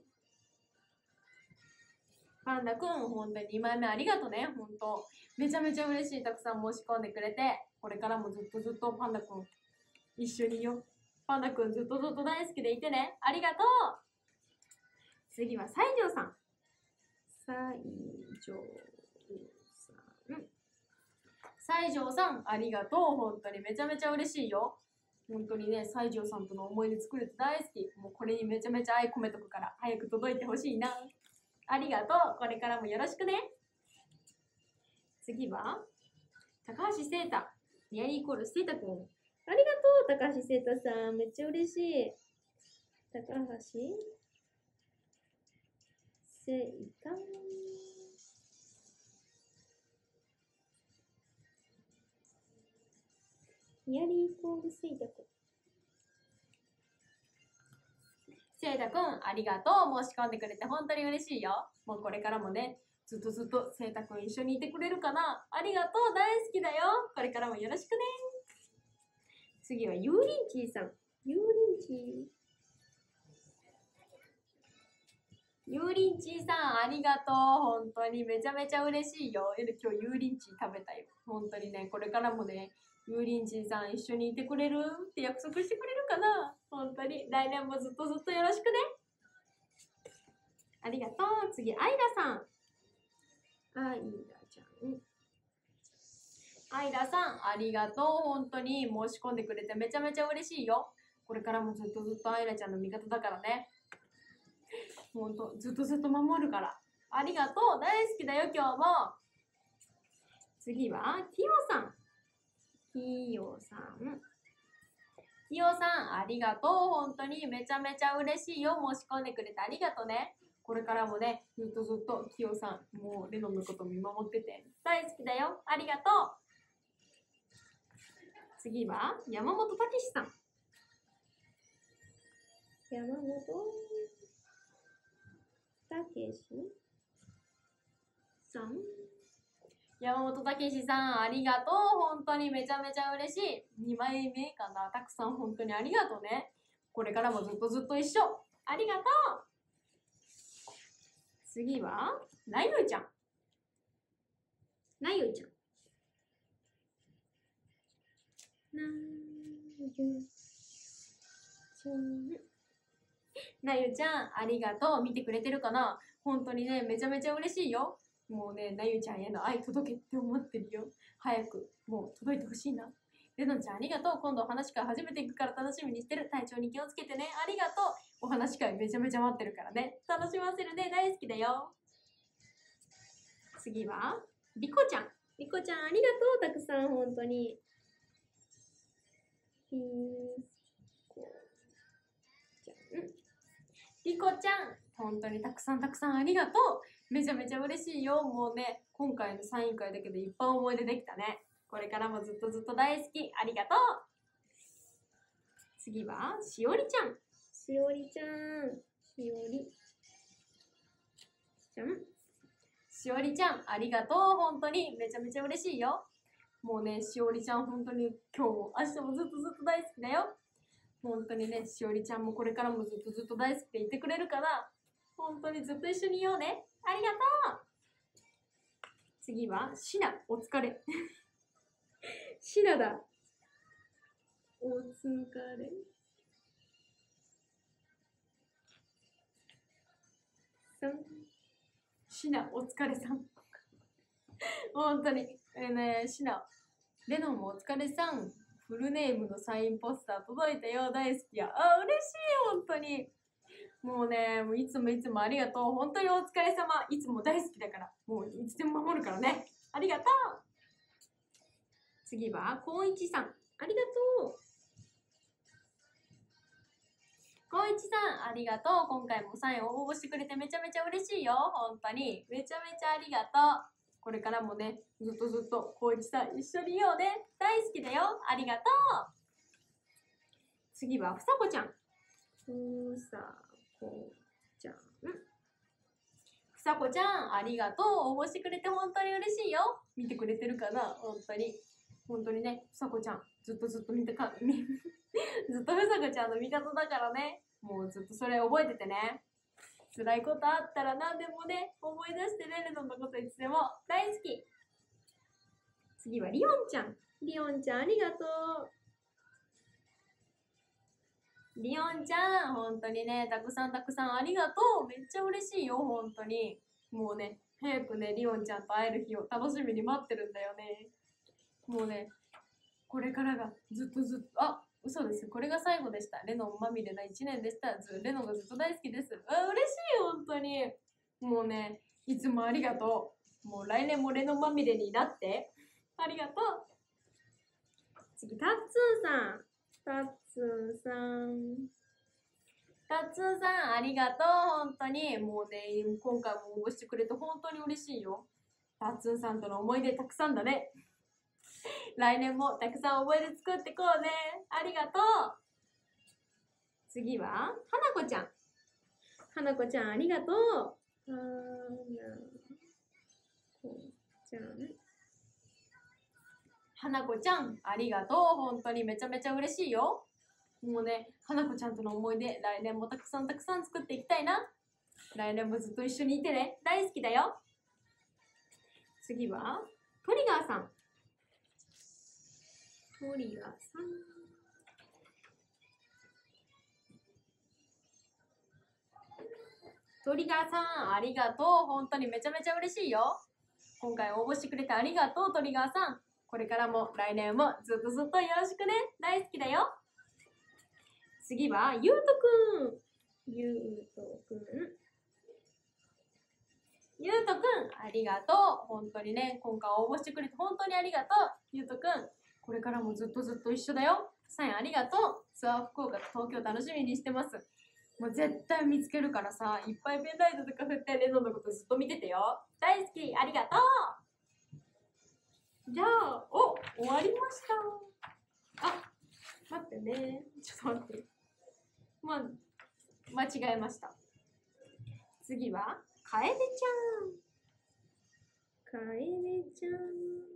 パンダくん、本当に2枚目ありがとうね。本当。めちゃめちゃ嬉しい。たくさん申し込んでくれて。これからもずっとパンダくん、一緒によ。パンダくんずっと大好きでいてね。ありがとう。次は西条さん。西条さん、ありがとう。本当にめちゃめちゃ嬉しいよ。本当にね、西条さんとの思い出作れて大好き。もうこれにめちゃめちゃ愛込めとくから、早く届いてほしいな。ありがとう。これからもよろしくね。次は、高橋聖太。ニアリーイコール聖太くん。ありがとう、高橋聖太さん。めっちゃ嬉しい。高橋聖太。ニアリーイコール聖太くん。聖太くん、ありがとう。申し込んでくれて本当に嬉しいよ。もうこれからもね、ずっと聖太くん一緒にいてくれるかな。ありがとう。大好きだよ。これからもよろしくね。次はユーリンチーさん。ユーリンチーさん、ありがとう。本当にめちゃめちゃ嬉しいよ。今日ユーリンチー食べたよ。本当にね、これからもね、ユーリンチーさん一緒にいてくれるって約束してくれるかな。本当に来年もずっとよろしくね。ありがとう。次、アイラさん。アイラちゃん。アイラさん、ありがとう。本当に申し込んでくれてめちゃめちゃ嬉しいよ。これからもずっとアイラちゃんの味方だからね。ほんと、ずっと守るから。ありがとう。大好きだよ、今日も。次は、キヨさん。キヨさん、ありがとう。本当にめちゃめちゃ嬉しいよ。申し込んでくれてありがとうね。これからもね、ずっとキヨさん、もうレノンのこと見守ってて、大好きだよ。ありがとう。次は、山本武さん。山本武さん、ありがとう。本当にめちゃめちゃ嬉しい。2枚目かな。たくさん本当にありがとうね。これからもずっと一緒。ありがとう。次は、なゆちゃん。なゆちゃん、ありがとう。見てくれてるかな。本当にね、めちゃめちゃ嬉しいよ。もうね、なゆちゃんへの愛届けって思ってるよ。早く、もう届いてほしいな。レノンちゃんありがとう。今度お話会初めて行くから楽しみにしてる。体調に気をつけてね。ありがとう。お話会めちゃめちゃ待ってるからね。楽しませるね。大好きだよ。次は、リコちゃん。リコちゃんありがとう。たくさん本当に。リコちゃん、本当にたくさんありがとう。めちゃめちゃ嬉しいよ。もうね、今回のサイン会だけでいっぱい思い出できたね。これからもずっと大好き。ありがとう。次は、しおりちゃん。しおりちゃん、ありがとう。本当にめちゃめちゃ嬉しいよ。もうね、しおりちゃん、本当に今日も明日もずっと大好きだよ。本当にね、しおりちゃんもこれからもずっと大好きでいてくれるから、本当にずっと一緒にいようね。ありがとう。次は、シナ、お疲れ。シナだ。お疲れ。シナ、お疲れさん。本当に。シナ、レノンもお疲れさん。 フルネームのサインポスター届いたよ。大好きや。あ、嬉しい、本当に。もうね、もういつもいつもありがとう。本当にお疲れ様。いつも大好きだから。もういつでも守るからね。ありがとう。次は、こういちさん。ありがとう。こういちさん、ありがとう。今回もサインを応募してくれてめちゃめちゃ嬉しいよ。本当に。めちゃめちゃありがとう。これからもね、ずっとずっと、こういちさん一緒にいようね。大好きだよ。ありがとう。次は、ふさこちゃん。ふさこちゃん。ふさこちゃん、ありがとう。応募してくれて本当に嬉しいよ。見てくれてるかな、本当に。本当にね、ふさこちゃん、ずっとずっと見てか、ずっとふさこちゃんの味方だからね。もうずっとそれ覚えててね。辛いことあったら何でもね、思い出してレルノのこといつでも大好き。次はリオンちゃん。リオンちゃん、ありがとう。リオンちゃん、本当にね、たくさんたくさんありがとう。めっちゃ嬉しいよ、本当に。もうね、早くね、リオンちゃんと会える日を楽しみに待ってるんだよね。もうね、これからがずっとずっと、あ、嘘です。これが最後でした。レノンまみれな1年でした。レノンがずっと大好きです。嬉しい、本当に。もうね、いつもありがとう。もう来年もレノンまみれになって。ありがとう。次、タッツーさん。タッツーさん。タッツーさん、ありがとう。本当に。もうね、今回も応募してくれて本当に嬉しいよ。タッツーさんとの思い出たくさんだね。来年もたくさん思い出作ってこうね。ありがとう。次は、はなこちゃん。はなこちゃん、ありがとう。はなこちゃん。はなこちゃん、ありがとう。本当にめちゃめちゃ嬉しいよ。もうね、はなこちゃんとの思い出、来年もたくさんたくさん作っていきたいな。来年もずっと一緒にいてね。大好きだよ。次は、トリガーさん。トリガーさん。トリガーさん、ありがとう。本当にめちゃめちゃ嬉しいよ。今回応募してくれてありがとう、トリガーさん。これからも来年もずっとずっとよろしくね。大好きだよ。次は、ゆうとくん。ゆうとくん。ゆうとくん、ありがとう。本当にね、今回応募してくれて本当にありがとう。ゆうとくん、これからもずっとずっと一緒だよ。サインありがとう。ツアー福岡と東京楽しみにしてます。もう絶対見つけるからさ、いっぱいペンライトとか振ってレノのことずっと見ててよ。大好き、ありがとう。じゃあ、終わりました。あ、待ってね。ちょっと待って。間違えました。次は、かえでちゃん。かえでちゃん。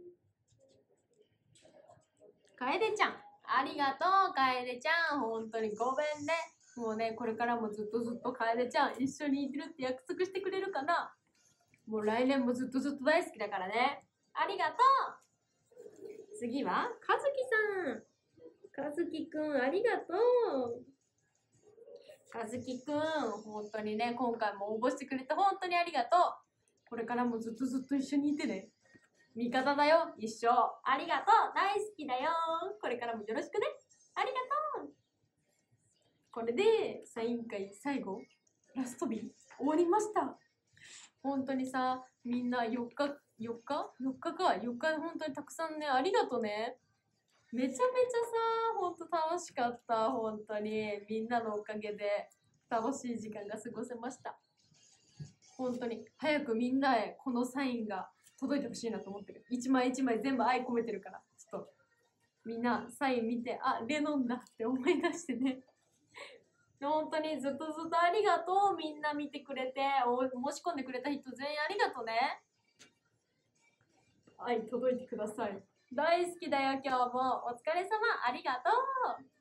かえでちゃん。ありがとう、かえでちゃん。本当にごめんね。もうね、これからもずっとずっとかえでちゃん一緒にいてるって約束してくれるかな。もう来年もずっとずっと大好きだからね。ありがとう。次は、かずきさん。かずきくん、ありがとう。かずきくん、本当にね、今回も応募してくれて本当にありがとう。これからもずっとずっと一緒にいてね。味方だよ、一生。ありがとう。大好きだよ。これからもよろしくね。ありがとう。これで、サイン会最後、ラスト日、終わりました。本当にさ、みんな4日か。4日本当にたくさんね、ありがとうね。めちゃめちゃさ、ほんと楽しかった。本当に。みんなのおかげで楽しい時間が過ごせました。本当に。早くみんなへこのサインが届いてほしいなと思ってる。一枚一枚全部愛込めてるから。ちょっと、みんなサイン見て、あ、レノンだって思い出してね。本当にずっとずっとありがとう。みんな見てくれて、申し込んでくれた人全員ありがとうね。はい、届いてください。大好きだよ、今日も。お疲れ様、ありがとう。